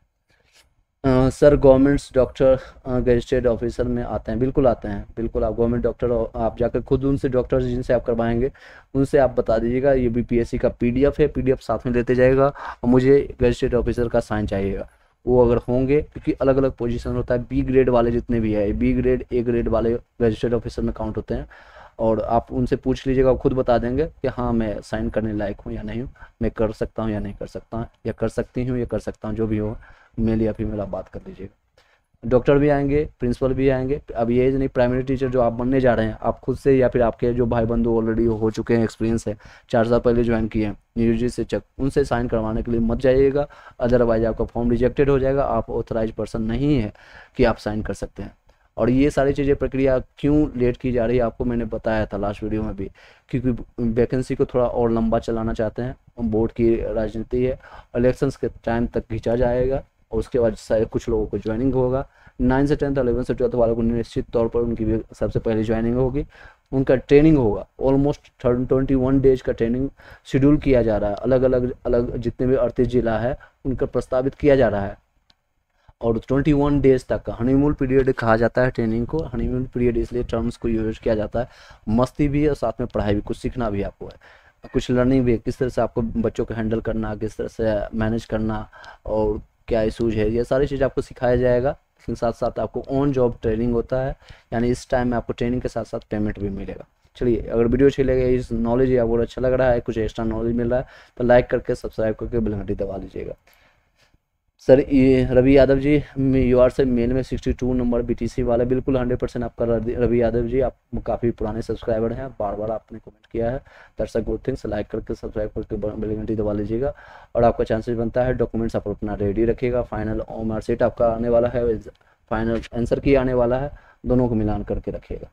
Sir governments doctor gazetted officer में आते हैं? बिल्कुल आते हैं, बिल्कुल। आप गवर्नमेंट डॉक्टर, आप जाकर खुद उनसे, डॉक्टर जिनसे आप करवाएंगे उनसे आप बता दीजिएगा ये बीपीएससी का पीडीएफ है, पीडीएफ साथ में लेते जाएगा, और मुझे गजिस्ट्रेट ऑफिसर का साइन चाहिएगा। वो अगर होंगे, क्योंकि अलग अलग पोजीशन होता है, बी ग्रेड वाले जितने भी है, बी ग्रेड ए ग्रेड वाले रजिस्टर्ड ऑफिसर में काउंट होते हैं, और आप उनसे पूछ लीजिएगा, खुद बता देंगे कि हाँ मैं साइन करने लायक हूँ या नहीं हूँ, मैं कर सकता हूँ या नहीं कर सकता, या कर सकती हूँ या कर सकता हूँ, जो भी हो, मेल या फीमेल आप बात कर लीजिएगा। डॉक्टर भी आएंगे, प्रिंसिपल भी आएंगे। अब ये नहीं, प्राइमरी टीचर जो आप बनने जा रहे हैं, आप खुद से या फिर आपके जो भाई बंधु ऑलरेडी हो चुके हैं, एक्सपीरियंस है, 4 साल पहले ज्वाइन किए हैं, यूजी से चेक, उनसे साइन करवाने के लिए मत जाइएगा, अदरवाइज आपका फॉर्म रिजेक्टेड हो जाएगा, आप ऑथराइज पर्सन नहीं है कि आप साइन कर सकते हैं। और ये सारी चीज़ें, प्रक्रिया क्यों लेट की जा रही है, आपको मैंने बताया था लास्ट वीडियो में भी, क्योंकि वैकेंसी को थोड़ा और लंबा चलाना चाहते हैं, बोर्ड की राजनीति है, इलेक्शंस के टाइम तक खींचा जाएगा, और उसके बाद कुछ लोगों को ज्वाइनिंग होगा। 9 से 10th, 11 से 12th वालों को निश्चित तौर पर उनकी भी सबसे पहले ज्वाइनिंग होगी, उनका ट्रेनिंग होगा। ऑलमोस्ट 21 डेज का ट्रेनिंग शेड्यूल किया जा रहा है, अलग अलग जितने भी 38 जिला है उनका प्रस्तावित किया जा रहा है, और 21 डेज तक का हनीमून पीरियड कहा जाता है ट्रेनिंग को। हनीमून पीरियड इसलिए टर्म्स को यूज किया जाता है, मस्ती भी है और साथ में पढ़ाई भी, कुछ सीखना भी आपको है, कुछ लर्निंग भी है, किस तरह से आपको बच्चों को हैंडल करना, किस तरह से मैनेज करना और क्या इशूज है, ये सारी चीज़ आपको सिखाया जाएगा। लेकिन साथ साथ आपको ऑन जॉब ट्रेनिंग होता है, यानी इस टाइम में आपको ट्रेनिंग के साथ साथ पेमेंट भी मिलेगा। चलिए, अगर वीडियो अच्छी लगे, इस नॉलेज आपको अच्छा लग रहा है, कुछ एक्स्ट्रा नॉलेज मिल रहा है, तो लाइक करके सब्सक्राइब करके बेल घंटी दबा लीजिएगा। सर ये रवि यादव जी, यू आर से मेल में 62 नंबर बीटीसी वाला, बिल्कुल 100% आपका रवि यादव जी, आप काफ़ी पुराने सब्सक्राइबर हैं, बार बार आपने कमेंट किया है, that's a good things. Like करके सब्सक्राइब करके बेल घंटी दबा लीजिएगा और आपका चांसेस बनता है। डॉक्यूमेंट्स आप अपना रेडी रखिएगा, फाइनल मार्कशीट आपका आने वाला है, फाइनल आंसर की आने वाला है, दोनों को मिलान करके रखिएगा।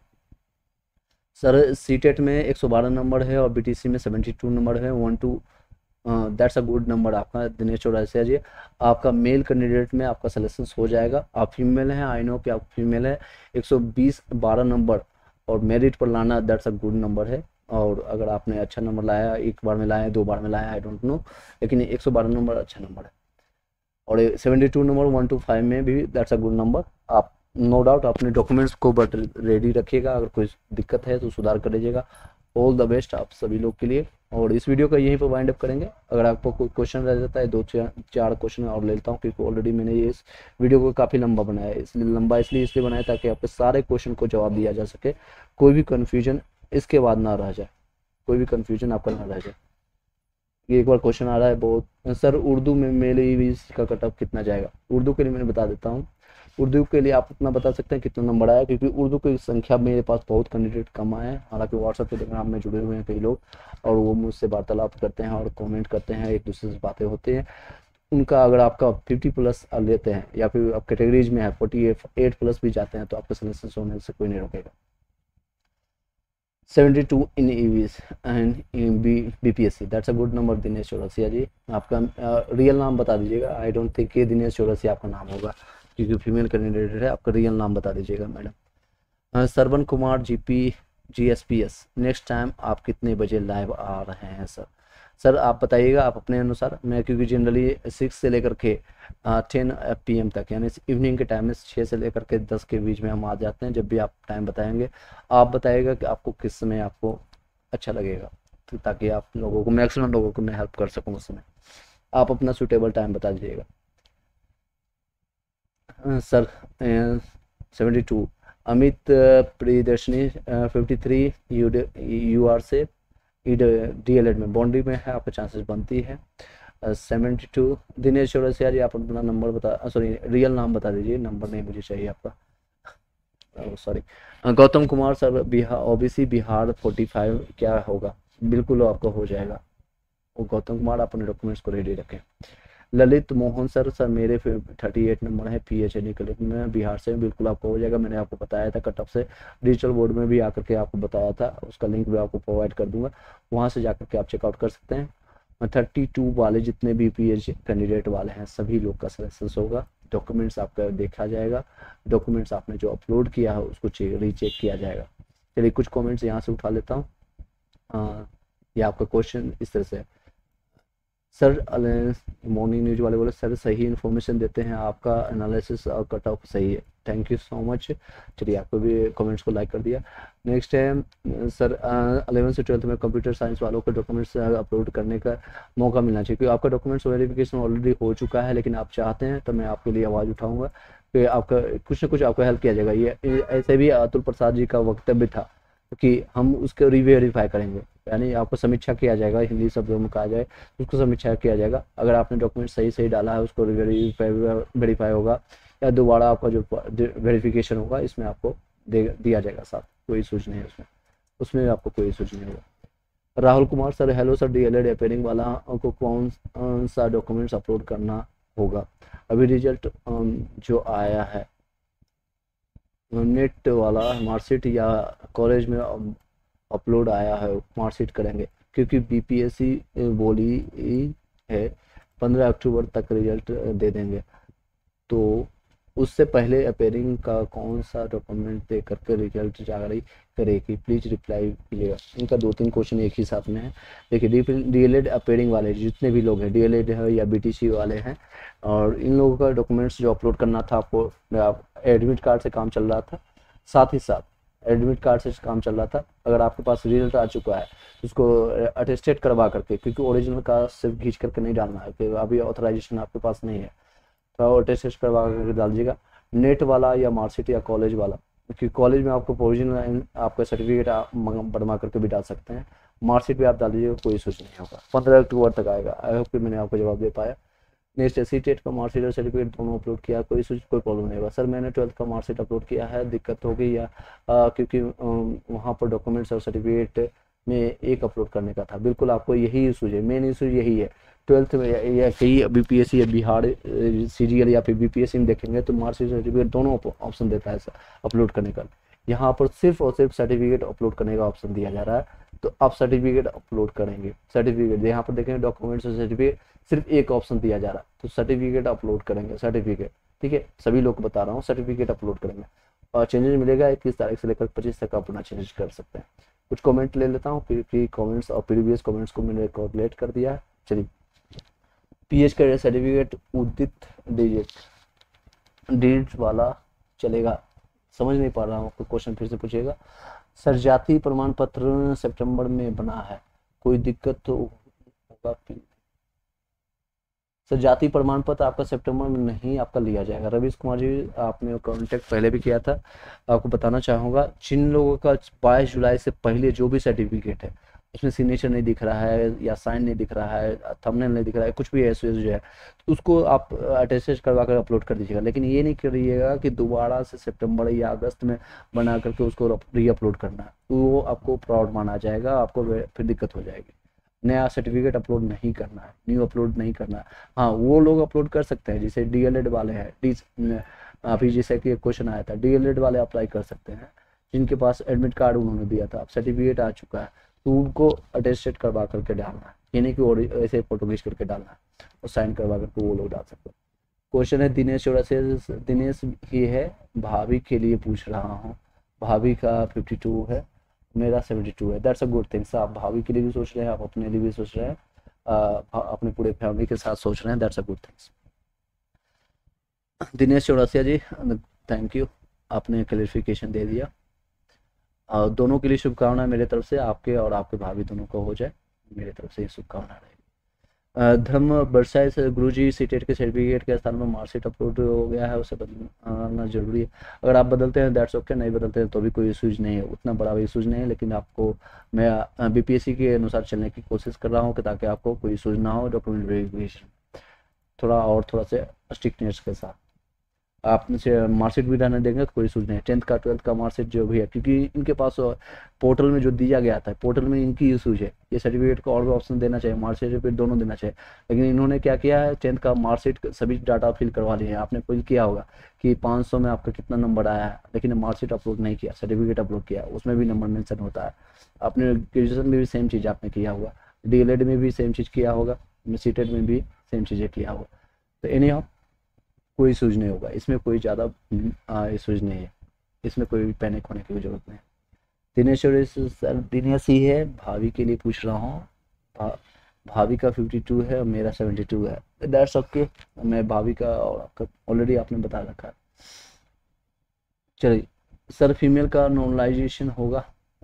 सर सीटेट में 112 नंबर है और बीटीसी में 72 नंबर है, 12 दैट्स अ गुड नंबर आपका दिनेश चौरसिया जी। आपका मेल कैंडिडेट में आपका सिलेक्शन हो जाएगा। आप फीमेल हैं, आई नो कि आप फीमेल हैं। 120 12 नंबर और मेरिट पर लाना, दैट्स अ गुड नंबर है। और अगर आपने अच्छा नंबर लाया, एक बार में लाया, 2 बार में लाया, आई डोंट नो, लेकिन 112 नंबर अच्छा नंबर है। और 72 नंबर 1 to 5 में भी दैट्स अ गुड नंबर। आप नो डाउट अपने डॉक्यूमेंट्स को बट रेडी रखिएगा, अगर कोई दिक्कत है तो सुधार कर लीजिएगा। ऑल द बेस्ट आप सभी लोग के लिए। और इस वीडियो का यहीं पर वाइंड अप करेंगे। अगर आपको कोई क्वेश्चन रह जाता है, 2-4 क्वेश्चन और लेता हूँ, क्योंकि ऑलरेडी मैंने ये इस वीडियो को काफ़ी लंबा बनाया है, इसलिए लंबा इसलिए बनाया ताकि आपके सारे क्वेश्चन को जवाब दिया जा सके, कोई भी कन्फ्यूजन इसके बाद ना रह जाए, कोई भी कन्फ्यूजन आपका ना रह जाए। ये एक बार क्वेश्चन आ रहा है बहुत, सर उर्दू में मेल ईवीएस का कट ऑफ कितना जाएगा? उर्दू के लिए मैंने बता देता हूँ, उर्दू के लिए आप अपना बता सकते हैं कितना नंबर आया, क्योंकि उर्दू की संख्या मेरे पास बहुत कैंडिडेट कम आए हैं। हालांकि व्हाट्सएप टेलीग्राम में जुड़े हुए हैं कई लोग और वो मुझसे वार्तालाप करते हैं और कमेंट करते हैं, एक दूसरे से बातें होती हैं। उनका अगर आपका 50+ लेते हैं या फिर आप कैटेगरीज में है 48+ भी जाते हैं, तो आपका सिलेक्शन होने से कोई नहीं रोकेगा। 72 in EVS and in BPSC, that's a good number Dinesh Chaurasia ji. आपका रियल नाम बता दीजिएगा। आई डोंट थिंक ये दिनेश चौरसिया आपका नाम होगा, क्योंकि फीमेल कैंडिडेट है। आपका रियल नाम बता दीजिएगा madam. Sarwan Kumar GP GSPS, next time आप कितने बजे लाइव आ रहे हैं सर? सर आप बताइएगा, आप अपने अनुसार। मैं क्योंकि जनरली 6 से लेकर के 10 PM तक, यानी इवनिंग के टाइम में 6 से लेकर के 10 के बीच में हम आ जाते हैं। जब भी आप टाइम बताएंगे, आप बताइएगा कि आपको किस समय आपको अच्छा लगेगा, तो ताकि आप लोगों को, मैक्सिमम लोगों को मैं हेल्प कर सकूँ उस समय। आप अपना सूटेबल टाइम बता दीजिएगा। सर 72 अमित प्रियदर्शनी 53 UR से DLED में बाउंड्री में है, आपका चांसेस बनती है। 72 दिनेश चौरसिया जी, आप अपना नंबर बता, सॉरी रियल नाम बता दीजिए, नंबर नहीं मुझे चाहिए आपका, sorry. Gautam Kumar sir Bihar OBC Bihar 45 क्या होगा? बिल्कुल आपका हो जाएगा। वो गौतम कुमार, आप अपने डॉक्यूमेंट्स को रेडी रखें। ललित मोहन सर मेरे 38 नंबर है, PhD कलेक्ट में बिहार से, बिल्कुल आपको हो जाएगा। मैंने आपको बताया था कट ऑफ से, डिजिटल बोर्ड में भी आकर के आपको बताया था, उसका लिंक भी आपको प्रोवाइड कर दूंगा, वहाँ से जाकर के आप चेकआउट कर सकते हैं। 32 वाले जितने भी PhD कैंडिडेट वाले हैं, सभी लोग का सिलेक्शन होगा। डॉक्यूमेंट्स आपका देखा जाएगा, डॉक्यूमेंट्स आपने जो अपलोड किया है उसको रीचेक किया जाएगा। चलिए कुछ कॉमेंट्स यहाँ से उठा लेता हूँ। ये आपका क्वेश्चन इस तरह से, सर मॉर्निंग न्यूज वाले बोले सर सही इन्फॉर्मेशन देते हैं, आपका एनालिसिस और कट ऑफ सही है, थैंक यू सो मच। चलिए, आपको भी कमेंट्स को लाइक कर दिया। नेक्स्ट है सर 11 से 12 में कंप्यूटर साइंस वालों को डॉक्यूमेंट्स अपलोड करने का मौका मिलना चाहिए, क्योंकि आपका डॉक्यूमेंट्स वेरिफिकेशन ऑलरेडी हो चुका है, लेकिन आप चाहते हैं तो मैं आपके लिए आवाज़ उठाऊँगा कि आपका कुछ ना कुछ आपको हेल्प किया जाएगा। ये ऐसे भी अतुल प्रसाद जी का वक्तव्य था कि हम उसको रीवेरीफाई करेंगे, यानी आपको समीक्षा किया जाएगा, हिंदी शब्दों में कहा जाए उसको समीक्षा किया जाएगा। अगर आपने डॉक्यूमेंट सही डाला है, उसको वेरीफाई होगा या दोबारा आपका जो वेरिफिकेशन होगा, इसमें आपको दिया जाएगा साथ, कोई इशूज नहीं है उसमें, उसमें आपको कोई इशूज नहीं होगा। Rahul Kumar sir hello sir, DLED appearing वाला को कौन सा डॉक्यूमेंट्स अपलोड करना होगा? अभी रिजल्ट जो आया है नेट वाला मार्कशीट या कॉलेज में अपलोड आया है, मार्कशीट करेंगे, क्योंकि BPSC बोली है 15 अक्टूबर तक रिजल्ट दे देंगे, तो उससे पहले अपेयरिंग का कौन सा डॉक्यूमेंट दे करके रिजल्ट जारी करेगी, प्लीज रिप्लाई कीजिएगा। इनका 2-3 क्वेश्चन एक ही साथ में है। देखिए डीएलएड अपेयरिंग वाले जितने भी लोग हैं, डीएलएड है या बीटीसी वाले हैं, और इन लोगों का डॉक्यूमेंट्स जो अपलोड करना था आपको, एडमिट कार्ड से काम चल रहा था, साथ ही साथ एडमिट कार्ड से काम चल रहा था। अगर आपके पास रिजल्ट आ चुका है उसको अटेस्टेड करवा करके, क्योंकि ओरिजिनल का सिर्फ खींच करके नहीं डालना है, कि अभी ऑथराइजेशन आपके पास नहीं है, तो अटेस्टेड करवा करके डाल दीजिएगा। नेट वाला या मार्कशीट या कॉलेज वाला, क्योंकि कॉलेज में आपको ओरिजिनल आपका सर्टिफिकेट बनवा करके भी डाल सकते हैं, मार्कशीट भी आप डाल दीजिएगा, कोई इशूज नहीं होगा। 15 अक्टूबर तक आएगा। आई होप कि मैंने आपको जवाब दे पाया। नेक्स्ट सी टेट का मार्कशीट और सर्टिफिकेट दोनों अपलोड किया, कोई प्रॉब्लम नहीं होगा। सर मैंने 12th का मार्कशीट अपलोड किया है, दिक्कत हो गई या क्योंकि वहाँ पर डॉक्यूमेंट्स और सर्टिफिकेट में एक अपलोड करने का था। बिल्कुल आपको यही इशू है, मेन इशू यही है। 12th में या कहीं बीपीएससी या बिहार सीजीएल या फिर बीपीएससी में देखेंगे तो मार्कशीट सर्टिफिकेट दोनों ऑप्शन देता है अपलोड करने का। यहाँ पर सिर्फ और सिर्फ सर्टिफिकेट अपलोड करने का ऑप्शन दिया जा रहा है, तो आप सर्टिफिकेट अपलोड करेंगे। सर्टिफिकेट यहाँ पर देखेंगे डॉक्यूमेंट्स और सर्टिफिकेट सिर्फ एक ऑप्शन दिया जा रहा है, तो सर्टिफिकेट अपलोड करेंगे। सर्टिफिकेट ठीक है, सभी लोग को बता रहा हूँ, सर्टिफिकेट अपलोड करेंगे और चेंजेस मिलेगा 21 तारीख से लेकर 25 तक अपना चेंजेस कर सकते हैं। कुछ कमेंट ले लेता हूँ, कमेंट्स और प्रीवियस कमेंट्स को मैंने कैलकुलेट कर दिया है। चलिए, पीएच का सर्टिफिकेट उदित डिजिट वाला चलेगा, समझ नहीं पा रहा हूँ, क्वेश्चन फिर से पूछिएगा। सर जाति प्रमाण पत्र सितंबर में बना है, कोई दिक्कत तो होगा? सर जाति प्रमाण पत्र आपका सितंबर में नहीं आपका लिया जाएगा। रवीश कुमार जी, आपने कॉन्टेक्ट पहले भी किया था, आपको बताना चाहूँगा, जिन लोगों का 22 जुलाई से पहले जो भी सर्टिफिकेट है उसमें सिग्नेचर नहीं दिख रहा है या साइन नहीं दिख रहा है, थंबनेल नहीं दिख रहा है, कुछ भी ऐसे जो है, तो उसको आप अटेस्टेड करवा कर अपलोड कर दीजिएगा। लेकिन ये नहीं करिएगा कि दोबारा से सितंबर या अगस्त में बना करके उसको री अपलोड करना है, तो वो आपको फ्रॉड माना जाएगा, आपको फिर दिक्कत हो जाएगी। नया सर्टिफिकेट अपलोड नहीं करना है, न्यू अपलोड नहीं करना है। हाँ, वो लोग अपलोड कर सकते हैं जैसे डीएलएड वाले हैं, अभी जैसे कि क्वेश्चन आया था, डीएलएड वाले अप्लाई कर सकते हैं जिनके पास एडमिट कार्ड उन्होंने दिया था, अब सर्टिफिकेट आ चुका है, तो उनको अटेस्टेड करवा करके डालना है, ये नहीं कि ऐसे फोटो खींच करके डालना है, और साइन करवा करके वो लोग डाल सकते हैं। क्वेश्चन है दिनेश चौरासी, दिनेश ये है, भाभी के लिए पूछ रहा हूँ, भाभी का 52 है, मेरा 72 है। That's a good things. आप भाभी के लिए भी सोच रहे हैं, आप अपने लिए भी सोच रहे हैं, अपने पूरे फैमिली के साथ सोच रहे हैं, that's a good things. Dinesh Chaurasia ji, thank you, आपने क्लैरिफिकेशन दे दिया। दोनों के लिए शुभकामनाएं मेरे तरफ से, आपके और आपके भाभी दोनों को हो जाए, मेरे तरफ से ये शुभकामना रहेगी। धर्म बरसाए से गुरुजी, सीटेट के सर्टिफिकेट के स्थान में मार्कशीट अपलोड हो गया है, उसे बदलना जरूरी है। अगर आप बदलते हैं दैट्स ओके, नहीं बदलते हैं तो भी कोई इशूज नहीं है, उतना बड़ा इशूज नहीं है, लेकिन आपको मैं बीपीएससी के अनुसार चलने की कोशिश कर रहा हूँ ताकि आपको कोई इशूज ना हो डॉक्यूमेंट वेरिफिकेशन थोड़ा सा स्ट्रिक्टनेस के साथ। आप मार्कशीट भी रहने देंगे तो कोई इशूज नहीं है। 10th का 12th का मार्कशीट जो भी है, क्योंकि इनके पास पोर्टल में जो दिया गया था, पोर्टल में इनकी इशूज है, ये सर्टिफिकेट को और भी ऑप्शन देना चाहिए, मार्कशीट सर्टिफिकेट दोनों देना चाहिए, लेकिन इन्होंने क्या किया है, 10th का मार्कशीट सभी डाटा फिल करवा लिए हैं। आपने फिल किया होगा कि 500 में आपका कितना नंबर आया है, लेकिन मार्कशीट अपलोड नहीं किया, सर्टिफिकेट अपलोड किया, उसमें भी नंबर मेंशन होता है। आपने ग्रेजुएशन में भी सेम चीज़ आपने किया होगा, डीएलएड में भी सेम चीज़ किया होगा, सीटेट में भी सेम चीज़ें किया होगा, तो एनी हाउ कोई इशूज नहीं होगा, इसमें कोई ज़्यादा इशूज नहीं है, इसमें कोई पैनिक होने की जरूरत नहीं। दिनेश ही है, भाभी के लिए पूछ रहा हूँ, भाभी का 52 है और मेरा 72 है, दैट्स ओके। मैं भाभी का और आपका ऑलरेडी आपने बता रखा है। चलिए सर, फीमेल का नॉर्मलाइजेशन होगा,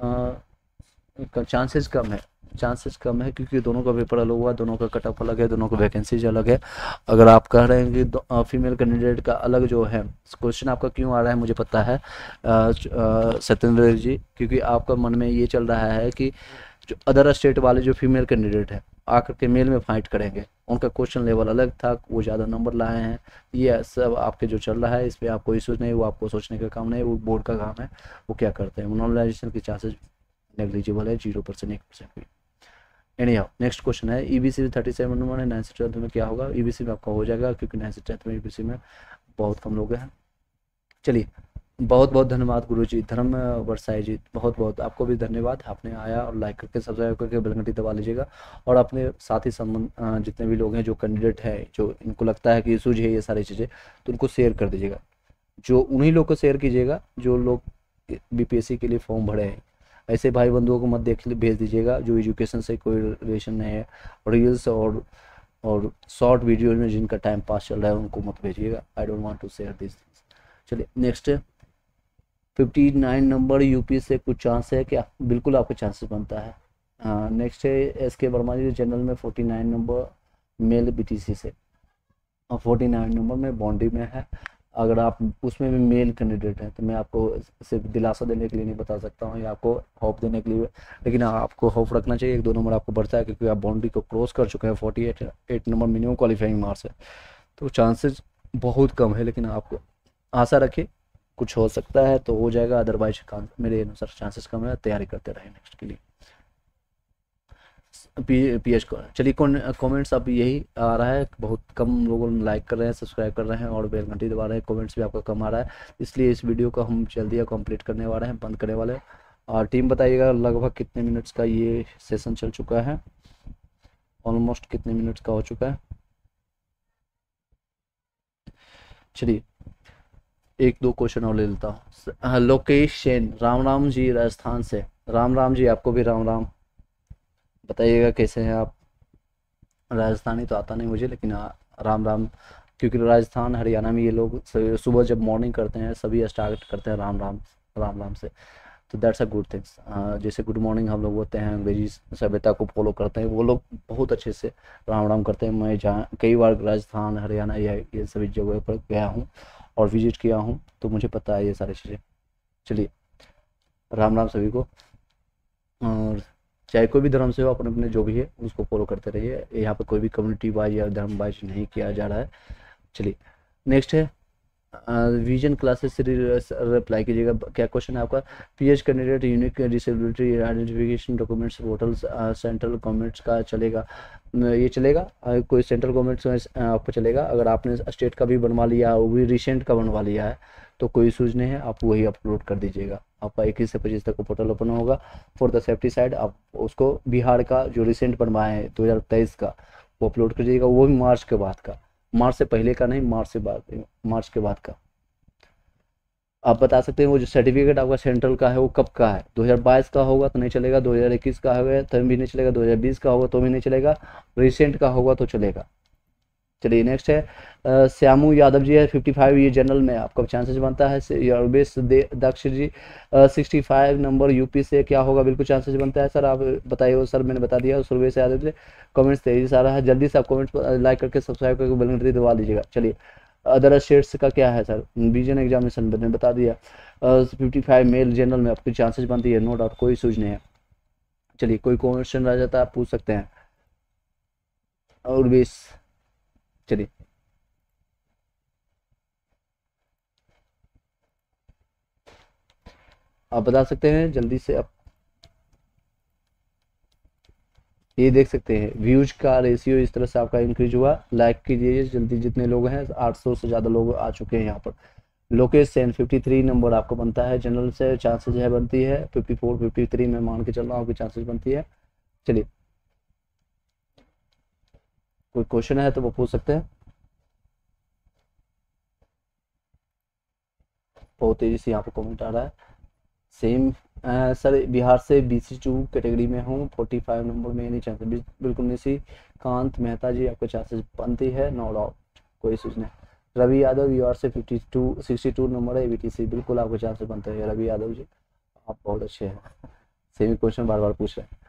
चांसेस कम है क्योंकि दोनों का पेपर अलग हुआ, दोनों का कट ऑफ अलग है, दोनों का वैकेंसीज अलग है। अगर आप कह रहे हैं कि फीमेल कैंडिडेट का अलग जो है, क्वेश्चन आपका क्यों आ रहा है मुझे पता है सत्येंद्र जी, क्योंकि आपका मन में ये चल रहा है कि जो अदर स्टेट वाले जो फीमेल कैंडिडेट हैं आकर के मेल में फाइट करेंगे, उनका क्वेश्चन लेवल अलग था, वो ज़्यादा नंबर लाए हैं, ये सब आपके जो चल रहा है, इस पर आपको इशूज नहीं, वो आपको सोचने का काम नहीं, वो बोर्ड का काम है, वो क्या करते हैं। नॉर्मलाइजेशन की चांसेस नेग्लिजिबल है, 0% 1% भी। एनी हाउ नेक्स्ट क्वेश्चन है, ईबीसी में 37 नंबर है, 9th से 12th में क्या होगा? ईबीसी में आपका हो जाएगा क्योंकि 9th से 10th में ईबीसी में बहुत कम लोग हैं। चलिए, बहुत बहुत धन्यवाद गुरुजी, धर्म बरसाई जी, बहुत बहुत आपको भी धन्यवाद, आपने आया और लाइक करके सब्सक्राइब करके बेल घंटी दबा लीजिएगा, और अपने साथ ही संबंध जितने भी लोग हैं जो कैंडिडेट हैं, जो इनको लगता है कि इशूज है ये सारी चीज़ें, तो उनको शेयर कर दीजिएगा। जो उन्हीं लोग को शेयर कीजिएगा जो लोग बीपीएससी के लिए फॉर्म भरे हैं। ऐसे भाई बंधुओं को मत भेज दीजिएगा जो एजुकेशन से कोई रिलेशन नहीं है। रील्स और शॉर्ट वीडियो में जिनका टाइम पास चल रहा है उनको मत भेजिएगा। I don't want to share this things. चलिए नेक्स्ट, 59 नंबर यूपी से कुछ चांस है क्या? बिल्कुल आपके चांसेस बनता है। नेक्स्ट है एस के वर्मा जी, जनरल में 49 नंबर मेल बीटीसी से, और 49 नंबर में बाउंड्री में है। अगर आप उसमें भी मेल कैंडिडेट हैं तो मैं आपको सिर्फ दिलासा देने के लिए नहीं बता सकता हूँ या आपको होप देने के लिए, लेकिन आपको होप रखना चाहिए। 1-2 नंबर आपको बढ़ता है क्योंकि आप बाउंड्री को क्रॉस कर चुके हैं। 48 नंबर मिनिमम क्वालिफाइंग मार्क्स है, तो चांसेस बहुत कम है, लेकिन आपको आशा रखिए कुछ हो सकता है तो हो जाएगा, अदरवाइज मेरे अनुसार चांसेस कम है। तैयारी करते रहे नेक्स्ट के लिए। पीएच को चलिए कमेंट्स अब यही आ रहा है, बहुत कम लोगों ने लाइक कर रहे हैं, सब्सक्राइब कर रहे हैं और बेल घंटी दबा रहे हैं। कमेंट्स भी आपका कम आ रहा है, इसलिए इस वीडियो को हम जल्दी कंप्लीट करने वाले हैं, बंद करने वाले हैं। और टीम बताइएगा लगभग कितने मिनट्स का ये सेशन चल चुका है, ऑलमोस्ट कितने मिनट्स का हो चुका है। चलिए 1-2 क्वेश्चन और ले लेता हूँ। लोकेश सेन, राम राम जी राजस्थान से। राम राम जी, आपको भी राम राम। बताइएगा कैसे हैं आप। राजस्थानी तो आता नहीं मुझे, लेकिन राम राम, क्योंकि राजस्थान हरियाणा में ये लोग सुबह जब मॉर्निंग करते हैं सभी स्टार्ट करते हैं राम राम से, तो दैट्स अ गुड थिंग्स। जैसे गुड मॉर्निंग हम लोग बोलते हैं, अंग्रेजी सभ्यता को फॉलो करते हैं, वो लोग बहुत अच्छे से राम राम करते हैं। मैं जहाँ कई बार राजस्थान हरियाणा या ये सभी जगह पर गया हूँ और विजिट किया हूँ, तो मुझे पता है ये सारी चीज़ें। चलिए राम राम सभी को। और चाहे कोई भी धर्म से हो, अपने अपने जो भी है उसको फॉलो करते रहिए। यहाँ पे कोई भी कम्युनिटी वाइज या धर्म वाइज नहीं किया जा रहा है। चलिए नेक्स्ट है विजन क्लासेस से रिप्लाई कीजिएगा। क्या क्वेश्चन है आपका? PH candidate unique disability identification documents voters central governments का चलेगा? ये चलेगा, कोई सेंट्रल गवर्नमेंट्स आपको चलेगा। अगर आपने स्टेट का भी बनवा लिया, वो भी रिसेंट का बनवा लिया है, तो कोई इशूज नहीं है, आप वही अपलोड कर दीजिएगा। आपका 21 से 25 तक पोर्टल ओपन होगा। फॉर द सेफ्टी साइड आप उसको बिहार का जो रिसेंट बनवाए हैं 2023 का वो अपलोड कर दीजिएगा। वो भी मार्च के बाद का, मार्च से पहले का नहीं, मार्च के बाद का। आप बता सकते हैं वो जो सर्टिफिकेट आपका सेंट्रल का है वो कब का है? 2022 का होगा तो नहीं चलेगा, 2021 का होगा तो भी नहीं चलेगा, 2020 का होगा तो भी नहीं चलेगा, रिसेंट का होगा तो चलेगा। चलिए नेक्स्ट है श्यामू यादव जी है 55, ये जनरल में आपका चांसेस बनता है। योरबेश दक्ष जी 65 नंबर यूपी से, क्या होगा? बिल्कुल चांसेस बनता है सर। आप बताइए सर, मैंने बता दिया। सुरवेश यादव जी कमेंट्स तेजी से आ रहा है, जल्दी से आप कमेंट्स लाइक करके सब्सक्राइब करके बेल घंटी दबा लीजिएगा। चलिए अदर स्टेट्स का क्या है सर? विजन एग्जामिनेशन मैंने बता दिया। 55 मेल जनरल में आपकी चांसेस बनती है, नो डाउट, कोई सूझ नहीं है। चलिए कोई क्वेश्चन रह जाता है आप पूछ सकते हैं। और 20, चलिए आप बता सकते हैं जल्दी से। आप ये देख सकते हैं व्यूज का रेशियो इस तरह से आपका इंक्रीज हुआ। लाइक कीजिए जल्दी, जितने लोग हैं 800 से ज़्यादा लोग आ चुके हैं यहाँ पर। लोकेश सेन 53 नंबर आपको बनता है जनरल से, चांसेस है बनती है 54 53 में मान के चल रहा हूँ कि चांसेस बनती है। चलिए कोई क्वेश्चन है तो वो पूछ सकते हैं। बहुत तेजी से यहाँ पर कमेंट आ रहा है। सेम सर, बिहार से BC2 कैटेगरी में हूँ, 45 नंबर में नहीं चाहते बिल्कुल। निशिकांत मेहता जी आपको चांसेस बनती है, नो डाउट, कोई इशूज नहीं। रवि यादव यूआर से 62 नंबर है ABTC, बिल्कुल आपको चांसेस बनते हैं रवि यादव जी, आप बहुत अच्छे हैं। सेम क्वेश्चन बार बार पूछ रहे हैं।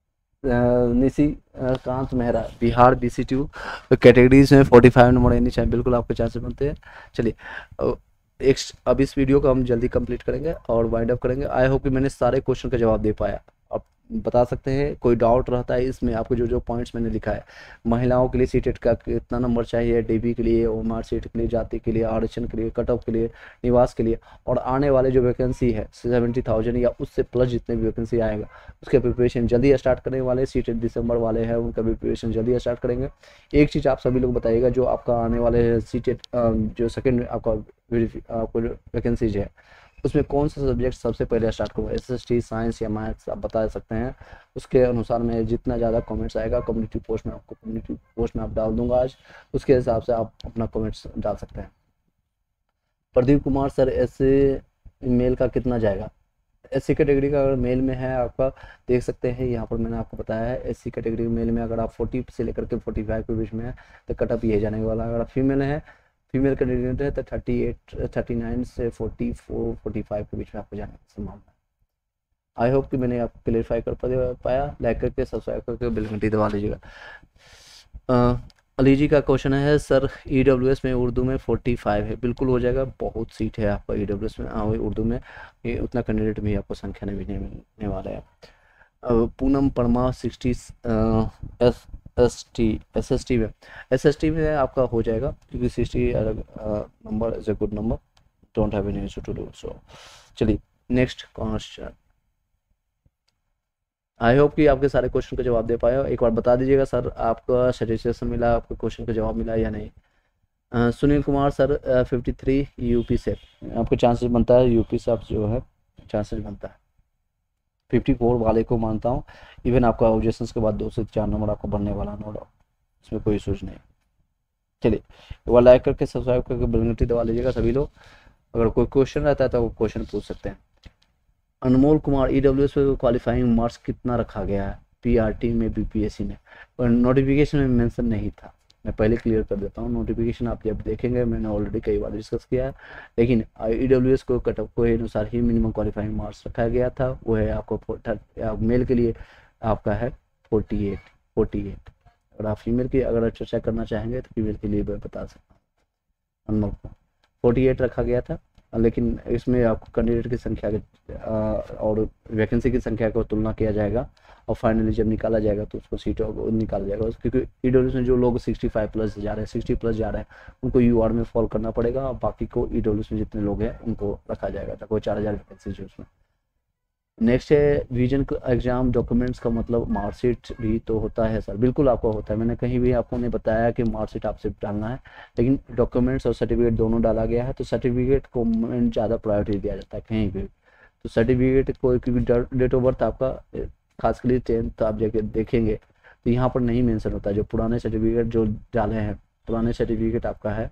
निशिकांत मेहरा बिहार BC2 कैटेगरीज में 45 नंबर एनी चाहिए, बिल्कुल आपके चांसेस बनते हैं। चलिए अब इस वीडियो को हम जल्दी कंप्लीट करेंगे और वाइंड अप करेंगे। आई होप कि मैंने सारे क्वेश्चन का जवाब दे पाया। अब बता सकते हैं कोई डाउट रहता है इसमें, आपको जो जो पॉइंट्स मैंने लिखा है। महिलाओं के लिए सीटेट का कितना नंबर चाहिए, DB के लिए, OMR सीट के लिए, जाति के लिए, आरक्षण के लिए, कट ऑफ के लिए, निवास के लिए, और आने वाले जो वैकेंसी है 70,000 या उससे प्लस जितने भी वैकेंसी आएगा उसके प्रिपरेशन जल्दी स्टार्ट करने वाले। सीटेट दिसंबर वाले हैं, उनका प्रिपरेशन जल्दी स्टार्ट करेंगे। एक चीज़ आप सभी लोग बताइएगा, जो आपका आने वाले सीटेट जो सेकेंड आपका वैकेंसीज है उसमें कौन सा सब्जेक्ट सबसे पहले स्टार्ट करूँगा, SST, साइंस या मैथ्स, आप बता सकते हैं। उसके अनुसार मैं जितना ज़्यादा कमेंट्स आएगा कम्युनिटी पोस्ट में आप डाल दूंगा आज, उसके हिसाब से आप अपना कमेंट्स डाल सकते हैं। प्रदीप कुमार सर, ऐसे मेल का कितना जाएगा? एससी कैटेगरी का अगर मेल में है आपका, देख सकते हैं यहाँ पर मैंने आपको बताया है, एससी कैटेगरी मेल में अगर आप 40 से लेकर के 45 के बीच में है तो कटअप ये जाने वाला है। अगर आप फीमेल है, फीमेल कैंडिडेट है तो 38 39 से 44 45 के बीच में आपको जाने की संभावना है। आई होप कि मैंने आपको क्लियरफाई कर पाया। लाइक करके सब्सक्राइब करके बेल घंटी दबा लीजिएगा। अली जी का क्वेश्चन है, सर ईडब्ल्यूएस में उर्दू में 45 है, बिल्कुल हो जाएगा, बहुत सीट है आपका ईडब्ल्यूएस में, उर्दू में ये उतना कैंडिडेट भी आपको संख्या में भी नहीं मिलने वाला है। पूनम परमा 60 एसएसटी में, एसएसटी में आपका हो जाएगा क्योंकि 60 number is a good number, don't have any issue to do so. चलिए नेक्स्ट क्वेश्चन। आई होप कि आपके सारे क्वेश्चन का जवाब दे पाए हो। एक बार बता दीजिएगा सर आपका सेटिस्फेक्शन मिला, आपके क्वेश्चन का जवाब मिला या नहीं। सुनील कुमार सर 53 यूपी से आपको चांसेस बनता है, यूपी से आप जो है चांसेस बनता है। 54 वाले को मानता हूँ, इवन आपका ऑब्जेक्शन के बाद 2 से 4 नंबर आपको बनने वाला, नो डाउट, इसमें कोई सोच नहीं। चलिए एक बार लाइक करके सब्सक्राइब करके बेल घंटी दबा लीजिएगा सभी लोग। अगर कोई क्वेश्चन रहता है तो वो क्वेश्चन पूछ सकते हैं। अनमोल कुमार, ईडब्ल्यूएस पे क्वालिफाइंग मार्क्स कितना रखा गया है पीआरटी में, बीपीएससी में? और नोटिफिकेशन में मेंशन नहीं था, मैं पहले क्लियर कर देता हूँ। नोटिफिकेशन आप जब देखेंगे, मैंने ऑलरेडी कई बार डिस्कस किया है, लेकिन ईडब्ल्यूएस को कटअप को अनुसार ही मिनिमम क्वालिफाइंग मार्क्स रखा गया था। वो है आपको मेल के लिए आपका है 48। अगर आप फीमेल की अगर चर्चा करना चाहेंगे तो फीमेल के लिए मैं बता सकता हूँ, अनमोल को 48 रखा गया था, लेकिन इसमें आपको कैंडिडेट की संख्या और वैकेंसी की संख्या को तुलना किया जाएगा और फाइनली जब निकाला जाएगा तो उसको सीट निकाला जाएगा, क्योंकि ईडब्ल्यूएस में जो लोग 65 प्लस जा रहे हैं, 60 प्लस जा रहे हैं, उनको यूआर में फॉल करना पड़ेगा और बाकी को ईडब्ल्यूएस में जितने लोग हैं उनको रखा जाएगा, तो कोई 4000 वैकेंसी उसमें। नेक्स्ट है विजन एग्जाम डॉक्यूमेंट्स का मतलब मार्कशीट भी तो होता है सर? बिल्कुल आपको होता है, मैंने कहीं भी आपको नहीं बताया कि मार्कशीट आपसे डालना है, लेकिन डॉक्यूमेंट्स और सर्टिफिकेट दोनों डाला गया है, तो सर्टिफिकेट को ज़्यादा प्रायोरिटी दिया जाता है कहीं भी। तो सर्टिफिकेट को, क्योंकि डेट ऑफ बर्थ आपका खासकर 10th आप जाके देखेंगे तो यहाँ पर नहीं मेंशन होता। जो पुराने सर्टिफिकेट जो डाले हैं, पुराने सर्टिफिकेट आपका है,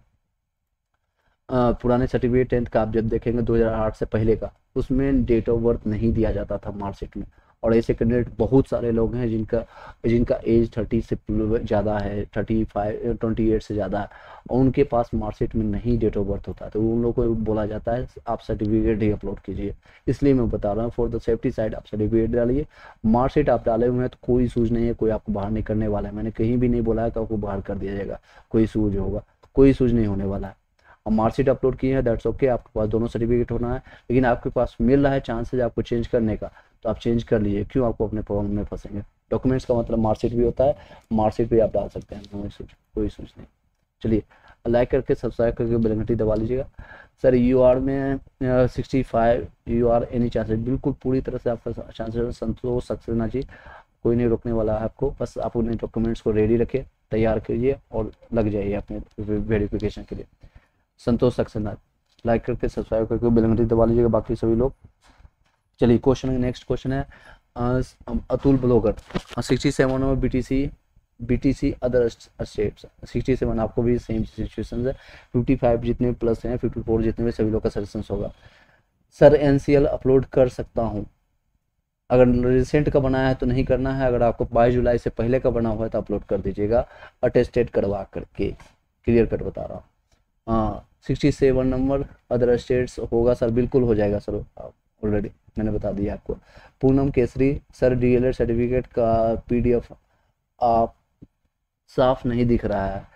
पुराने सर्टिफिकेट 10th का आप जब देखेंगे 2008 से पहले का, उसमें डेट ऑफ बर्थ नहीं दिया जाता था मार्कशीट में। और ऐसे कैंडिडेट बहुत सारे लोग हैं जिनका एज 30 से ज़्यादा है, 28 से ज़्यादा है, और उनके पास मार्कशीट में नहीं डेट ऑफ बर्थ होता, तो उन लोगों को बोला जाता है आप सर्टिफिकेट ही अपलोड कीजिए। इसलिए मैं बता रहा हूँ, फॉर द सेफ्टी साइड आप सर्टिफिकेट डालिए। मार्कशीट आप डाले हुए हैं तो कोई सूझ नहीं है, कोई आपको बाहर नहीं करने वाला है। मैंने कहीं भी नहीं बोला है कि आपको बाहर कर दिया जाएगा, कोई सूझ होगा, कोई सूझ नहीं होने वाला है। और मार्कशीट अपलोड की है, दैट्स ओके, आपके पास दोनों सर्टिफिकेट होना है, लेकिन आपके पास मिल रहा है चांसेज आपको चेंज करने का, तो आप चेंज कर लीजिए, क्यों आपको अपने प्रॉब्लम में फंसेंगे। डॉक्यूमेंट्स का मतलब मार्कशीट भी होता है, मार्कशीट भी आप डाल सकते हैं, कोई सोच नहीं। चलिए लाइक करके सब्सक्राइब करके बेल घंटी दबा लीजिएगा। सर यूआर में 65 यूआर एनी चांसेस, बिल्कुल पूरी तरह से आपका चांसेस संतोष सक्सेना जी, कोई नहीं रोकने वाला है आपको, बस आप अपने डॉक्यूमेंट्स को रेडी रखिए, तैयार कीजिए और लग जाइए अपने वेरिफिकेशन के लिए। संतोष सक्सेना, लाइक करके सब्सक्राइब करके बेल घंटी दबा लीजिएगा बाकी सभी लोग। चलिए क्वेश्चन, नेक्स्ट क्वेश्चन है अतुल ब्लॉगर 67 में बीटीसी अदर स्टेट्स 67, आपको भी सेम सिचुएशन है, 55 जितने प्लस हैं, 54 जितने भी सभी लोग का सजेशन होगा। सर एनसीएल अपलोड कर सकता हूँ? अगर रिसेंट का बनाया है तो नहीं करना है, अगर आपको 22 जुलाई से पहले का बना हुआ है तो अपलोड कर दीजिएगा अटेस्टेड करवा करके, क्लियर कट बता रहा हूँ। हाँ 67 नंबर अदर स्टेट्स होगा सर, बिल्कुल हो जाएगा सर, ऑलरेडी मैंने बता दिया आपको। Poonam Kesari, sir DElEd certificate का पीडीएफ आप साफ नहीं दिख रहा है,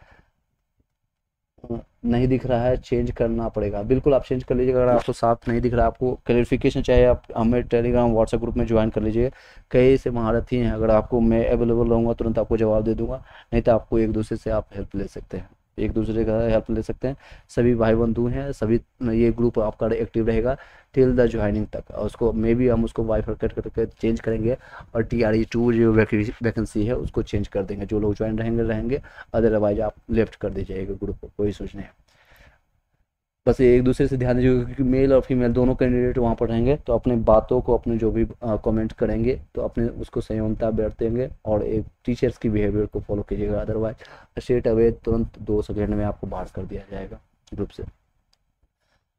चेंज करना पड़ेगा। बिल्कुल आप चेंज कर लीजिएगा, अगर आपको साफ नहीं दिख रहा है, आपको क्लैरिफिकेशन चाहिए, आप हमें टेलीग्राम व्हाट्सएप ग्रुप में ज्वाइन कर लीजिए। कई से महारथी हैं, अगर आपको मैं अवेलेबल रहूँगा तुरंत आपको जवाब दे दूंगा, नहीं तो आपको एक दूसरे से आप हेल्प ले सकते हैं, एक दूसरे का हेल्प ले सकते हैं। सभी भाई बंधु हैं, सभी ये ग्रुप आपका एक्टिव रहेगा टिल द ज्वाइनिंग तक, और उसको मे भी हम उसको बाइफरकेट करके चेंज करेंगे और TRE2 जो वैकेंसी है उसको चेंज कर देंगे। जो लोग ज्वाइन रहेंगे, अदरवाइज आप लेफ्ट कर दीजिएगा ग्रुप को, कोई सोच नहीं है। बस एक दूसरे से ध्यान दीजिएगा, क्योंकि मेल और फीमेल दोनों कैंडिडेट वहाँ पर रहेंगे, तो अपने बातों को, अपने जो भी कमेंट करेंगे तो अपने उसको संयमता बरतेंगे और एक टीचर्स की बिहेवियर को फॉलो कीजिएगा, अदरवाइज स्ट्रेट अवे तुरंत 2 सेकेंड में आपको बाहर कर दिया जाएगा ग्रुप से।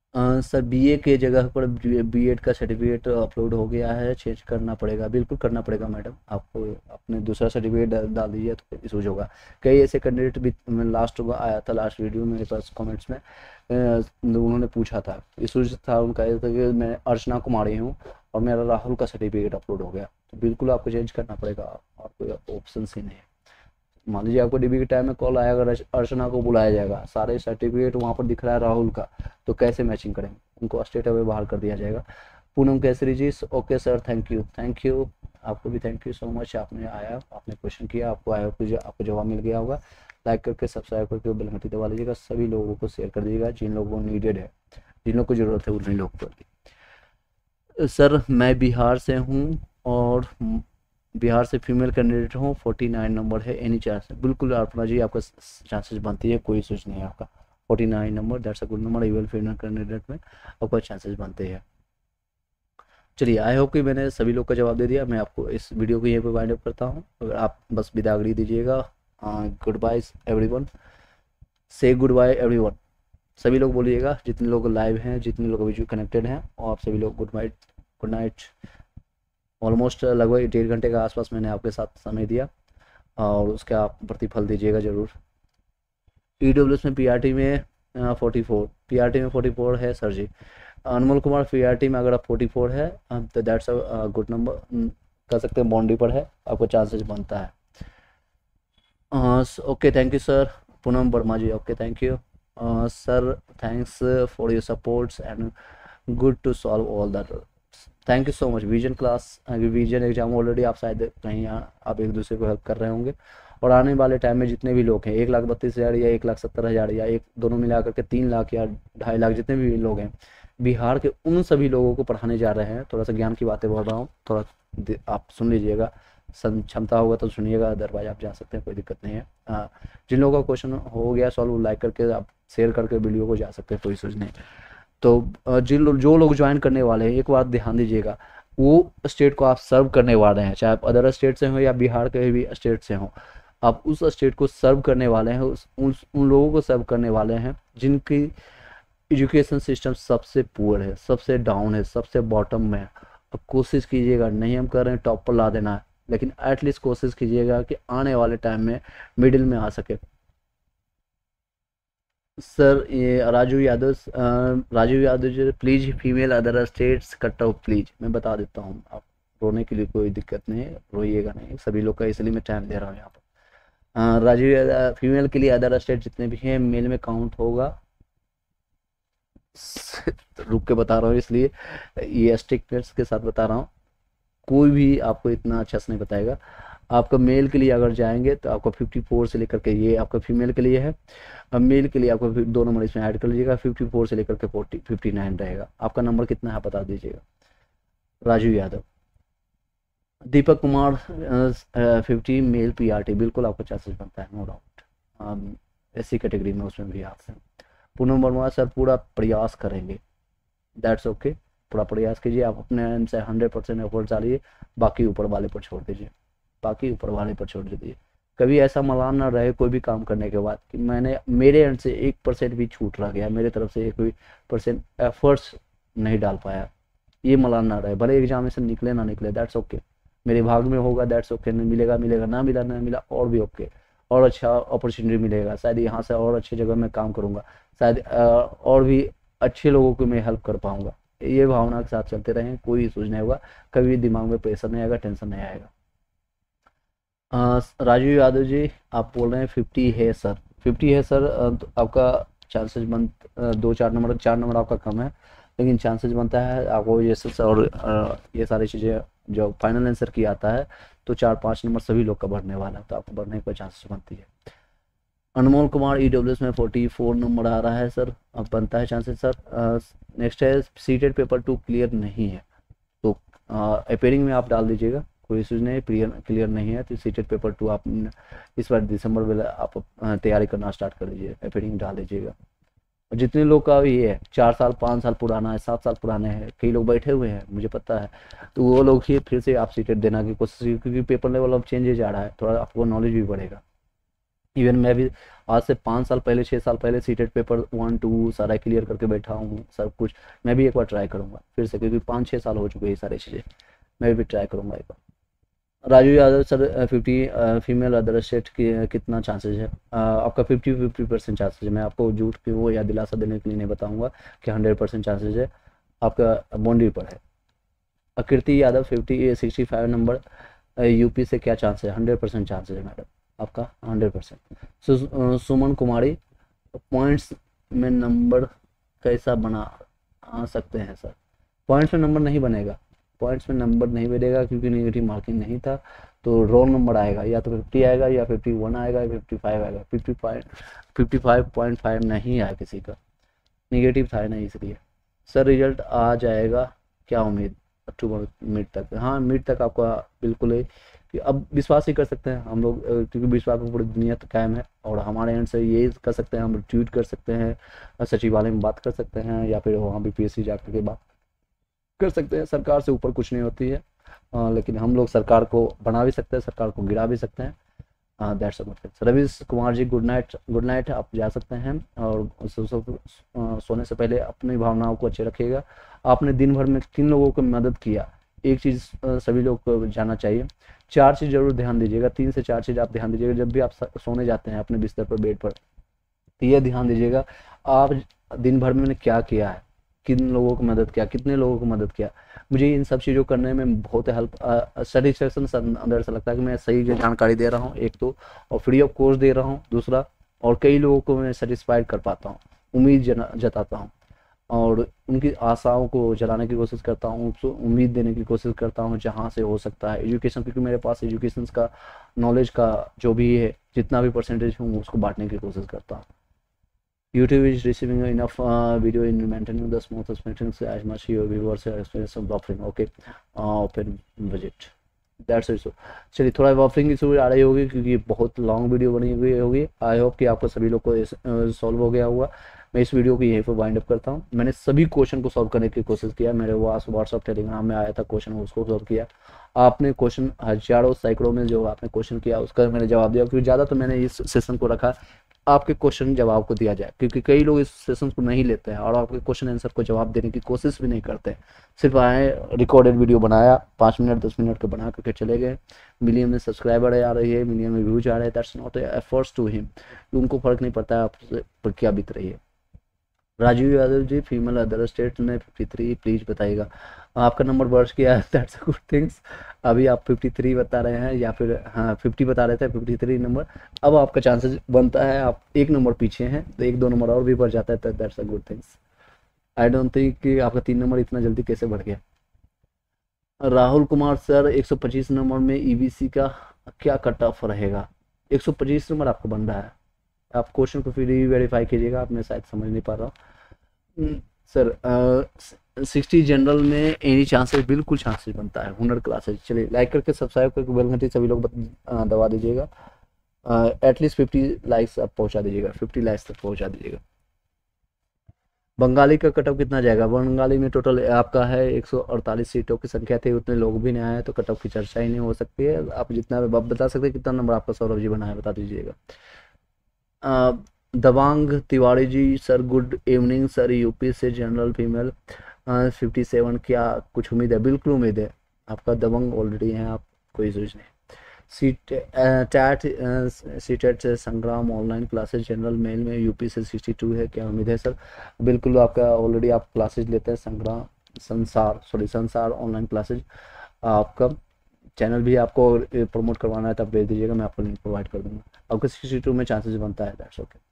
सर बीए के जगह पर बीएड का सर्टिफिकेट अपलोड हो गया है, चेंज करना पड़ेगा। बिल्कुल करना पड़ेगा मैडम, आपको अपने दूसरा सर्टिफिकेट डाल दीजिए तो इशूज होगा। कई ऐसे कैंडिडेट भी लास्ट आया था, लास्ट वीडियो मेरे पास कमेंट्स में उन्होंने पूछा था, इशूज था उनका ये था कि मैं अर्चना कुमारी हूँ और मेरा राहुल का सर्टिफिकेट अपलोड हो गया। तो बिल्कुल आपको चेंज करना पड़ेगा और कोई ऑप्शन ही नहीं है। मान लीजिए आपको डीबी के टाइम में कॉल आएगा, अर्चना को बुलाया जाएगा, सारे सर्टिफिकेट वहाँ पर दिख रहा है राहुल का, तो कैसे मैचिंग करेंगे? उनको स्टेट अवे बाहर कर दिया जाएगा। Poonam Kesari ji, okay sir, thank you. आपको भी थैंक यू सो मच, आपने आया, आपने क्वेश्चन किया, आपको आया आपको जवाब मिल गया होगा। लाइक करके सब्सक्राइब करके बेल घंटी दबा लीजिएगा, सभी लोगों को शेयर कर दीजिएगा जिन लोगों को नीडेड है, जिन लोगों को ज़रूरत है उन्हीं लोगों को। सर मैं बिहार से हूँ और बिहार से फीमेल कैंडिडेट हूँ, 49 नंबर है, एनी चांस? बिल्कुल अर्पणा जी, आपका चांसेस बनती है, कोई सोच नहीं है आपका। 49 number, that's a good number, even female candidate में आपका चांसेस बनते हैं। चलिए, आई होप कि मैंने सभी लोग का जवाब दे दिया। मैं आपको इस वीडियो को यहीं पर वाइंड अप करता हूँ। अगर आप बस विदागरी दीजिएगा। गुड बाय एवरीवन, से गुड बाय एवरीवन। सभी लोग बोलिएगा, जितने लोग लाइव हैं, जितने लोग अभी कनेक्टेड हैं, और आप सभी लोग good night, good night. Almost लगभग 1.5 घंटे का आसपास मैंने आपके साथ समय दिया और उसका आप प्रतिफल दीजिएगा ज़रूर। EWS में PRT में 44, PRT में 44 है सर जी। अनमोल कुमार, PRT में अगर आप 44 है तो दैट्स अ गुड नंबर, कह सकते हैं बाउंड्री पर है, आपको चांसेस बनता है। Okay, thank you sir. Poonam Verma ji, okay, thank you sir, thanks for your supports and good to solve all that. Thank you so much. Vision class, vision exam already आप शायद कहीं आप एक दूसरे को हेल्प कर रहे होंगे, और आने वाले टाइम में जितने भी लोग हैं 1,32,000 या 1,70,000 या एक दोनों मिला करके 3 लाख या 2.5 लाख जितने भी लोग हैं बिहार के, उन सभी लोगों को पढ़ाने जा रहे हैं। थोड़ा सा ज्ञान की बातें बोल रहा हूँ, थोड़ा आप सुन लीजिएगा, क्षमता होगा तो सुनिएगा, अदरवाइज आप जा सकते हैं, कोई दिक्कत नहीं है। जिन लोगों का क्वेश्चन हो गया सॉल्व, लाइक करके आप शेयर करके वीडियो को जा सकते हैं, कोई सोच नहीं। तो जो लोग ज्वाइन करने वाले हैं, एक बात ध्यान दीजिएगा, वो स्टेट को आप सर्व करने वाले हैं, चाहे आप अदर स्टेट से हो या बिहार के भी स्टेट से हो, आप उस स्टेट को सर्व करने वाले हैं, उन लोगों को सर्व करने वाले हैं जिनकी एजुकेशन सिस्टम सबसे पुअर है, सबसे डाउन है, सबसे बॉटम में है। अब कोशिश कीजिएगा, नहीं हम कर रहे हैं टॉप पर ला देना है, लेकिन एटलीस्ट कोशिश कीजिएगा कि आने वाले टाइम में मिडिल में आ सके। सर ये Raju Yadav ji, please female other states cut off please. मैं बता देता हूँ, आप रोने के लिए कोई दिक्कत नहीं है, रोइएगा नहीं, सभी लोग का इसलिए मैं टाइम दे रहा हूँ यहाँ पर। राजू, फीमेल के लिए अदर स्टेट जितने भी हैं मेल में काउंट होगा। रुक के बता रहा हूँ, इसलिए ये स्ट्रिक्टनेस के साथ बता रहा हूँ, कोई भी आपको इतना अच्छा से नहीं बताएगा। आपका मेल के लिए अगर जाएंगे तो आपका 54 से लेकर के, ये आपका फीमेल के लिए है, अब मेल के लिए आपको 2 नंबर इसमें ऐड कर लीजिएगा, 54 से लेकर के 59 रहेगा। आपका नंबर कितना है बता दीजिएगा। राजू यादव, दीपक कुमार 50 मेल PRT, बिल्कुल आपका चांसेस बनता है, नो डाउट। SC कैटेगरी में उसमें भी आप हैं। पूनम वर्मा, सर पूरा प्रयास करेंगे, दैट्स ओके, पूरा प्रयास कीजिए, आप अपने एंड से 100% एफर्ट डालिए, बाकी ऊपर वाले पर छोड़ दीजिए, बाकी ऊपर वाले पर छोड़ दीजिए। कभी ऐसा मलाल ना रहे कोई भी काम करने के बाद कि मैंने मेरे एंड से 1% भी छूट रह गया, मेरे तरफ से 1% एफर्ट्स नहीं डाल पाया, ये मलाल ना रहे। भले एग्जामिनेशन निकले ना निकले, दैट्स ओके, मेरे भाग में होगा, दैट्स ओके, नहीं मिलेगा मिलेगा, ना मिला ना मिला और भी ओके, और अच्छा अपॉर्चुनिटी मिलेगा, शायद यहाँ से और अच्छी जगह में काम करूँगा, शायद और भी अच्छे लोगों को मैं हेल्प कर पाऊँगा। ये भावना के साथ चलते रहें, कोई सोच नहीं होगा, कभी दिमाग में प्रेशर नहीं आएगा, टेंशन नहीं आएगा। राजू यादव जी, आप बोल रहे हैं 50 है सर, 50 है सर, तो आपका चांसेस बन 2-4 नंबर, 4 नंबर आपका कम है, लेकिन चांसेस बनता है आपको ये सब और ये सारी चीज़ें जो फाइनल आंसर की आता है, तो 4-5 नंबर सभी लोग का बढ़ने वाला है, तो आपको बढ़ने का चांसेस बनती है। अनमोल कुमार, EWS में 44 नंबर आ रहा है सर, अब बनता है चांसेस सर। नेक्स्ट है सीटेड पेपर 2 क्लियर नहीं है, तो अपेयरिंग में आप डाल दीजिएगा, कोई इशूज नहीं, क्लियर नहीं है तो सीटेड पेपर 2 आप इस बार दिसंबर में आप तैयारी करना स्टार्ट कर दीजिए, अपेयरिंग डाल दीजिएगा। जितने लोग का ये है 4 साल 5 साल पुराना है, 7 साल पुराने हैं, कई लोग बैठे हुए हैं मुझे पता है, तो वो लोग ही फिर से आप सीटेड देना की कोशिश, क्योंकि पेपर लेवल अब चेंज जा रहा है, थोड़ा आपको नॉलेज भी बढ़ेगा। इवन मैं भी आज से 5 साल पहले 6 साल पहले सीटेट पेपर 1 2 सारा क्लियर करके बैठा हूँ सब कुछ। मैं भी एक बार ट्राई करूँगा फिर से, क्योंकि 5 6 साल हो चुके हैं ये सारी चीज़ें। मैं भी ट्राई करूँगा एक बार। Raju Yadav sir, 50 female other state की कितना चांसेज है? आपका 50% चांसेज है। मैं आपको झूठ की वो या दिलासा देने के लिए नहीं बताऊंगा कि 100% चांसेज है, आपका बाउंड्री पर है। आकृति यादव 65 नंबर, यूपी से क्या चांस है? 100% चांसेज है मैडम आपका, 100%। सुमन कुमारी, पॉइंट्स में नंबर कैसा बना सकते हैं सर? पॉइंट्स में नंबर नहीं बनेगा, पॉइंट्स में नंबर नहीं बनेगा क्योंकि नेगेटिव मार्किंग नहीं था। तो रोल नंबर आएगा, या तो 50 आएगा या 51 आएगा या 55 आएगा। 55.5 नहीं आया किसी का, नेगेटिव था नहीं इसलिए। सर रिजल्ट आ जाएगा क्या उम्मीद? अक्टूबर मिड तक? हाँ मिड तक आपका बिल्कुल है कि अब विश्वास ही कर सकते हैं हम लोग, क्योंकि विश्वास में पूरी दुनिया तो कायम है। और हमारे एंड से ये कर सकते हैं, हम ट्वीट कर सकते हैं, सचिवालय में बात कर सकते हैं, या फिर वहाँ भी पीएससी जाकर के बात कर सकते हैं। सरकार से ऊपर कुछ नहीं होती है, लेकिन हम लोग सरकार को बना भी सकते हैं, सरकार को गिरा भी सकते हैं। That's a good thing. Ravish Kumar ji good night, good night. आप जा सकते हैं, और सोने से पहले अपनी भावनाओं को अच्छे रखिएगा। आपने दिन भर में 3 लोगों को मदद किया, एक चीज़ सभी लोग को जानना चाहिए, 4 चीज़ जरूर ध्यान दीजिएगा, 3 से 4 चीज़ आप ध्यान दीजिएगा जब भी आप सोने जाते हैं अपने बिस्तर पर, बेड पर। तो ये ध्यान दीजिएगा आप दिन भर में क्या किया है, किन लोगों को मदद किया, कितने लोगों को मदद किया। मुझे इन सब चीज़ों करने में बहुत हेल्प, सेटिस्फेक्शन अंदर से लगता है कि मैं सही जानकारी दे रहा हूँ एक तो, और फ्री ऑफ कॉस्ट दे रहा हूँ दूसरा, और कई लोगों को मैं सेटिस्फाइड कर पाता हूँ, उम्मीद जताता हूँ, और उनकी आशाओं को जलाने की कोशिश करता हूँ, उसको उम्मीद देने की कोशिश करता हूँ जहाँ से हो सकता है। एजुकेशन, क्योंकि मेरे पास एजुकेशन का नॉलेज का जो भी है जितना भी परसेंटेज हूँ उसको बांटने की कोशिश करता हूँ। YouTube is receiving enough video in maintaining the smooth experience as much your viewers are experiencing buffering. Okay, open budget. That's it. So चलिए, थोड़ा बफरिंग इशू आ रही होगी क्योंकि बहुत लॉन्ग वीडियो बनी हुई होगी। आई होप कि आपको सभी लोग को सॉल्व हो गया होगा। मैं इस वीडियो को यहीं पर वाइंड अप करता हूँ। मैंने सभी क्वेश्चन को सॉल्व करने की कोशिश किया, मेरे व्हाट्सअप टेलीग्राम में आया था क्वेश्चन, उसको सॉल्व किया। आपने क्वेश्चन हजारों सैकड़ों में जो आपने क्वेश्चन किया उसका मैंने जवाब दिया, क्योंकि ज़्यादा तो मैंने इस सेशन को रखा आपके क्वेश्चन जवाब को दिया जाए, क्योंकि कई लोग इस सेशन को नहीं लेते हैं और आपके क्वेश्चन आंसर को जवाब देने की कोशिश भी नहीं करते। सिर्फ आए, रिकॉर्डेड वीडियो बनाया, 5 मिनट 10 मिनट का बना करके चले गए। मिलियन में सब्सक्राइबर आ रही है, मिलियन में व्यूज आ रहे हैं, that's not efforts to him. उनको फर्क नहीं पड़ता है आप पर क्या बीत रही है। Rajeev Yadav ji, female other state में 53, प्लीज बताइएगा। आपका नंबर बढ़ गया है, दैट्स अ गुड थिंग्स। अभी आप 53 बता रहे हैं, या फिर हाँ 50 बता रहे थे, 53 नंबर। अब आपका चांसेस बनता है, आप 1 नंबर पीछे हैं, तो 1 2 नंबर और भी बढ़ जाता है, तो that's a good things. I don't think कि आपका 3 नंबर इतना जल्दी कैसे बढ़ गया। राहुल कुमार सर, 125 नंबर में ईबीसी का क्या कट ऑफ रहेगा? 125 नंबर आपको बन रहा है, आप क्वेश्चन को फिर वेरीफाई कीजिएगा, आप मैं शायद समझ नहीं पा रहा हूँ सर। 60 जनरल में एनी चांसेस, बिल्कुल चांसेस बनता है। हुनर क्लासेज, चलिए लाइक करके सब्सक्राइब करके बेल घंटी सभी लोग दबा दीजिएगा। एटलीस्ट 50 लाइक्स आप पहुंचा दीजिएगा, 50 लाइक्स तक पहुंचा दीजिएगा। बंगाली का कट ऑफ कितना जाएगा? बंगाली में टोटल आपका है 148 सीटों की संख्या थी, उतने लोग भी नहीं आए, तो कट ऑफ की चर्चा ही नहीं हो सकती है। आप जितना आप बता सकते हैं कितना नंबर आपका सौरभ जी बना है, बता दीजिएगा। Dawang Tiwari ji sir, good evening sir, UP से जनरल फीमेल 57, क्या कुछ उम्मीद है? बिल्कुल उम्मीद है, आपका दबंग ऑलरेडी है, आप कोई सोच नहीं। सीटेट से Sangram online classes general male में यूपी से 62 है, क्या उम्मीद है सर? बिल्कुल, आपका ऑलरेडी आप क्लासेज लेते हैं, संसार ऑनलाइन क्लासेज। आपका चैनल भी आपको प्रमोट करवाना है तो आप भेज दीजिएगा, मैं आपको लिंक प्रोवाइड कर दूंगा। आपका 62 में चांसेस बनता है, दैट्स ओके।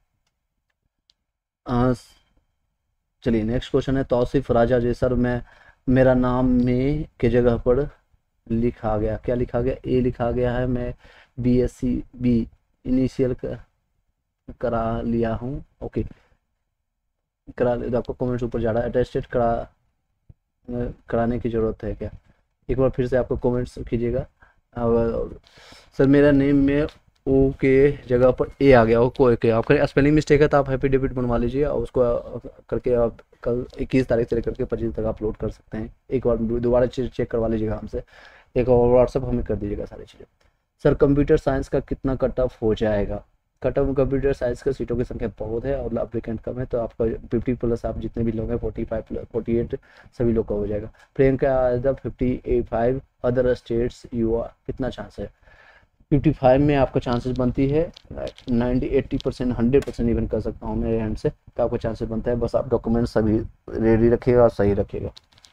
चलिए नेक्स्ट क्वेश्चन है तौसीफ राजा जी सर, मैं मेरा नाम में के जगह पर लिखा गया, क्या लिखा गया? ए लिखा गया है, मैं BSc B इनिशियल करा लिया हूँ। ओके, करा, आपको कमेंट्स ऊपर जा रहा है, अटेस्टेड कराने की ज़रूरत है क्या? एक बार फिर से आपको कमेंट्स कीजिएगा। सर मेरा नेम में ओ के जगह पर ए आ गया, ओ को के, आपका स्पेलिंग मिस्टेक है तो आप हैप्पी डेबिट बनवा लीजिए, और उसको करके आप कल 21 तारीख से लेकर के 25 तक अपलोड कर सकते हैं। एक बार दोबारा चेक करवा लीजिएगा हमसे, एक और व्हाट्सअप हमें कर दीजिएगा सारी चीज़ें। सर कंप्यूटर साइंस का कितना कट ऑफ हो जाएगा? कट ऑफ कंप्यूटर साइंस का सीटों की संख्या बहुत है और एप्लीकेंट कम है, तो आपका 50 प्लस आप जितने भी लोग हैं 45 प्लस 48 सभी लोग का हो जाएगा। Priyanka 55 other states U R, कितना चांस है? 55 में आपका चांसेस बनती है 90 80%, 100% इवन कर सकता हूँ मेरे हैंड से, तो आपका चांसेस बनता है। बस आप डॉक्यूमेंट सभी रेडी रखिएगा और सही रखिएगा।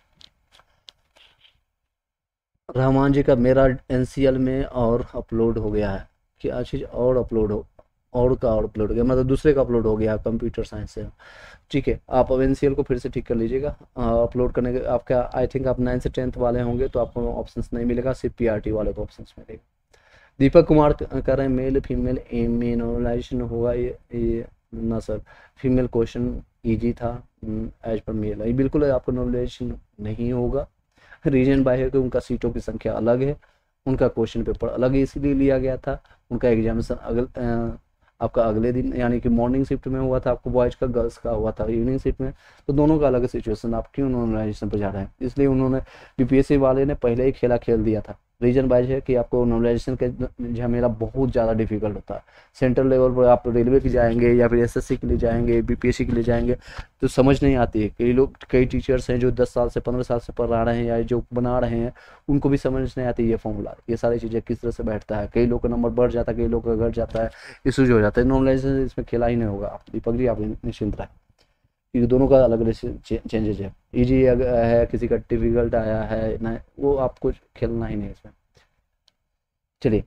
रहमान जी का मेरा एनसीएल में और अपलोड हो गया है, क्या चीज़ और अपलोड हो, और का और अपलोड हो गया मतलब दूसरे का अपलोड हो गया कंप्यूटर साइंस से। ठीक है, आप अब एनसीएल को फिर से ठीक कर लीजिएगा। अपलोड करने के आपका आई थिंक आप 9 से 10th वाले होंगे तो आपको ऑप्शंस नहीं मिलेगा, सिर्फ पीआरटी वाले को ऑप्शंस मिलेगा। दीपक कुमार कर रहे हैं मेल फीमेल इम्यूनोलाइजेशन होगा, ये ना सर, फीमेल क्वेश्चन इजी था एज पर मेल, ये बिल्कुल आपको नॉलेजेशन नहीं होगा। रीजन बाय है कि उनका सीटों की संख्या अलग है, उनका क्वेश्चन पेपर अलग है, इसीलिए लिया गया था। उनका एग्जामिनेशन आपका अगले दिन यानी कि मॉर्निंग शिफ्ट में हुआ था, आपको बॉयज़ का गर्ल्स का हुआ था इवनिंग शिफ्ट में, तो दोनों का अलग सिचुएशन। आप क्यों नॉर्मलाइजेशन पर जा रहे हैं? इसलिए उन्होंने बीपीएससी वाले ने पहले ही खेल दिया था। रीजन वाइज है कि आपको नॉर्मलाइजेशन का झमेला बहुत ज़्यादा डिफिकल्ट होता है। सेंट्रल लेवल पर आप रेलवे के जाएंगे या फिर एसएससी के लिए जाएंगे, बीपीएससी के लिए जाएंगे तो समझ नहीं आती है। कई लोग, कई टीचर्स हैं जो 10 साल से 15 साल से पढ़ा रहे हैं या जो बना रहे हैं, उनको भी समझ नहीं आती ये फॉर्मूला, ये सारी चीज़ें किस तरह से बैठता है। कई लोग का नंबर बढ़ जाता है, कई लोग का घट जाता है, इशूज हो जाता है। नॉर्मलाइजेशन इसमें खेला ही नहीं होगा। आप दीपक जी आप निश्चिंत रहें, क्योंकि दोनों का अलग अलग चेंजेज है। ईजी है, किसी का डिफिकल्ट आया है ना, वो आपको खेलना ही नहीं इसमें। चलिए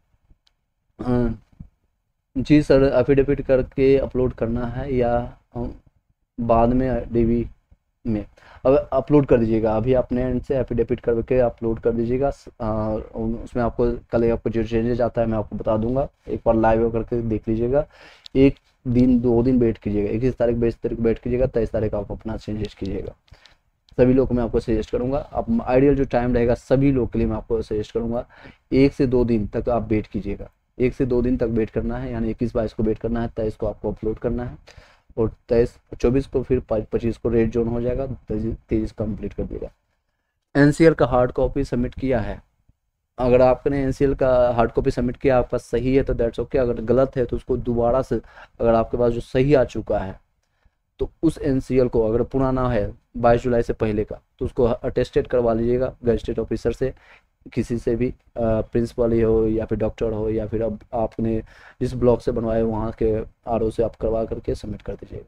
जी सर, एफिडेविट करके अपलोड करना है या बाद में डीवी में? अब अपलोड कर दीजिएगा, अभी अपने एंड से एफिडेविट करके अपलोड कर दीजिएगा। उसमें आपको कल आपको जो चेंजेज आता है मैं आपको बता दूंगा, एक बार लाइव करके देख लीजिएगा। एक दिन 2 दिन वेट कीजिएगा, 21 तारीख 22 तारीख वेट कीजिएगा, 23 तारीख आप अपना चेंजेस कीजिएगा। सभी लोग को मैं आपको सजेस्ट करूंगा, आप आइडियल जो टाइम रहेगा सभी लोग के लिए मैं आपको सजेस्ट करूंगा 1 से 2 दिन तक आप वेट कीजिएगा। 1 से 2 दिन तक वेट करना है, यानी 21-22 को वेट करना है, 23 को आपको अपलोड करना है और 24 को फिर 25 को रेड जोन हो जाएगा, 23 कंप्लीट कर दिएगा। एनसीएल का हार्ड कॉपी सबमिट किया है? अगर आपने एनसीएल का हार्ड कॉपी सबमिट किया, आपका सही है तो दैट्स ओके, अगर गलत है तो उसको दोबारा से, अगर आपके पास जो सही आ चुका है तो उस एनसीएल को, अगर पुराना है 22 जुलाई से पहले का, तो उसको अटेस्टेड करवा लीजिएगा गजेटेड ऑफिसर से, किसी से भी, प्रिंसिपल ही हो या फिर डॉक्टर हो या फिर अब आपने जिस ब्लॉक से बनवाए वहाँ के आरओ से आप करवा करके सबमिट कर दीजिएगा।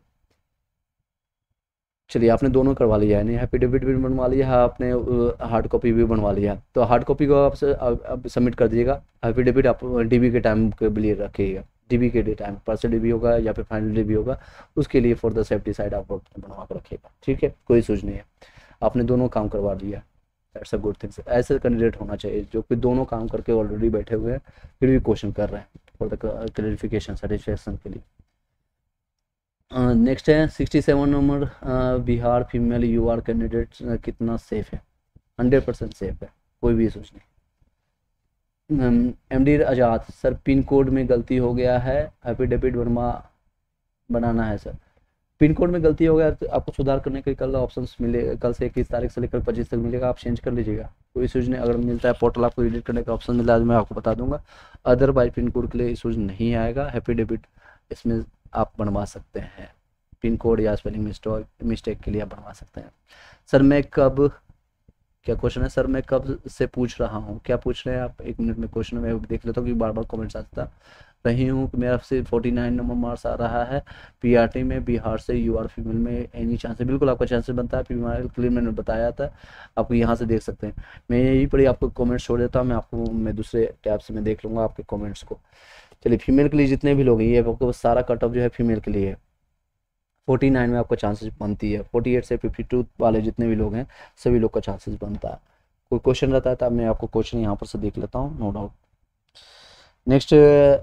चलिए, आपने दोनों करवा लिया है, नहीं एफिडेविट भी बनवा लिया है आपने, हार्ड कॉपी भी बनवा लिया है, तो हार्ड कॉपी को आप सबमिट कर दीजिएगा। एफिडेविट आप डीबी के टाइम के लिए रखिएगा, डीबी के टाइम पर्सनल डीबी होगा या फिर फाइनल डीबी होगा, उसके लिए फॉर द सेफ्टी साइड आप बनवा कर रखिएगा। ठीक है, कोई सूझ नहीं है, आपने दोनों काम करवा लिया, दैट्स अ गुड थिंग्स। ऐसे कैंडिडेट होना चाहिए जो कि दोनों काम करके ऑलरेडी बैठे हुए हैं, फिर भी क्वेश्चन कर रहे हैं फॉर द क्लैरिफिकेशन सेटिस्फेक्शन के लिए। नेक्स्ट है 67 number, Bihar female UR candidate कितना सेफ है? 100% सेफ है, कोई भी सोच नहीं। MD Azad sir, pin code में गलती हो गया है, एफिडेविट बनाना है सर। पिन कोड में गलती हो गया तो आपको सुधार करने के कल ऑप्शंस मिले, कल से 21 तारीख से लेकर 25 तक मिलेगा, आप चेंज कर लीजिएगा, कोई इशूज नहीं। अगर मिलता है पोर्टल आपको एडिट करने का ऑप्शन मिला है मैं आपको बता दूंगा, अदरवाइज पिन कोड के लिए इशूज नहीं आएगा। एफिडेविट इसमें आप बनवा सकते हैं, पिन कोड या स्पेलिंग मिस्टेक के लिए आप बनवा सकते हैं। सर मैं कब, क्या क्वेश्चन है सर, मैं कब से पूछ रहा हूँ, क्या पूछ रहे हैं आप? 1 मिनट में क्वेश्चन में देख लेता हूँ कि बार बार कमेंट्स आता रही हूँ कि मेरा से 49 नंबर मार्क्स आ रहा है पीआरटी में, बिहार से यूआर फीमेल में एनी चांस है? बिल्कुल आपका चांसेस बनता है, फीमेल के लिए मैंने बताया था, आपको यहाँ से देख सकते हैं। मैं यही पर आपको कमेंट्स छोड़ देता हूँ, मैं दूसरे टैब से मैं देख लूँगा आपके कमेंट्स को। चलिए, फीमेल के लिए जितने भी लोग हैं, ये आपको सारा कट ऑफ जो है फीमेल के लिए है। 49 में आपका चांसेस बनती है, 48 से 52 वाले जितने भी लोग हैं सभी लोग का चांसेस बनता है। कोई क्वेश्चन रहता है तो मैं आपको क्वेश्चन यहाँ पर से देख लेता हूँ, no doubt. Next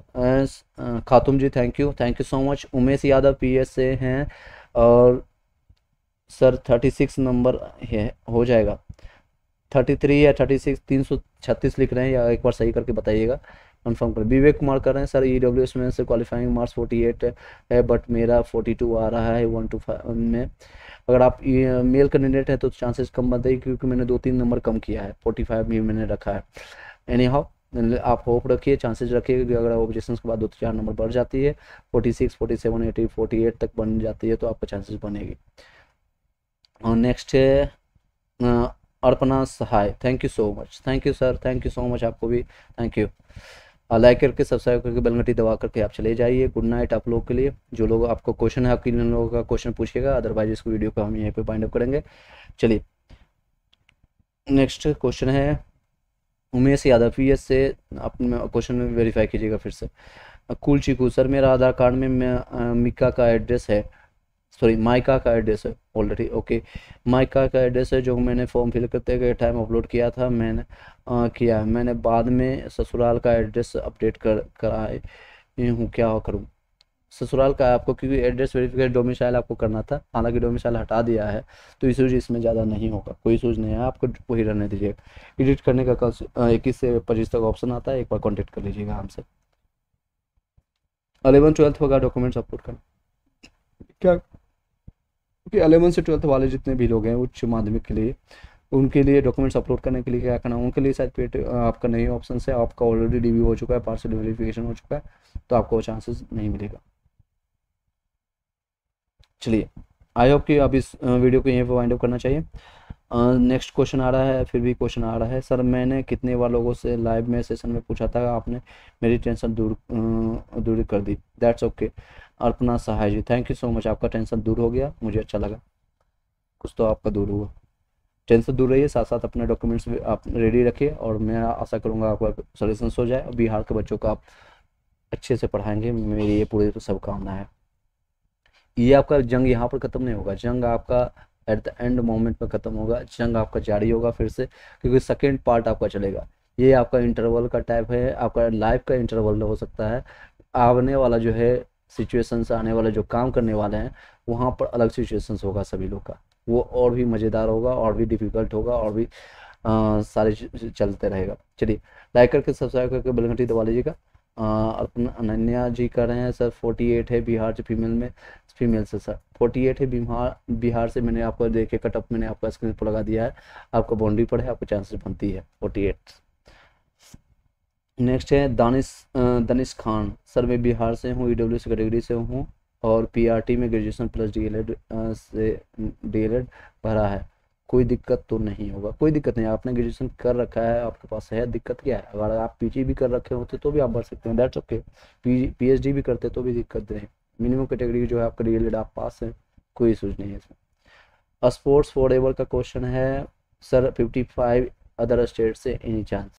Khatum ji, thank you so much. Umesh Yadav PS से हैं और सर 36 नंबर है, हो जाएगा 33 या 36, 336 लिख रहे हैं, या एक बार सही करके बताइएगा, कंफर्म कर। विवेक कुमार कर रहे हैं सर, ईडब्ल्यूएस में से क्वालिफाइंग मार्क्स 48 है बट मेरा 42 आ रहा है 1 to 5 में। अगर आप मेल कैंडिडेट है तो चांसेस कम बनते हैं, क्योंकि मैंने 2-3 नंबर कम किया है, 45 भी मैंने रखा है। एनी हाउ आप होप रखिए, चांसेस रखिए कि अगर ऑब्जेक्शन के बाद 2-4 नंबर बढ़ जाती है, 46, 47, 80, 48 तक बन जाती है तो आपका चांसेस बनेगी। और नेक्स्ट है Arpana Sahay, thank you so much, thank you sir, thank you so much, आपको भी थैंक यू। लाइक करके सब्सक्राइब करके बेल घंटी दबा करके आप चले जाइए। गुड नाइट आप लोगों के लिए। जो लोग आपको क्वेश्चन है, आपके इन लोगों का क्वेश्चन पूछिएगा, अदरवाइज इस वीडियो को हम यहीं पे बाइंड अप करेंगे। चलिए नेक्स्ट क्वेश्चन है उमेश यादव PS से, अपने क्वेश्चन वेरीफाई कीजिएगा फिर से। कुल चीकू सर, मेरा आधार कार्ड में मिका का एड्रेस है, सॉरी माइका का एड्रेस है ऑलरेडी, ओके। माइका का एड्रेस है जो मैंने फॉर्म फिल करते के टाइम अपलोड किया था, मैंने किया है। मैंने बाद में ससुराल का एड्रेस अपडेट कराए हूँ, क्या करूँ? ससुराल का आपको, क्योंकि एड्रेस वेरिफिकेशन डोमिसाइल आपको करना था, हालांकि डोमिसाइल हटा दिया है तो इशूज इसमें ज़्यादा नहीं होगा, कोई इशूज नहीं है, आपको वही रहने दीजिएगा। एडिट करने का कल 21 से 25 तक ऑप्शन आता है, एक बार कॉन्टेक्ट कर लीजिएगा हमसे। 11-12 होगा डॉक्यूमेंट्स अपलोड करना क्या, क्योंकि 11 से 12 वाले जितने भी लोग हैं उच्च माध्यमिक के लिए, उनके लिए डॉक्यूमेंट्स अपलोड करने के लिए क्या करना, उनके लिए शायद पेड आपका नहीं ऑप्शन है, आपका ऑलरेडी DV हो चुका है, पार्सल वेरिफिकेशन हो चुका है, तो आपको चांसेस नहीं मिलेगा। चलिए आई होप कि आप इस वीडियो को यहीं पर वाइंड अप करना चाहिए। नेक्स्ट क्वेश्चन आ रहा है, फिर भी क्वेश्चन आ रहा है, सर मैंने कितने बार लोगों से लाइव में सेशन में पूछा था, आपने मेरी टेंशन दूर कर दी, that's okay. Arpana Sahay ji, thank you so much, आपका टेंशन दूर हो गया, मुझे अच्छा लगा, कुछ तो आपका दूर हुआ। टेंशन दूर रहिए, साथ साथ अपने डॉक्यूमेंट्स भी आप रेडी रखिए, और मैं आशा करूँगा आपका सोल्यूशन हो जाए और बिहार के बच्चों को आप अच्छे से पढ़ाएंगे, मेरी ये पूरी शुभकामना है। ये आपका जंग यहाँ पर ख़त्म नहीं होगा, जंग आपका एट द एंड मोमेंट में ख़त्म होगा, जंग आपका जारी होगा फिर से, क्योंकि सेकेंड पार्ट आपका चलेगा। ये आपका इंटरवल का टाइप है, आपका लाइफ का इंटरवल हो सकता है। आने वाला जो है सिचुएशंस, आने वाले जो काम करने वाले हैं वहाँ पर अलग सिचुएशंस होगा सभी लोग का, वो और भी मज़ेदार होगा, और भी डिफ़िकल्ट होगा, और भी सारे चलते रहेगा। चलिए लाइक करके सब्सक्राइब करके बेल घंटी दबा लीजिएगा। अपना अनन्या जी कर रहे हैं सर 48 है बिहार से, फीमेल से सर 48 है बिहार से, मैंने आपको देखे कट ऑफ मैंने आपका स्क्रीन पर लगा दिया है, आपका बाउंड्री पर है, आपको चांसेस बनती है 48। नेक्स्ट है दानिश खान, सर मैं बिहार से हूँ, EWS कैटेगरी से हूँ, और PRT में ग्रेजुएशन प्लस DLED भरा है, कोई दिक्कत तो नहीं होगा? कोई दिक्कत नहीं, आपने ग्रेजुएशन कर रखा है, आपके पास है, दिक्कत क्या है? अगर आप PG भी कर रखे होते तो भी आप भर सकते हैं, दैट्स ओके। PhD भी करते तो भी दिक्कत नहीं, मिनिमम कैटेगरी जो है आपका DLED आप पास है, कोई इशूज नहीं है इसमें। स्पोर्ट्स फॉर एवर का क्वेश्चन है सर 55 अदर स्टेट से एनी चांस?